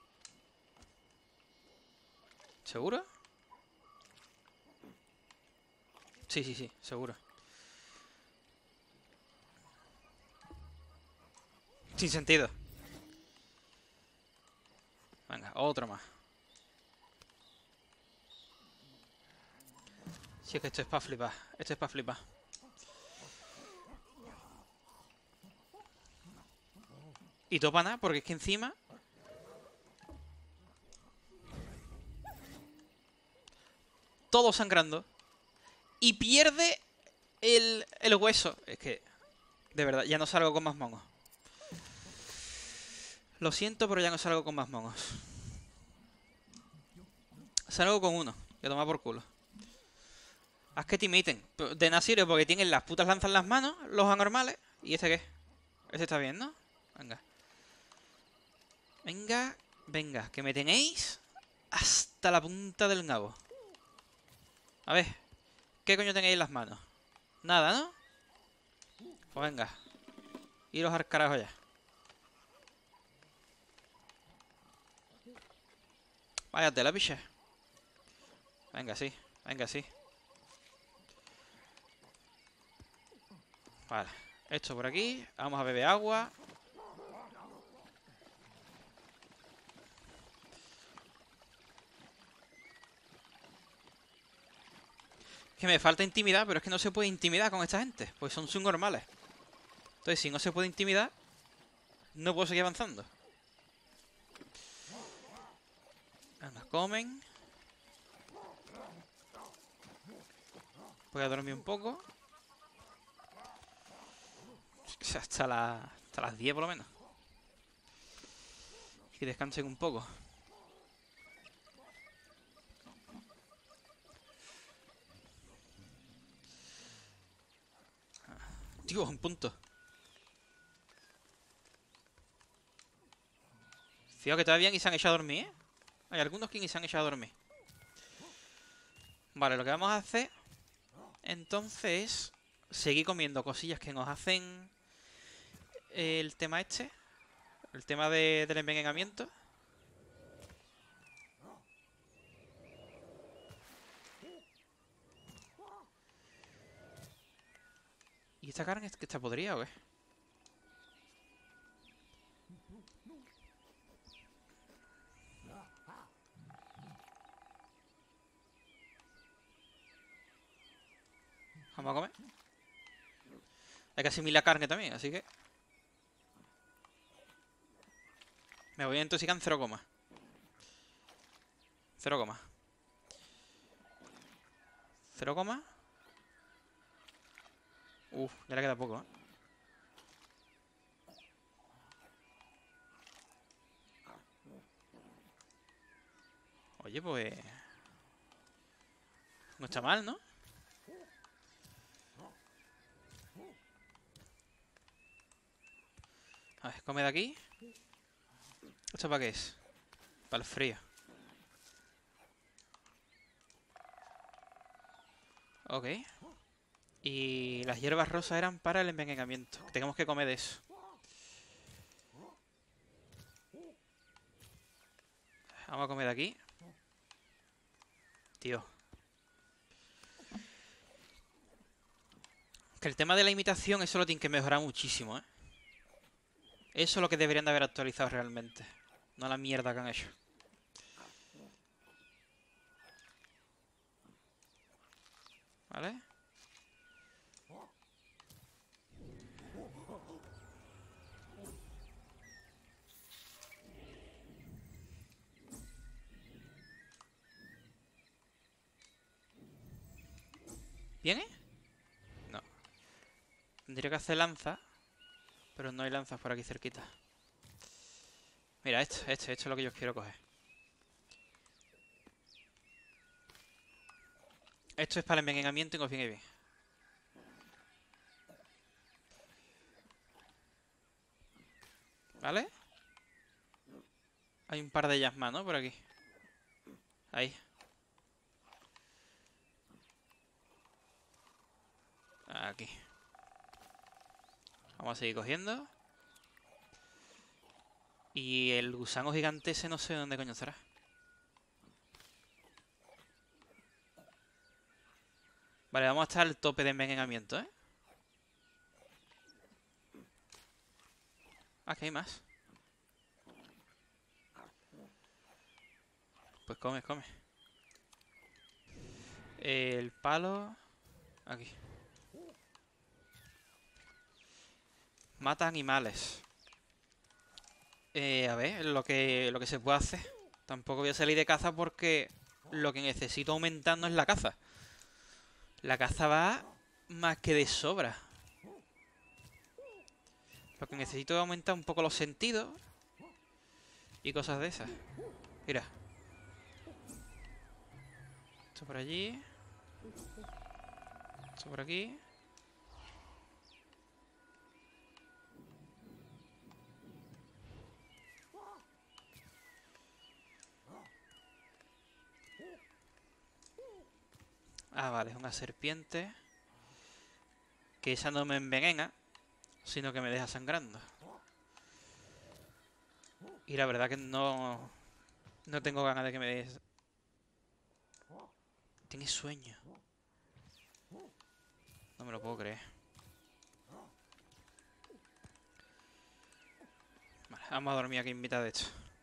¿Seguro? Sí, sí, sí. Seguro. Sin sentido. Venga, otro más. Si es que esto es para flipar. Esto es para flipar. Y topa nada, porque es que encima... todo sangrando. Y pierde el, el hueso. Es que... de verdad, ya no salgo con más monos. Lo siento, pero ya no salgo con más monos. Salgo con uno. Que toma por culo. Haz que te imiten. De nada sirve porque tienen las putas lanzas en las manos, los anormales. ¿Y este qué? Este está bien, ¿no? Venga. Venga, venga. Que me tenéis hasta la punta del nabo. A ver. ¿Qué coño tenéis en las manos? Nada, ¿no? Pues venga. Iros al carajo ya. Váyate la picha. Venga, sí. Venga, sí. Vale. Esto por aquí. Vamos a beber agua. Que me falta intimidad, pero es que no se puede intimidar con esta gente. Pues son subnormales. Entonces, si no se puede intimidar, no puedo seguir avanzando. Venga, comen. Voy a dormir un poco. Hasta, la, hasta las diez por lo menos. Y que descansen un poco. Tío, un punto. Fíjate que todavía ni se han echado a dormir, ¿eh? Hay algunos que ni se han echado a dormir. Vale, lo que vamos a hacer entonces es seguir comiendo cosillas que nos hacen el tema este. El tema de, del envenenamiento. ¿Y esta carne que está podrida o qué? Vamos a comer. Hay que asimilar carne también, así que... Me voy a intoxicar en cero coma. cero coma. cero coma. Uf, ya le queda poco, ¿eh? Oye, pues... No está mal, ¿no? A ver, come de aquí. ¿Esto para qué es? Para el frío. Ok. Y las hierbas rosas eran para el envenenamiento. Tenemos que comer de eso. Vamos a comer de aquí. Tío. Que el tema de la imitación, eso lo tienen que mejorar muchísimo, ¿eh? Eso es lo que deberían de haber actualizado realmente. No la mierda que han hecho. ¿Vale? ¿Viene? No. Tendría que hacer lanza. Pero no hay lanzas por aquí cerquita. Mira, esto, este, esto es lo que yo quiero coger. Esto es para el envenenamiento y nos viene bien. ¿Vale? Hay un par de ellas más, ¿no? Por aquí. Ahí. Aquí. Vamos a seguir cogiendo. Y el gusano gigante ese no sé dónde coño estará. Vale, vamos a estar al tope de envenenamiento, ¿eh? Ah, que hay más. Pues come, come. El palo... Aquí. Mata animales. Eh, a ver, lo que, lo que se puede hacer. Tampoco voy a salir de caza porque lo que necesito aumentando es la caza. La caza va más que de sobra. Lo que necesito es aumentar un poco los sentidos. Y cosas de esas. Mira. Esto por allí. Esto por aquí. Ah, vale, es una serpiente. Que esa no me envenena, sino que me deja sangrando. Y la verdad que no... No tengo ganas de que me des... Tiene sueño. No me lo puedo creer. Vale, vamos a dormir aquí en mitad de esto.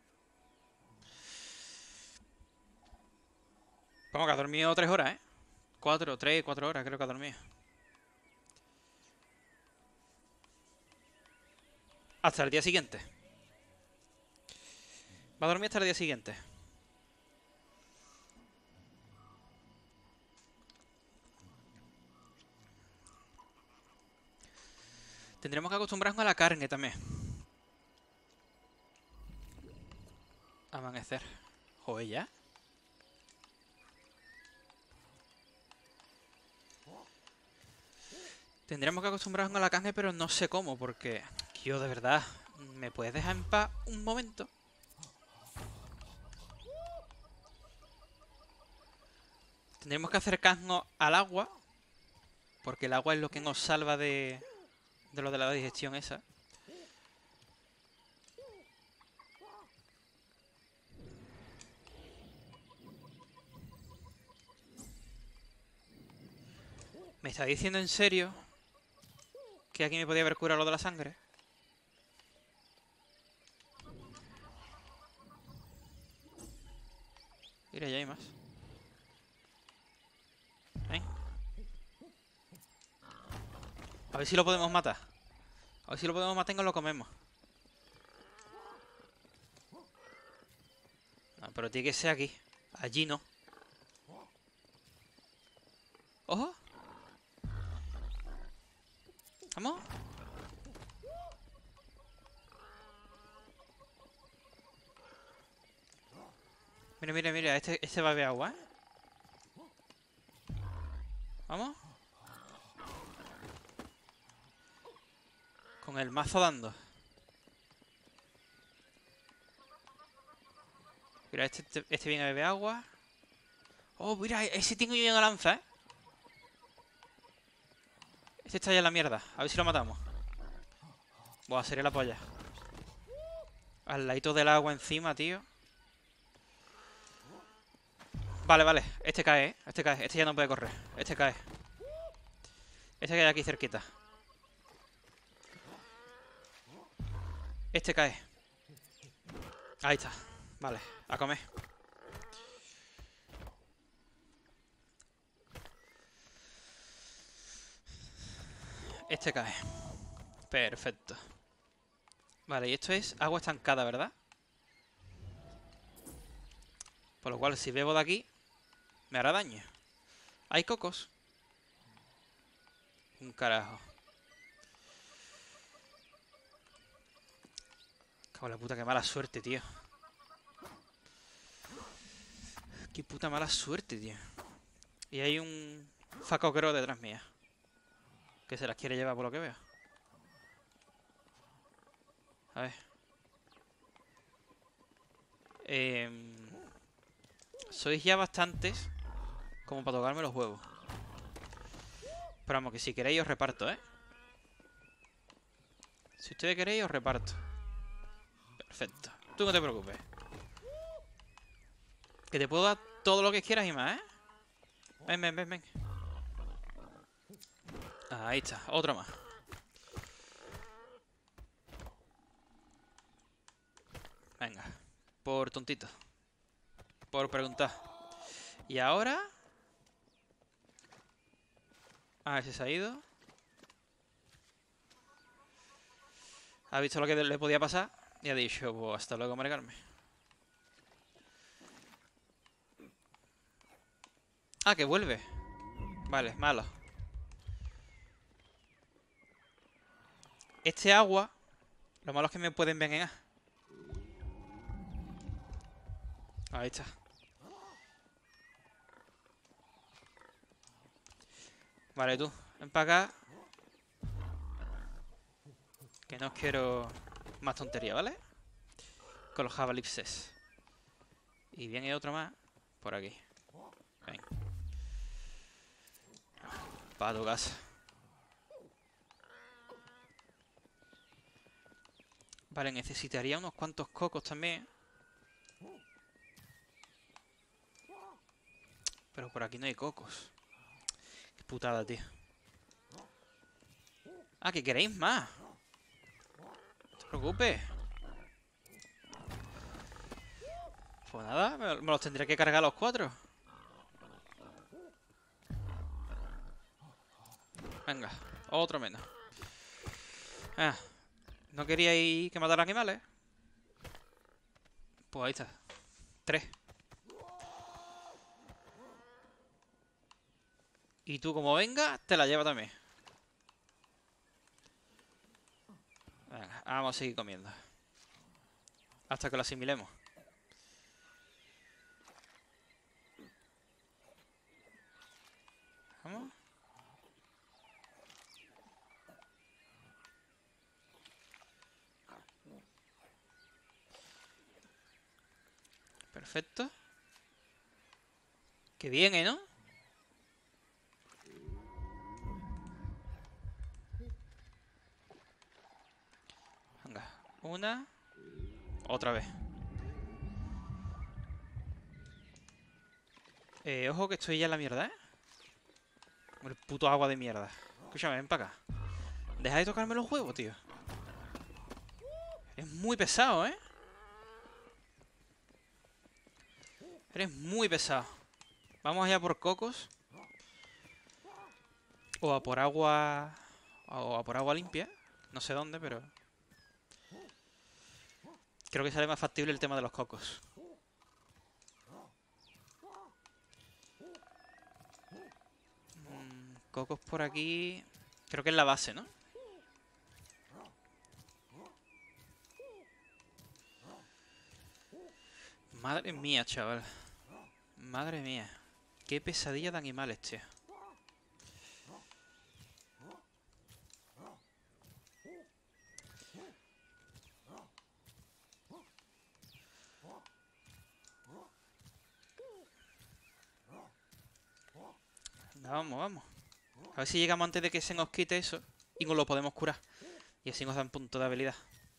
Como que ha dormido tres horas, ¿eh? Cuatro, tres, cuatro horas creo que ha dormido. Hasta el día siguiente. Va a dormir hasta el día siguiente. Tendremos que acostumbrarnos a la carne también. hacer. Joder, ya. Tendríamos que acostumbrarnos a la carne, pero no sé cómo, porque... Yo, de verdad, ¿me puedes dejar en paz un momento? Tendríamos que acercarnos al agua, porque el agua es lo que nos salva de, de lo de la digestión esa. ¿Me está diciendo en serio que aquí me podía haber curado lo de la sangre? Mira, ya hay más. ¿Eh? A ver si lo podemos matar. A ver si lo podemos matar y nos lo comemos. No, pero tiene que ser aquí. Allí no. ¡Ojo! ¿Vamos? Mira, mira, mira. Este, este va a beber agua, ¿eh? ¿Vamos? Con el mazo dando. Mira, este, este, este viene a beber agua. Oh, mira, ese tengo yo en la lanza, ¿eh? Este está ya en la mierda. A ver si lo matamos. Buah, sería la polla. Al ladito del agua encima, tío. Vale, vale. Este cae, ¿eh? Este cae. Este ya no puede correr. Este cae. Este cae aquí cerquita. Este cae. Ahí está. Vale, a comer. Este cae. Perfecto. Vale, y esto es agua estancada, ¿verdad? Por lo cual, si bebo de aquí, me hará daño. ¿Hay cocos? Un carajo. Cago en la puta, qué mala suerte, tío. Qué puta mala suerte, tío. Y hay un facocro detrás mía, que se las quiere llevar por lo que veo. A ver. Eh, sois ya bastantes como para tocarme los huevos. Pero vamos, que si queréis os reparto, ¿eh? Si ustedes queréis os reparto. Perfecto. Tú no te preocupes. Que te puedo dar todo lo que quieras y más, ¿eh? Ven, ven, ven, ven. Ahí está, otro más. Venga, por tontito. Por preguntar. Y ahora... Ah, ese se ha ido. Ha visto lo que le podía pasar y ha dicho, pues hasta luego, Mari Carmen. Ah, que vuelve. Vale, malo. Este agua, lo malo es que me puede envenenar. Ahí está. Vale, tú, ven para acá. Que no os quiero más tontería, ¿vale? Con los jabalipses. Y viene otro más por aquí. Ven. Para tu casa. Vale, necesitaría unos cuantos cocos también. Pero por aquí no hay cocos. Qué putada, tío. Ah, que queréis más. No te preocupes. Pues nada, me, me los tendré que cargar los cuatro. Venga, otro menos. Ah, ¿no queríais que matara animales? Pues ahí está. Tres. Y tú, como venga, te la llevas también. Venga, vamos a seguir comiendo. Hasta que lo asimilemos. Vamos. Perfecto. Qué bien, ¿eh? ¿No? Venga, una. Otra vez. Eh, ojo que estoy ya en la mierda, ¿eh? Con el puto agua de mierda. Escúchame, ven para acá. Deja de tocarme los huevos, tío. Es muy pesado, ¿eh? Eres muy pesado. Vamos allá por cocos. O a por agua... O a por agua limpia. No sé dónde, pero... Creo que sale más factible el tema de los cocos. Mm, cocos por aquí... Creo que es la base, ¿no? Madre mía, chaval. Madre mía. Qué pesadilla de animales, tío. Venga, vamos, vamos. A ver si llegamos antes de que se nos quite eso. Y nos lo podemos curar. Y así nos dan punto de habilidad.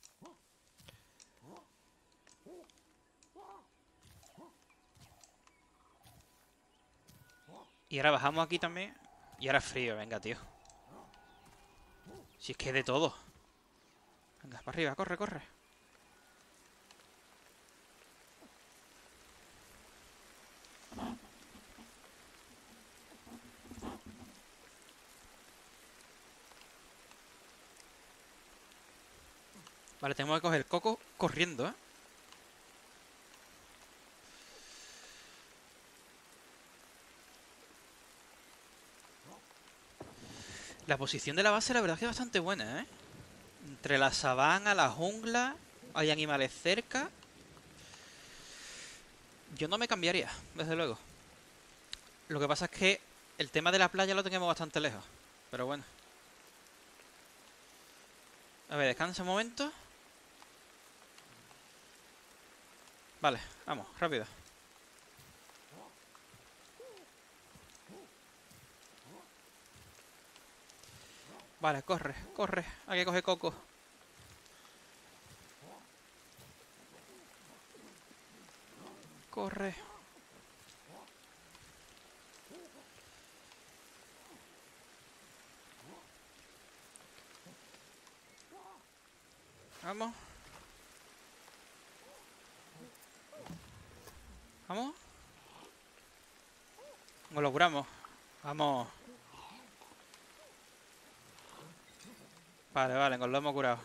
Y ahora bajamos aquí también. Y ahora frío, venga, tío. Si es que de todo. Venga, para arriba, corre, corre. Vale, tenemos que coger el coco corriendo, ¿eh? La posición de la base la verdad es que es bastante buena, ¿eh? Entre la sabana, la jungla, hay animales cerca. Yo no me cambiaría, desde luego. Lo que pasa es que el tema de la playa lo tenemos bastante lejos. Pero bueno. A ver, descansa un momento. Vale, vamos, rápido. Vale, corre, corre. Hay que coger coco. Corre. Vamos. Vamos. Nos lo curamos. Vamos. Vale, vale, nos lo hemos curado.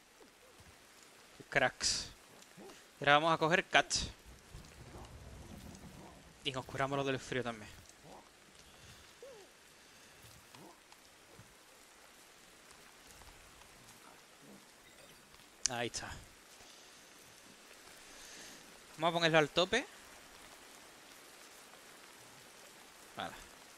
Cracks. Y ahora vamos a coger catch. Y nos curamos lo del frío también. Ahí está. Vamos a ponerlo al tope. Vale.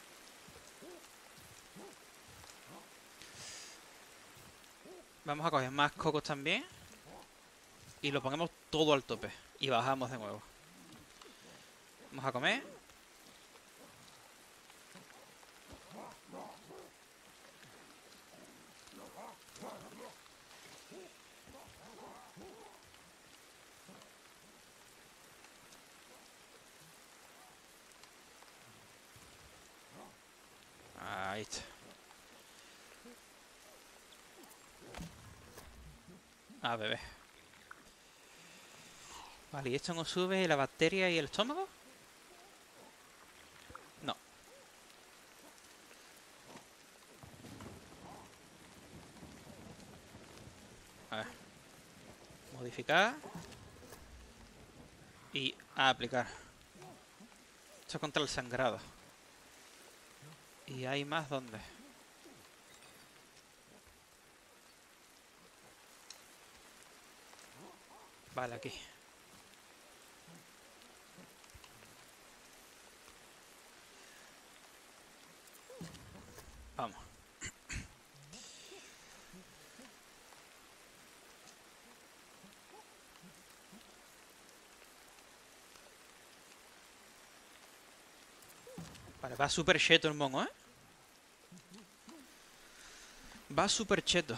Vamos a coger más cocos también. Y lo ponemos todo al tope. Y bajamos de nuevo. Vamos a comer. Ahí está. Ah, bebé. Vale, ¿y esto nos sube la bacteria y el estómago? No. A ver. Modificar. Y a aplicar. Esto es contra el sangrado. ¿Y hay más dónde? Vale, aquí. Vamos. Vale, va súper cheto el mono, ¿eh? Va súper cheto.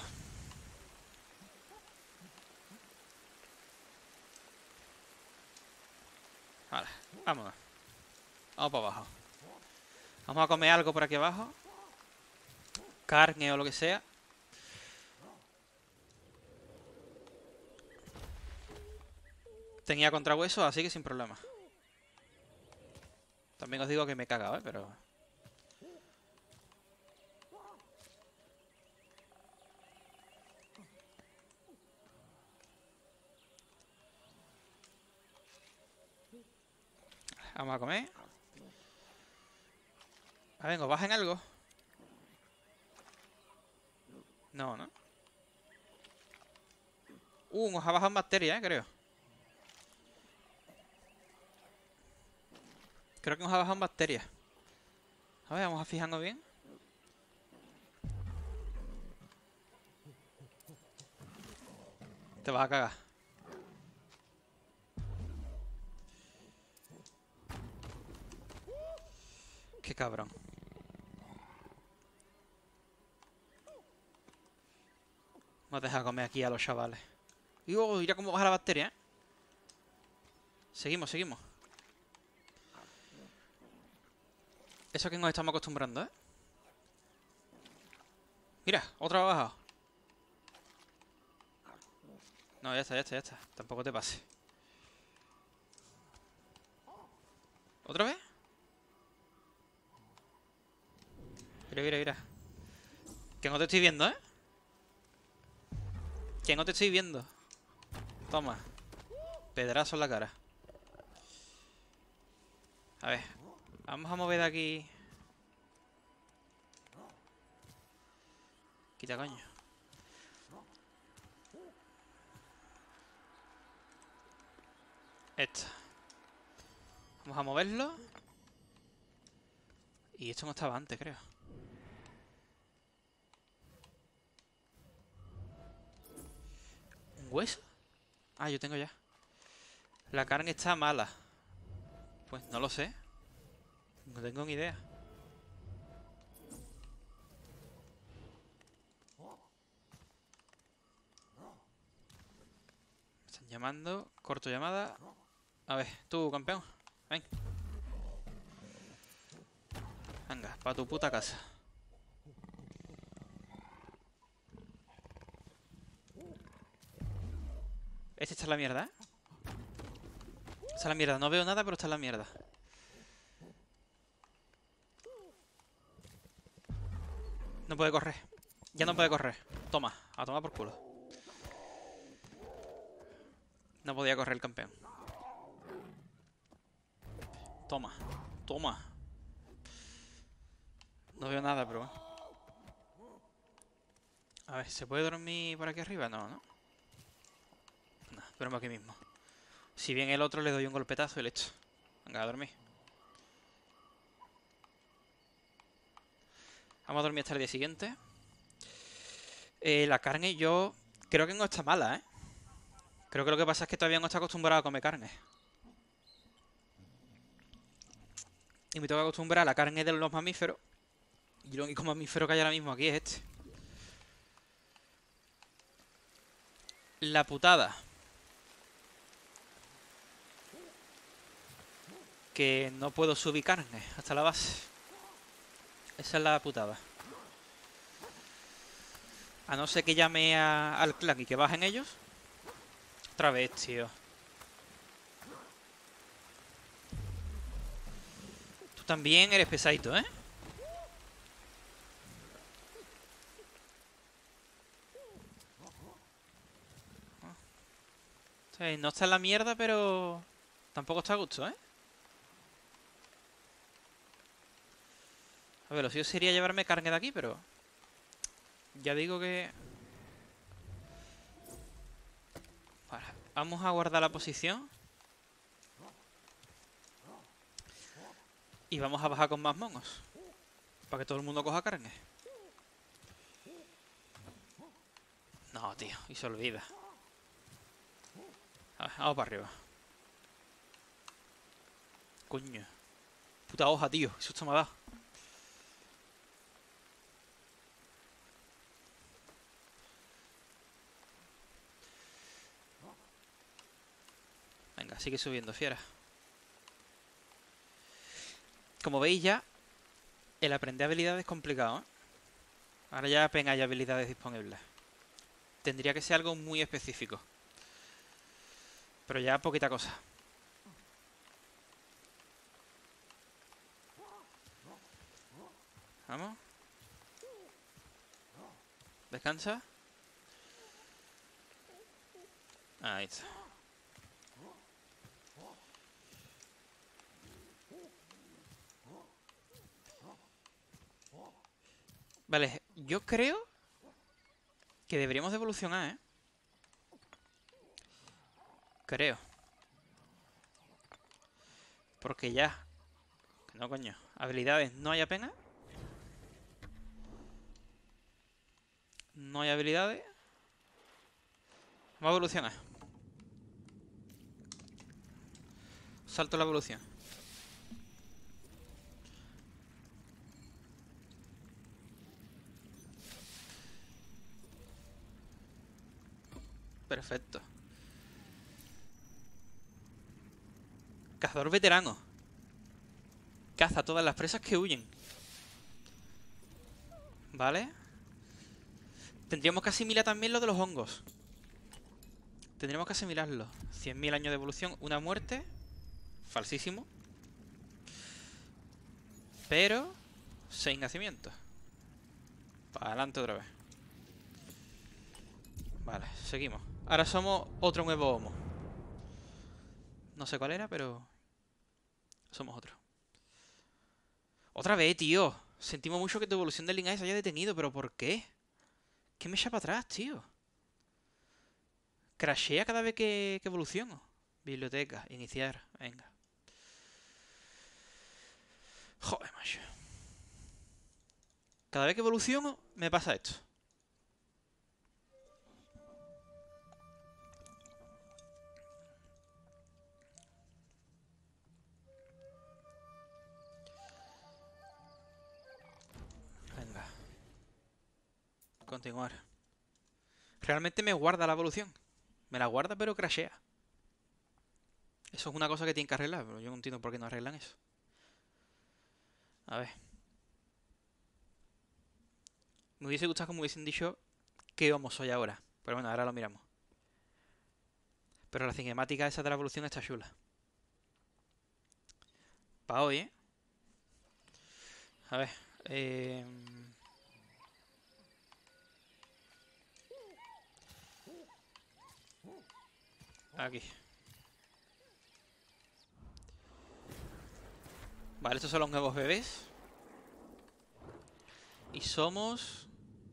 Vale, vámonos. Vamos para abajo. Vamos a comer algo por aquí abajo. Carne o lo que sea. Tenía contrahueso, así que sin problema. También os digo que me he cagado, ¿eh? Pero... Vamos a comer. A ver, ¿os bajen algo? No, ¿no? Uh, nos ha bajado en bacteria, ¿eh? Creo. Creo que nos ha bajado en bacteria. A ver, vamos a fijarnos bien. Te vas a cagar. Qué cabrón. Vamos a dejar comer aquí a los chavales. Y oh, mira cómo baja la bacteria, ¿eh? Seguimos, seguimos. Eso que nos estamos acostumbrando, ¿eh? Mira, otra ha bajado. No, ya está, ya está, ya está. Tampoco te pase. ¿Otra vez? Mira, mira, mira. Que no te estoy viendo, ¿eh? Que no te estoy viendo. Toma. Pedrazo en la cara. A ver. Vamos a mover de aquí. Quita, coño. Esta. Vamos a moverlo. Y esto no estaba antes, creo. ¿Un hueso? Ah, yo tengo ya. La carne está mala. Pues no lo sé. No tengo ni idea. Me están llamando. Corto llamada. A ver, tú, campeón. Ven. Venga, para tu puta casa. Este está en la mierda, ¿eh? Está en la mierda. No veo nada, pero está en la mierda. No puede correr. Ya no puede correr. Toma, a tomar por culo. No podía correr el campeón. Toma, toma. No veo nada, pero bueno. A ver, ¿se puede dormir por aquí arriba? No, ¿no? No, duermo aquí mismo. Si bien el otro le doy un golpetazo y le echo. Venga, a dormir. Vamos a dormir hasta el día siguiente. Eh, la carne yo creo que no está mala, ¿eh? Creo que lo que pasa es que todavía no está acostumbrado a comer carne. Y me tengo que acostumbrar a la carne de los mamíferos. Y el único mamífero que hay ahora mismo aquí es este. La putada. Que no puedo subir carne hasta la base. Esa es la putada. A no ser que llame a, al clan y que bajen ellos. Otra vez, tío. Tú también eres pesadito, ¿eh? O sea, no está en la mierda, pero tampoco está a gusto, ¿eh? A ver, lo suyo sería llevarme carne de aquí, pero... Ya digo que... Vale, vamos a guardar la posición. Y vamos a bajar con más monos. Para que todo el mundo coja carne. No, tío, y se olvida. A ver, vamos para arriba. Coño. Puta hoja, tío. Eso está me ha dado. Venga, sigue subiendo, fiera. Como veis ya, el aprender habilidades es complicado, ¿eh? Ahora ya apenas hay habilidades disponibles. Tendría que ser algo muy específico. Pero ya poquita cosa. Vamos. Descansa. Ahí está. Vale, yo creo que deberíamos de evolucionar, ¿eh? Creo. Porque ya... No, coño. Habilidades no hay apenas. No hay habilidades. Vamos a evolucionar. Salto la evolución. Perfecto. Cazador veterano. Caza todas las presas que huyen. Vale. Tendríamos que asimilar también lo de los hongos. Tendríamos que asimilarlo. cien mil años de evolución, una muerte. Falsísimo. Pero seis nacimientos. Para adelante otra vez. Vale, seguimos. Ahora somos otro nuevo homo. No sé cuál era, pero... somos otro. Otra vez, tío. Sentimos mucho que tu evolución del linaje se haya detenido, pero ¿por qué? ¿Qué me echa para atrás, tío? Crashea cada vez que, que evoluciono. Biblioteca, iniciar, venga. Joder, macho. Cada vez que evoluciono, me pasa esto. Venga. Continuar. Realmente me guarda la evolución. Me la guarda, pero crashea. Eso es una cosa que tienen que arreglar, pero yo no entiendo por qué no arreglan eso. A ver. Me hubiese gustado que me hubiesen dicho qué homo soy ahora. Pero bueno, ahora lo miramos. Pero la cinemática esa de la evolución está chula. Para hoy, ¿eh? A ver. Eh... Aquí. Vale, estos son los nuevos bebés. Y somos...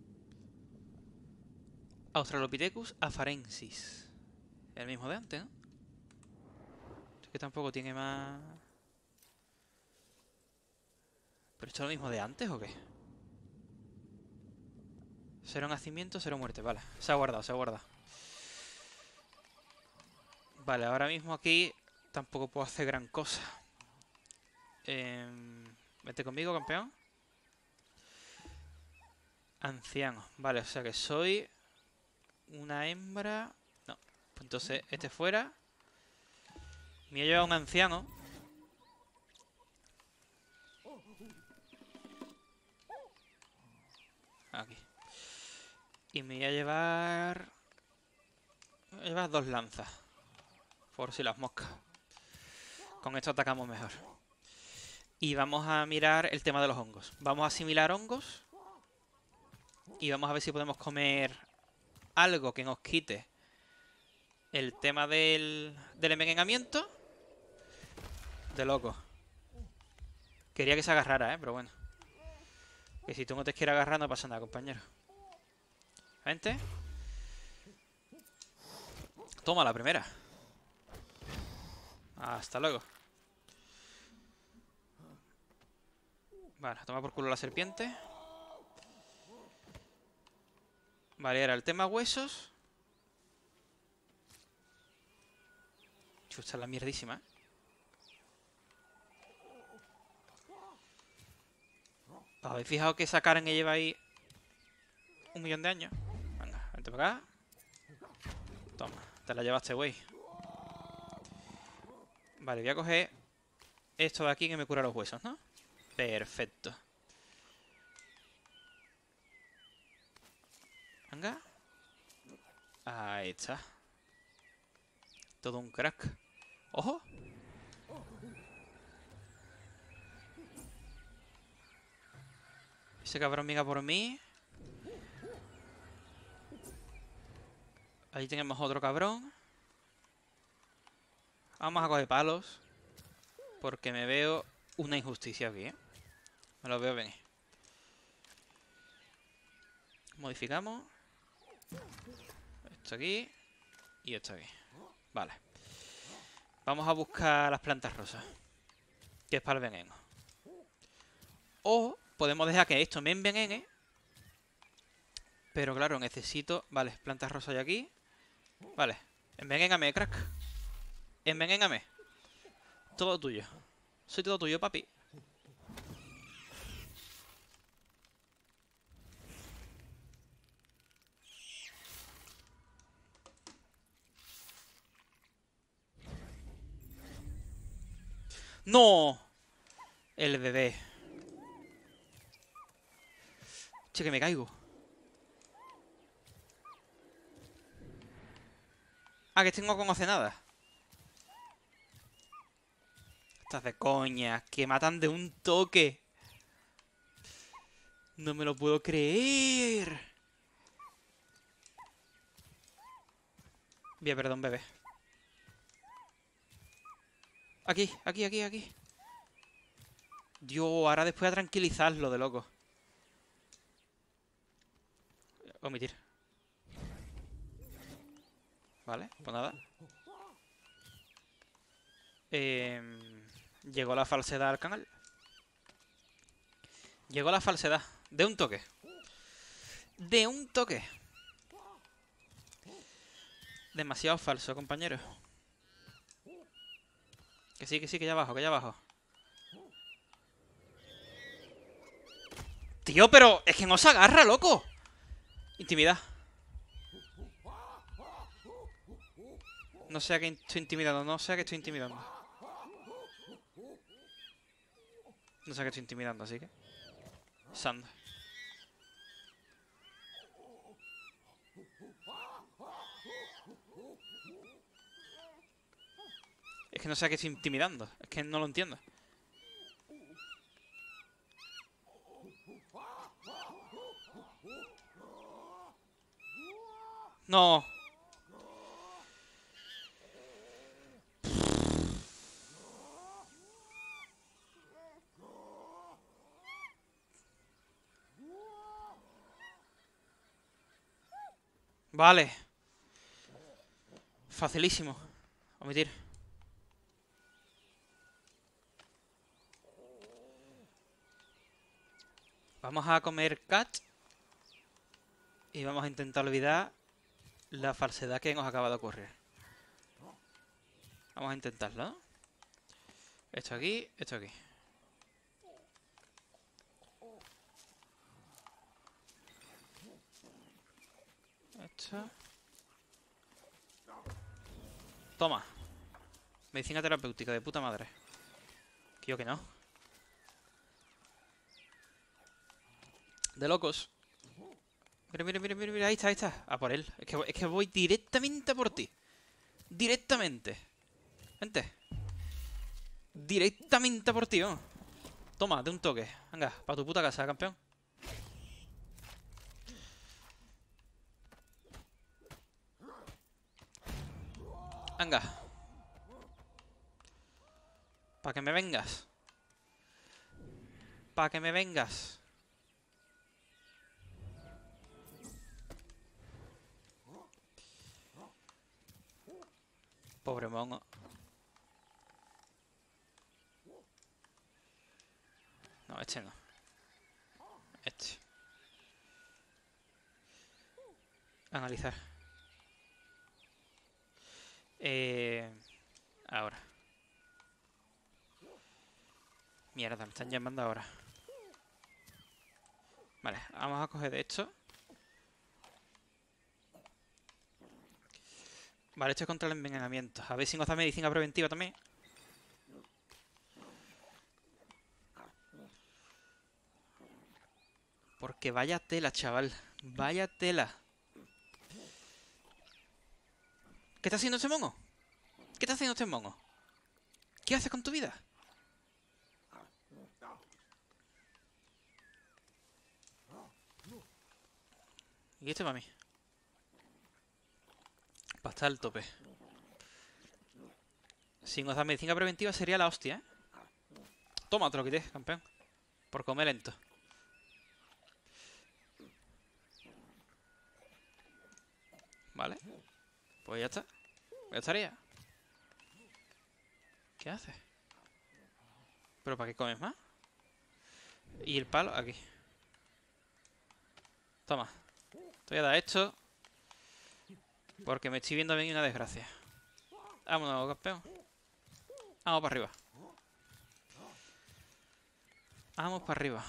Australopithecus afarensis. El mismo de antes, ¿no? Es que tampoco tiene más... ¿Pero esto es lo mismo de antes o qué? Cero nacimiento, cero muerte. Vale, se ha guardado, se ha guardado. Vale, ahora mismo aquí tampoco puedo hacer gran cosa. Eh, vete conmigo, campeón. Anciano. Vale, o sea que soy una hembra. No, pues entonces este fuera. Me he llevado un anciano. Aquí. Y me voy a llevar... Me voy a llevar dos lanzas. Por si las moscas. Con esto atacamos mejor. Y vamos a mirar el tema de los hongos. Vamos a asimilar hongos. Y vamos a ver si podemos comer algo que nos quite el tema del, del envenenamiento. De loco. Quería que se agarrara, ¿eh? Pero bueno. Que si tú no te quieres agarrar no pasa nada, compañero. Vente. Toma la primera. Hasta luego. Vale, toma por culo la serpiente. Vale, era el tema huesos. Chucha, la mierdísima, ¿eh? ¿Os habéis fijado que esa Karen que lleva ahí un millón de años? Venga, vente para acá. Toma, te la llevaste, güey. Vale, voy a coger esto de aquí que me cura los huesos, ¿no? Perfecto. Venga. Ahí está. Todo un crack. ¡Ojo! Ese cabrón venga por mí. Ahí tenemos otro cabrón. Vamos a coger palos. Porque me veo una injusticia aquí, ¿eh? Me lo veo venir. Modificamos. Esto aquí. Y esto aquí. Vale. Vamos a buscar las plantas rosas. Que es para el veneno. O podemos dejar que esto me envenene. Pero claro, necesito... Vale, plantas rosas hay aquí. Vale. Envenéname, crack. Envenéname. Todo tuyo. Soy todo tuyo, papi. ¡No! El bebé. Che, que me caigo. Ah, que tengo con hacer nada. Estás de coña. Que matan de un toque. No me lo puedo creer. Bien, perdón, bebé. Aquí, aquí, aquí, aquí. Dios, ahora después a tranquilizarlo de loco. Omitir. Vale, pues nada. Eh, llegó la falsedad al canal. Llegó la falsedad. De un toque. De un toque. Demasiado falso, compañero. Que sí, que sí, que ya abajo, que ya abajo. Tío, pero es que no se agarra, loco. Intimidad. No sé a qué estoy intimidando, no sé a qué estoy intimidando. No sé a qué estoy intimidando, así que... Sand. Es que no sé a qué estoy intimidando. Es que no lo entiendo. No. Vale. Facilísimo. Omitir. Vamos a comer cat. Y vamos a intentar olvidar la falsedad que nos acaba de ocurrir. Vamos a intentarlo, ¿no? Esto aquí, esto aquí. Esto. Toma. Medicina terapéutica, de puta madre. Que yo que no. De locos. Mira, mira, mira, mira, mira, ahí está, ahí está. A por él. Es que, es que voy directamente a por ti. Directamente. Vente. Directamente a por ti, ¿no? Toma, de un toque. Venga, para tu puta casa, campeón. Venga. Para que me vengas. Para que me vengas. Pobre mongo. No, este no. Este. Analizar. Eh, ahora. Mierda, me están llamando ahora. Vale, vamos a coger de esto. Vale, esto es contra el envenenamiento. A ver si nos da medicina preventiva también. Porque vaya tela, chaval. Vaya tela. ¿Qué está haciendo este mono? ¿Qué está haciendo este mono? ¿Qué haces con tu vida? Y este para mí. Para estar al tope. Si nos da medicina preventiva sería la hostia, ¿eh? Toma, te lo quité, campeón. Por comer lento. Vale. Pues ya está. Ya estaría. ¿Qué haces? ¿Pero para qué comes más? Y el palo aquí. Toma. Te voy a dar esto. Porque me estoy viendo venir una desgracia. Vámonos, campeón. Vamos para arriba. Vamos para arriba.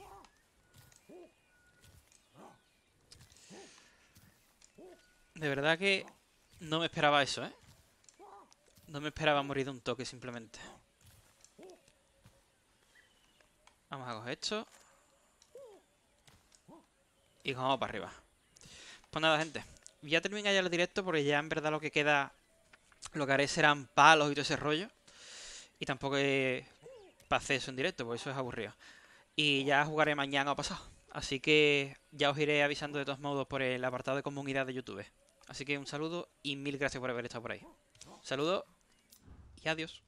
De verdad que no me esperaba eso, ¿eh? No me esperaba morir de un toque simplemente. Vamos a coger esto. Y vamos para arriba. Pues nada, gente. Voy a terminar ya el directo porque ya en verdad lo que queda... Lo que haré serán palos y todo ese rollo. Y tampoco pasé eso en directo, porque eso es aburrido. Y ya jugaré mañana o pasado. Así que ya os iré avisando de todos modos por el apartado de comunidad de YouTube. Así que un saludo y mil gracias por haber estado por ahí. Saludos y adiós.